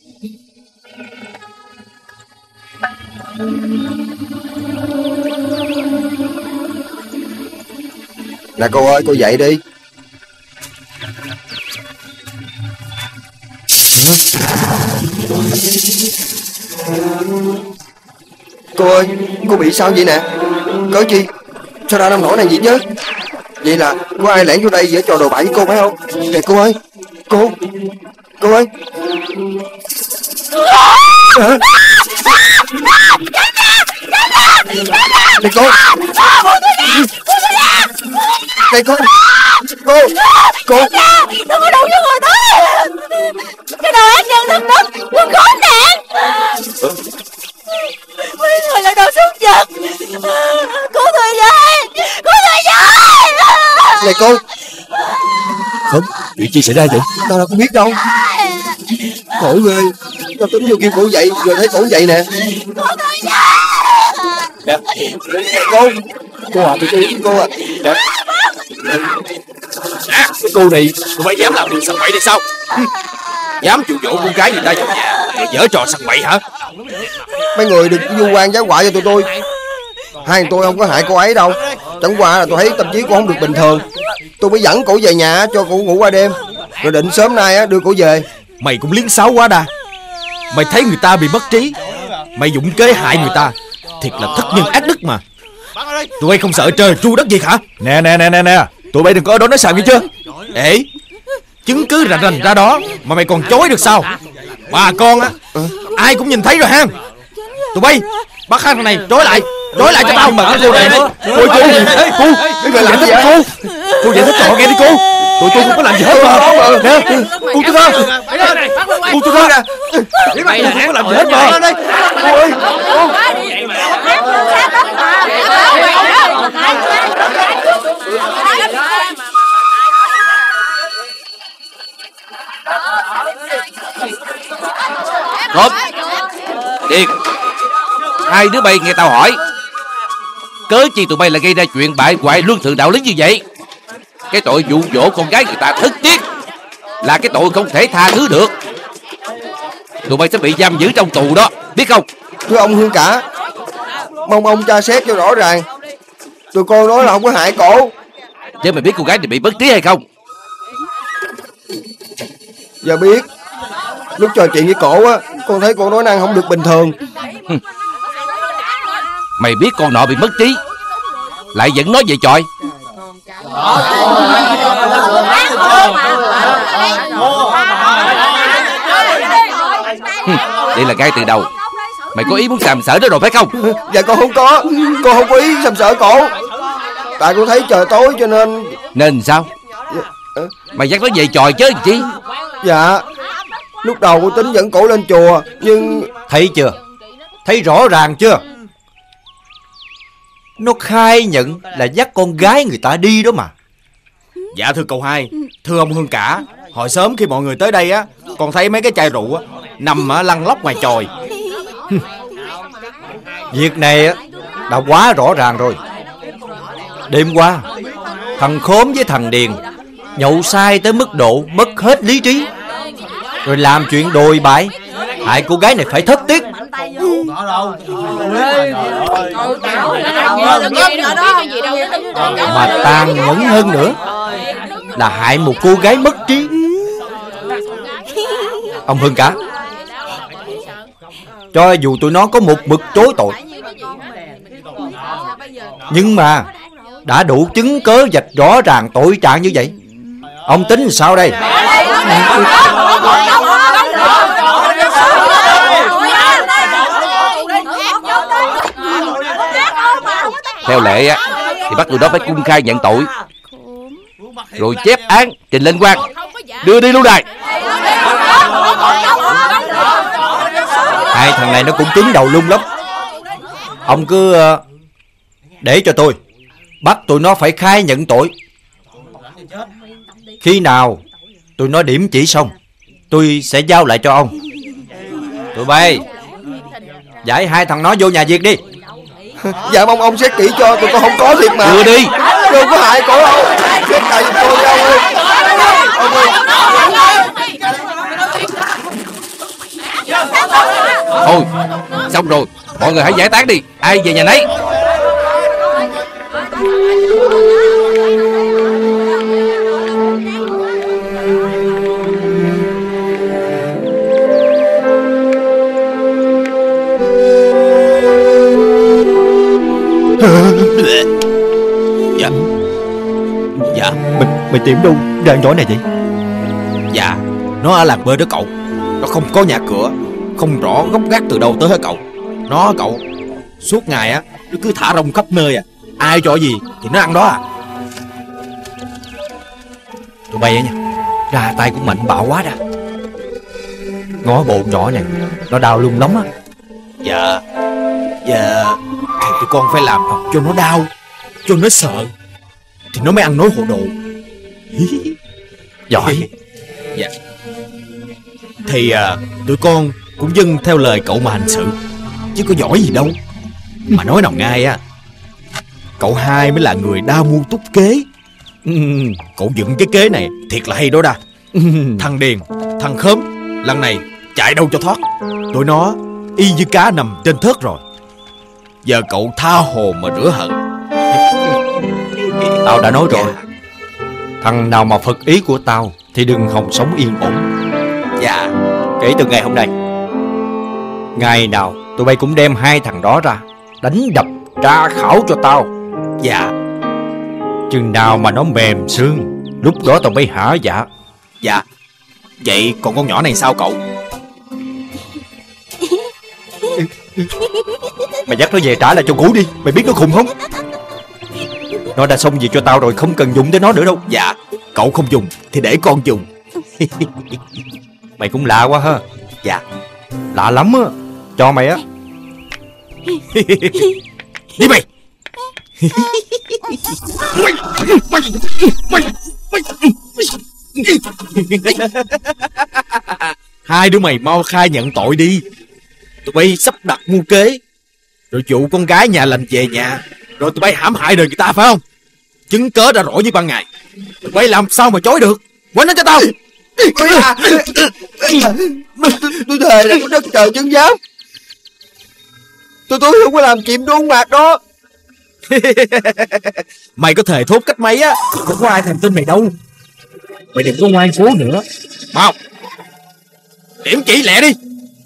Speaker 13: Nè cô ơi, cô dậy đi. Cô ơi, cô bị sao vậy nè? Cớ chi? Sao ra nông nổi này vậy chứ? Vậy là có ai lẻn vô đây giữa trò đồ bại với cô phải không? Nè cô ơi, cô ơi. Nè cô. Nè cô.
Speaker 7: Đừng có đụng vô người tôi. Cái đồ ác nhân thâm độc, quân khốn nạn. Cứu tôi với! Cứu tôi với!
Speaker 13: Này cô. Không, chuyện gì xảy ra vậy? Tao đâu có biết đâu. Khổ ghê. Tao tính vô kêu cổ dậy rồi thấy cổ dậy nè. Nè, cô à, cô à. Nè.
Speaker 18: Cái cô này tụi bay dám làm điều sằng bậy đây sao? Dám dụ dỗ con gái người ta vào nhà để giở trò sằng bậy hả?
Speaker 13: Mấy người đừng vu oan giáo họa cho tụi tôi. Hai tôi không có hại cô ấy đâu. Chẳng qua là tôi thấy tâm trí cô không được bình thường. Tôi mới dẫn cổ về nhà cho cổ ngủ qua đêm, rồi định sớm nay đưa cổ về.
Speaker 5: Mày cũng liếng xáo quá đà. Mày thấy người ta bị mất trí, mày dụng kế hại người ta. Thiệt là thất nhân ác đức mà. Tụi bay không sợ trời tru đất gì hả? Nè, tụi bay đừng có ở đó nói xạo nghe chưa? Ê, chứng cứ rành rành ra đó mà mày còn chối được sao? Bà con á, ai cũng nhìn thấy rồi ha. Tụi bay bắt hai thằng này trói lại cho tao. Mà cô này nữa. Cô giải thích cô. Cô giải thích cho họ nghe đi cô. Tụi tôi không có làm gì hết mà. Nè, cô tôi ra. Cô tôi ra. Mày không có làm gì hết mà. Cô ơi,
Speaker 18: Tốt. Điền, hai đứa bay nghe tao hỏi, cớ chi tụi bay lại gây ra chuyện bại hoại luân thường đạo lý như vậy? Cái tội dụ dỗ con gái người ta thất tiết là cái tội không thể tha thứ được. Tụi bay sẽ bị giam giữ trong tù đó, biết không?
Speaker 13: thưa ông Hương Cả, mong ông tra xét cho rõ ràng. Tụi con nói là không có hại cổ.
Speaker 18: Chứ mày biết cô gái này bị bất trí hay không?
Speaker 13: Dạ biết. Lúc trò chuyện với cổ á, con thấy cô nói năng không được bình thường.
Speaker 18: Mày biết con nọ bị mất trí, lại vẫn nói về chọi. Đây là ngay từ đầu mày có ý muốn sàm sỡ đó rồi phải không?
Speaker 13: Dạ con không có. Con không có ý sàm sỡ cổ. Tại con thấy trời tối cho nên.
Speaker 18: Nên sao? Mày dắt nó về chòi chứ chi?
Speaker 13: Dạ, lúc đầu con tính dẫn cổ lên chùa, nhưng...
Speaker 15: Thấy chưa? Thấy rõ ràng chưa? Nó khai nhận là dắt con gái người ta đi đó mà.
Speaker 5: Dạ thưa cậu hai, thưa ông Hương Cả, hồi sớm khi mọi người tới đây á, con thấy mấy cái chai rượu á nằm lăn lóc ngoài chòi.
Speaker 15: Việc này á đã quá rõ ràng rồi. Đêm qua thằng Khốm với thằng Điền nhậu say tới mức độ mất hết lý trí, rồi làm chuyện đồi bại, hại cô gái này phải thất tiết. Mà tàn nhẫn hơn nữa là hại một cô gái mất trí. Ông Hưng Cả, cho dù tụi nó có một mực chối tội, nhưng mà đã đủ chứng cớ vạch rõ ràng tội trạng như vậy. Ông tính sao đây?
Speaker 18: Theo lệ á thì bắt tụi đó phải cung khai nhận tội, rồi chép án trình lên quan, đưa đi lưu đày.
Speaker 15: Hai thằng này nó cũng cứng đầu lung lắm. Ông cứ để cho tôi bắt tụi nó phải khai nhận tội. Khi nào tụi nó điểm chỉ xong, tôi sẽ giao lại cho ông. Tụi bay giải hai thằng nó vô nhà việc đi.
Speaker 13: Dạ mong ông xét kỹ cho, tụi con không có thiệt mà.
Speaker 15: Đưa đi.
Speaker 13: Tôi không có hại cổ đâu. Xét tại vì tôi đâu ơi. Ông ơi.
Speaker 18: Thôi xong rồi, mọi người hãy giải tán đi, ai về nhà nấy.
Speaker 5: Dạ
Speaker 15: Mày tìm đâu ra nhỏ này vậy?
Speaker 5: Dạ, nó ở làng bên đó cậu. Nó không có nhà cửa, không rõ gốc gác từ đâu tới hết cậu. Nó cậu suốt ngày á, nó cứ thả rong khắp nơi à. Ai cho gì thì nó ăn đó à.
Speaker 15: Tụi bay á nha, ra tay cũng mạnh bạo quá ra. Ngó bộ nhỏ này, nó đau lung lắm á.
Speaker 5: Dạ thì con phải làm cho nó đau, cho nó sợ, thì nó mới ăn nói hồ đồ.
Speaker 21: Giỏi.
Speaker 5: Dạ. Thì tụi con cũng dâng theo lời cậu mà hành sự, chứ có giỏi gì đâu. Mà nói nào ngay á, cậu hai mới là người đa mưu túc kế. Cậu dựng cái kế này thiệt là hay đó đa. Thằng Điền, thằng Khóm lần này chạy đâu cho thoát. Tụi nó y như cá nằm trên thớt rồi. Giờ cậu tha hồ mà rửa hận.
Speaker 15: Tao đã nói rồi, thằng nào mà phật ý của tao thì đừng hòng sống yên ổn.
Speaker 5: Dạ.
Speaker 15: Kể từ ngày hôm nay, ngày nào tụi bay cũng đem hai thằng đó ra đánh đập tra khảo cho tao.
Speaker 5: Dạ.
Speaker 15: Chừng nào mà nó mềm xương, lúc đó tao mới hả dạ.
Speaker 5: Dạ. Vậy còn con nhỏ này sao cậu?
Speaker 15: Mày dắt nó về trả lại cho cũ đi. Mày biết nó khùng không? Nó đã xong việc cho tao rồi, không cần dùng tới nó nữa đâu.
Speaker 5: Dạ. Cậu không dùng thì để con dùng.
Speaker 15: Mày cũng lạ quá ha.
Speaker 5: Dạ.
Speaker 15: Lạ lắm á. Cho mày á.
Speaker 5: Đi mày. Hai đứa mày mau khai nhận tội đi. Tụi bay sắp đặt mưu kế, rồi dụ con gái nhà lành về nhà, rồi tụi bay hãm hại đời người ta phải không? Chứng cớ đã rõ như ban ngày. Tụi bay làm sao mà chối được? Quên nó cho tao.
Speaker 13: Tôi thề là có đất trời chứng giám. Tôi không có làm chuyện đuông mạc đó.
Speaker 5: Mày có thề thốt cách mấy á, không có ai thèm tin mày đâu. Mày đừng có ngoan cố nữa. Mau điểm chỉ lẹ đi.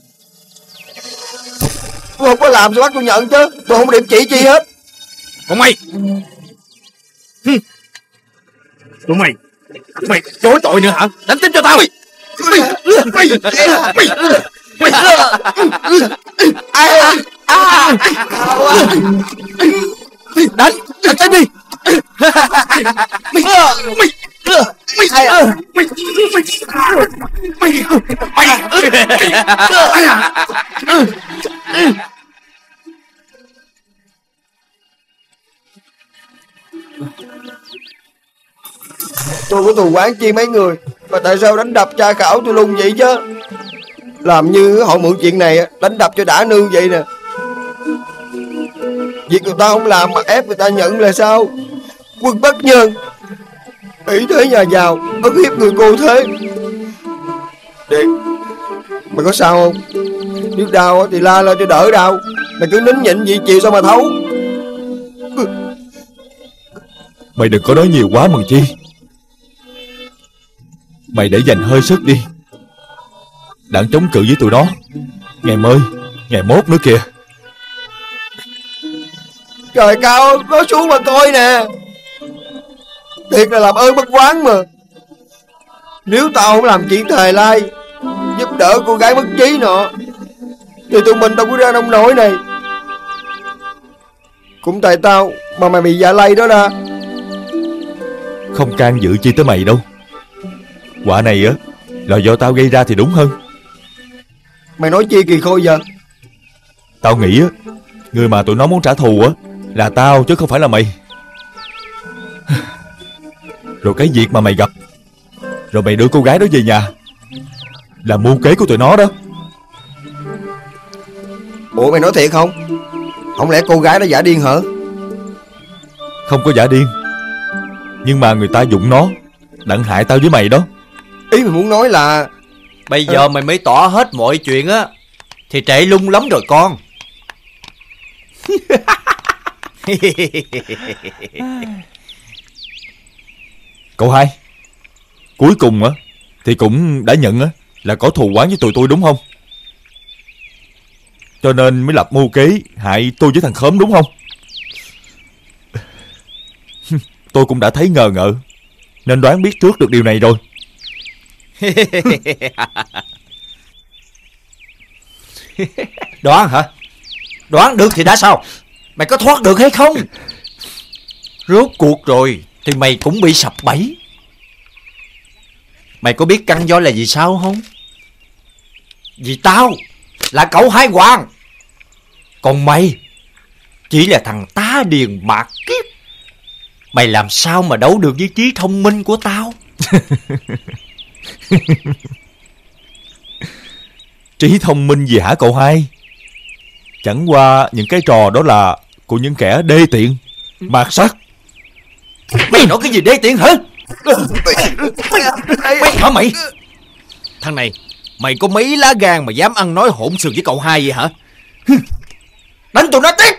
Speaker 13: Tôi không có làm sao bắt tôi nhận chứ. Tôi không điểm chỉ chi hết.
Speaker 5: Còn mày, tụi mày chối tội nữa hả? Đánh tin cho tao. Đánh tin đi.
Speaker 13: Tôi có thù oán chi mấy người, mà tại sao đánh đập tra khảo tôi luôn vậy chứ? Làm như họ mượn chuyện này đánh đập cho đã nương vậy nè. Việc người ta không làm mà ép người ta nhận là sao? Quân bất nhân, ý thế nhà giàu, ức hiếp người cô thế. Điền, mày có sao không? Nếu đau thì la lên cho đỡ đau. Mày cứ nín nhịn vậy chịu sao mà thấu?
Speaker 21: Mày đừng có nói nhiều quá Mần Chi. Mày để dành hơi sức đi. Đặng chống cự với tụi nó. Ngày mới, ngày mốt nữa kìa.
Speaker 13: Trời cao, nó xuống mà coi nè. Thiệt là làm ơn bất quán mà. Nếu tao không làm chuyện thề lai, giúp đỡ cô gái mất trí nọ, thì tụi mình đâu có ra nông nổi này. Cũng tại tao mà mày bị dạ lây đó ra.
Speaker 21: Không can dự chi tới mày đâu. Quả này á là do tao gây ra thì đúng hơn.
Speaker 13: Mày nói chi kỳ khôi giờ?
Speaker 21: Tao nghĩ á, người mà tụi nó muốn trả thù á là tao chứ không phải là mày. Rồi cái việc mà mày gặp, rồi mày đưa cô gái đó về nhà, là mưu kế của tụi nó đó.
Speaker 13: Ủa mày nói thiệt không? Không lẽ cô gái đó giả điên hả?
Speaker 21: Không có giả điên, nhưng mà người ta dụng nó đặng hại tao với mày đó.
Speaker 13: Ý mày muốn nói là
Speaker 15: bây giờ mày mới tỏ hết mọi chuyện á thì trễ lung lắm rồi con.
Speaker 21: Cậu hai, cuối cùng á thì cũng đã nhận á là có thù oán với tụi tôi đúng không? Cho nên mới lập mưu kế hại tôi với thằng Khóm đúng không? Tôi cũng đã thấy ngờ ngợ, nên đoán biết trước được điều này rồi.
Speaker 15: Đoán hả? Đoán được thì đã sao? Mày có thoát được hay không? Rốt cuộc rồi thì mày cũng bị sập bẫy. Mày có biết căn do là vì sao không? Vì tao là cậu Hai Hoàng, còn mày chỉ là thằng tá điền bạc kiếp. Mày làm sao mà đấu được với trí thông minh của tao?
Speaker 14: Trí thông minh gì hả cậu hai? Chẳng qua những cái trò đó là của những kẻ đê tiện, mạt sát.
Speaker 15: Mày nói cái gì đê tiện hả? Mày hả mày? Thằng này, mày có mấy lá gan mà dám ăn nói hỗn xược với cậu hai vậy hả? Đánh tụi nó tiếp.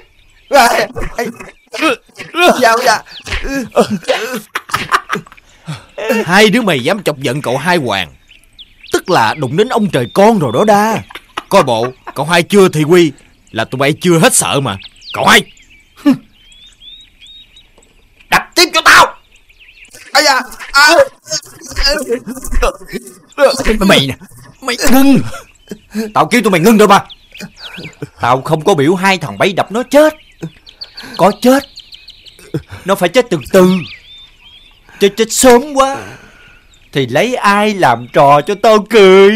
Speaker 15: Hai đứa mày dám chọc giận cậu hai Hoàng, tức là đụng đến ông trời con rồi đó đa. Coi bộ cậu hai chưa thị quy là tụi bay chưa hết sợ mà. Cậu hai đập tiếp cho tao. Mày nè, mày ngưng. Tao kêu tụi mày ngưng rồi mà. Tao không có biểu hai thằng bay đập nó chết. Có chết, nó phải chết từ từ. Chết sớm quá thì lấy ai làm trò cho tao cười.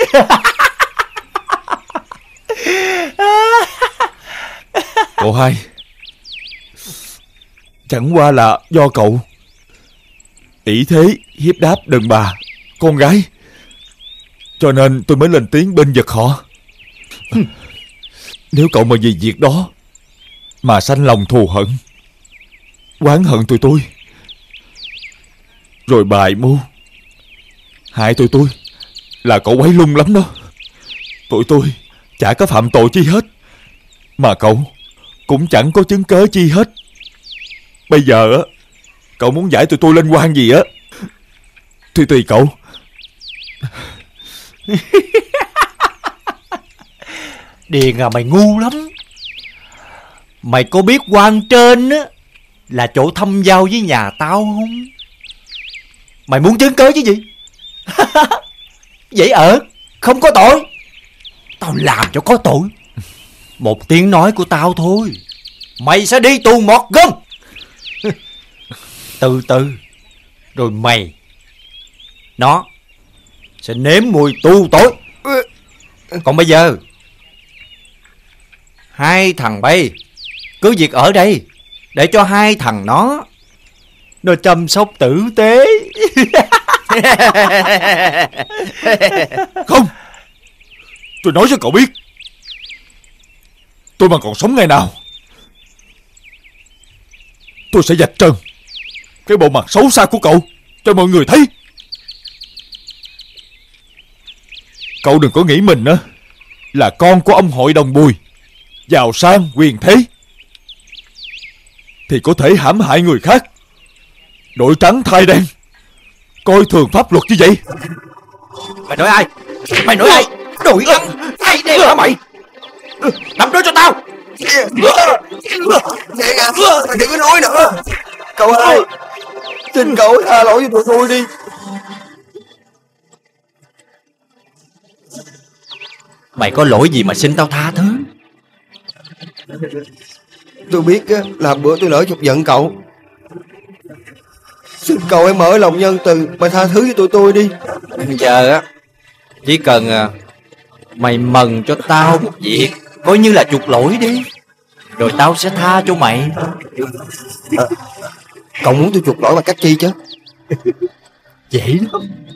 Speaker 14: Cậu hai, chẳng qua là do cậu ỷ thế hiếp đáp đàn bà con gái, cho nên tôi mới lên tiếng bên giật họ. Nếu cậu mà vì việc đó mà sanh lòng thù hận, oán hận tụi tôi, rồi bài mưu hại tụi tôi, là cậu quấy lung lắm đó. Tụi tôi chả có phạm tội chi hết, mà cậu cũng chẳng có chứng cớ chi hết. Bây giờ á, cậu muốn giải tụi tôi lên quan gì á thì tùy cậu.
Speaker 15: Điền à, mày ngu lắm. Mày có biết quan trên á là chỗ thăm giao với nhà tao không? Mày muốn chứng cớ chứ gì? Vậy không có tội. Tao làm cho có tội. Một tiếng nói của tao thôi, mày sẽ đi tù mọt gom. Từ từ rồi nó sẽ nếm mùi tù tội. Còn bây giờ hai thằng bay cứ việc ở đây để cho hai thằng nó chăm sóc tử tế.
Speaker 14: Không, tôi nói cho cậu biết, tôi mà còn sống ngày nào, tôi sẽ vạch trần cái bộ mặt xấu xa của cậu cho mọi người thấy. Cậu đừng có nghĩ mình á là con của ông hội đồng Bùi, giàu sang quyền thế, thì có thể hãm hại người khác, đội trắng thay đen, coi thường pháp luật như vậy.
Speaker 15: Mày nói ai? Mày nói ai? Đội trắng thay đen hả mày? Nắm đó cho tao.
Speaker 13: Mày đừng có nói nữa. Cậu hai, xin cậu tha lỗi cho tụi tôi đi.
Speaker 15: Mày có lỗi gì mà xin tao tha thứ?
Speaker 13: Tôi biết là bữa tôi lỡ chọc giận cậu. Xin cậu hãy mở lòng nhân từ mà tha thứ với tụi tôi đi.
Speaker 15: Giờ á, chỉ cần mày mần cho tao một việc, coi như là chuộc lỗi đi, rồi tao sẽ tha cho mày.
Speaker 13: Cậu muốn tôi chuộc lỗi bằng cách chi chứ?
Speaker 15: Dễ lắm.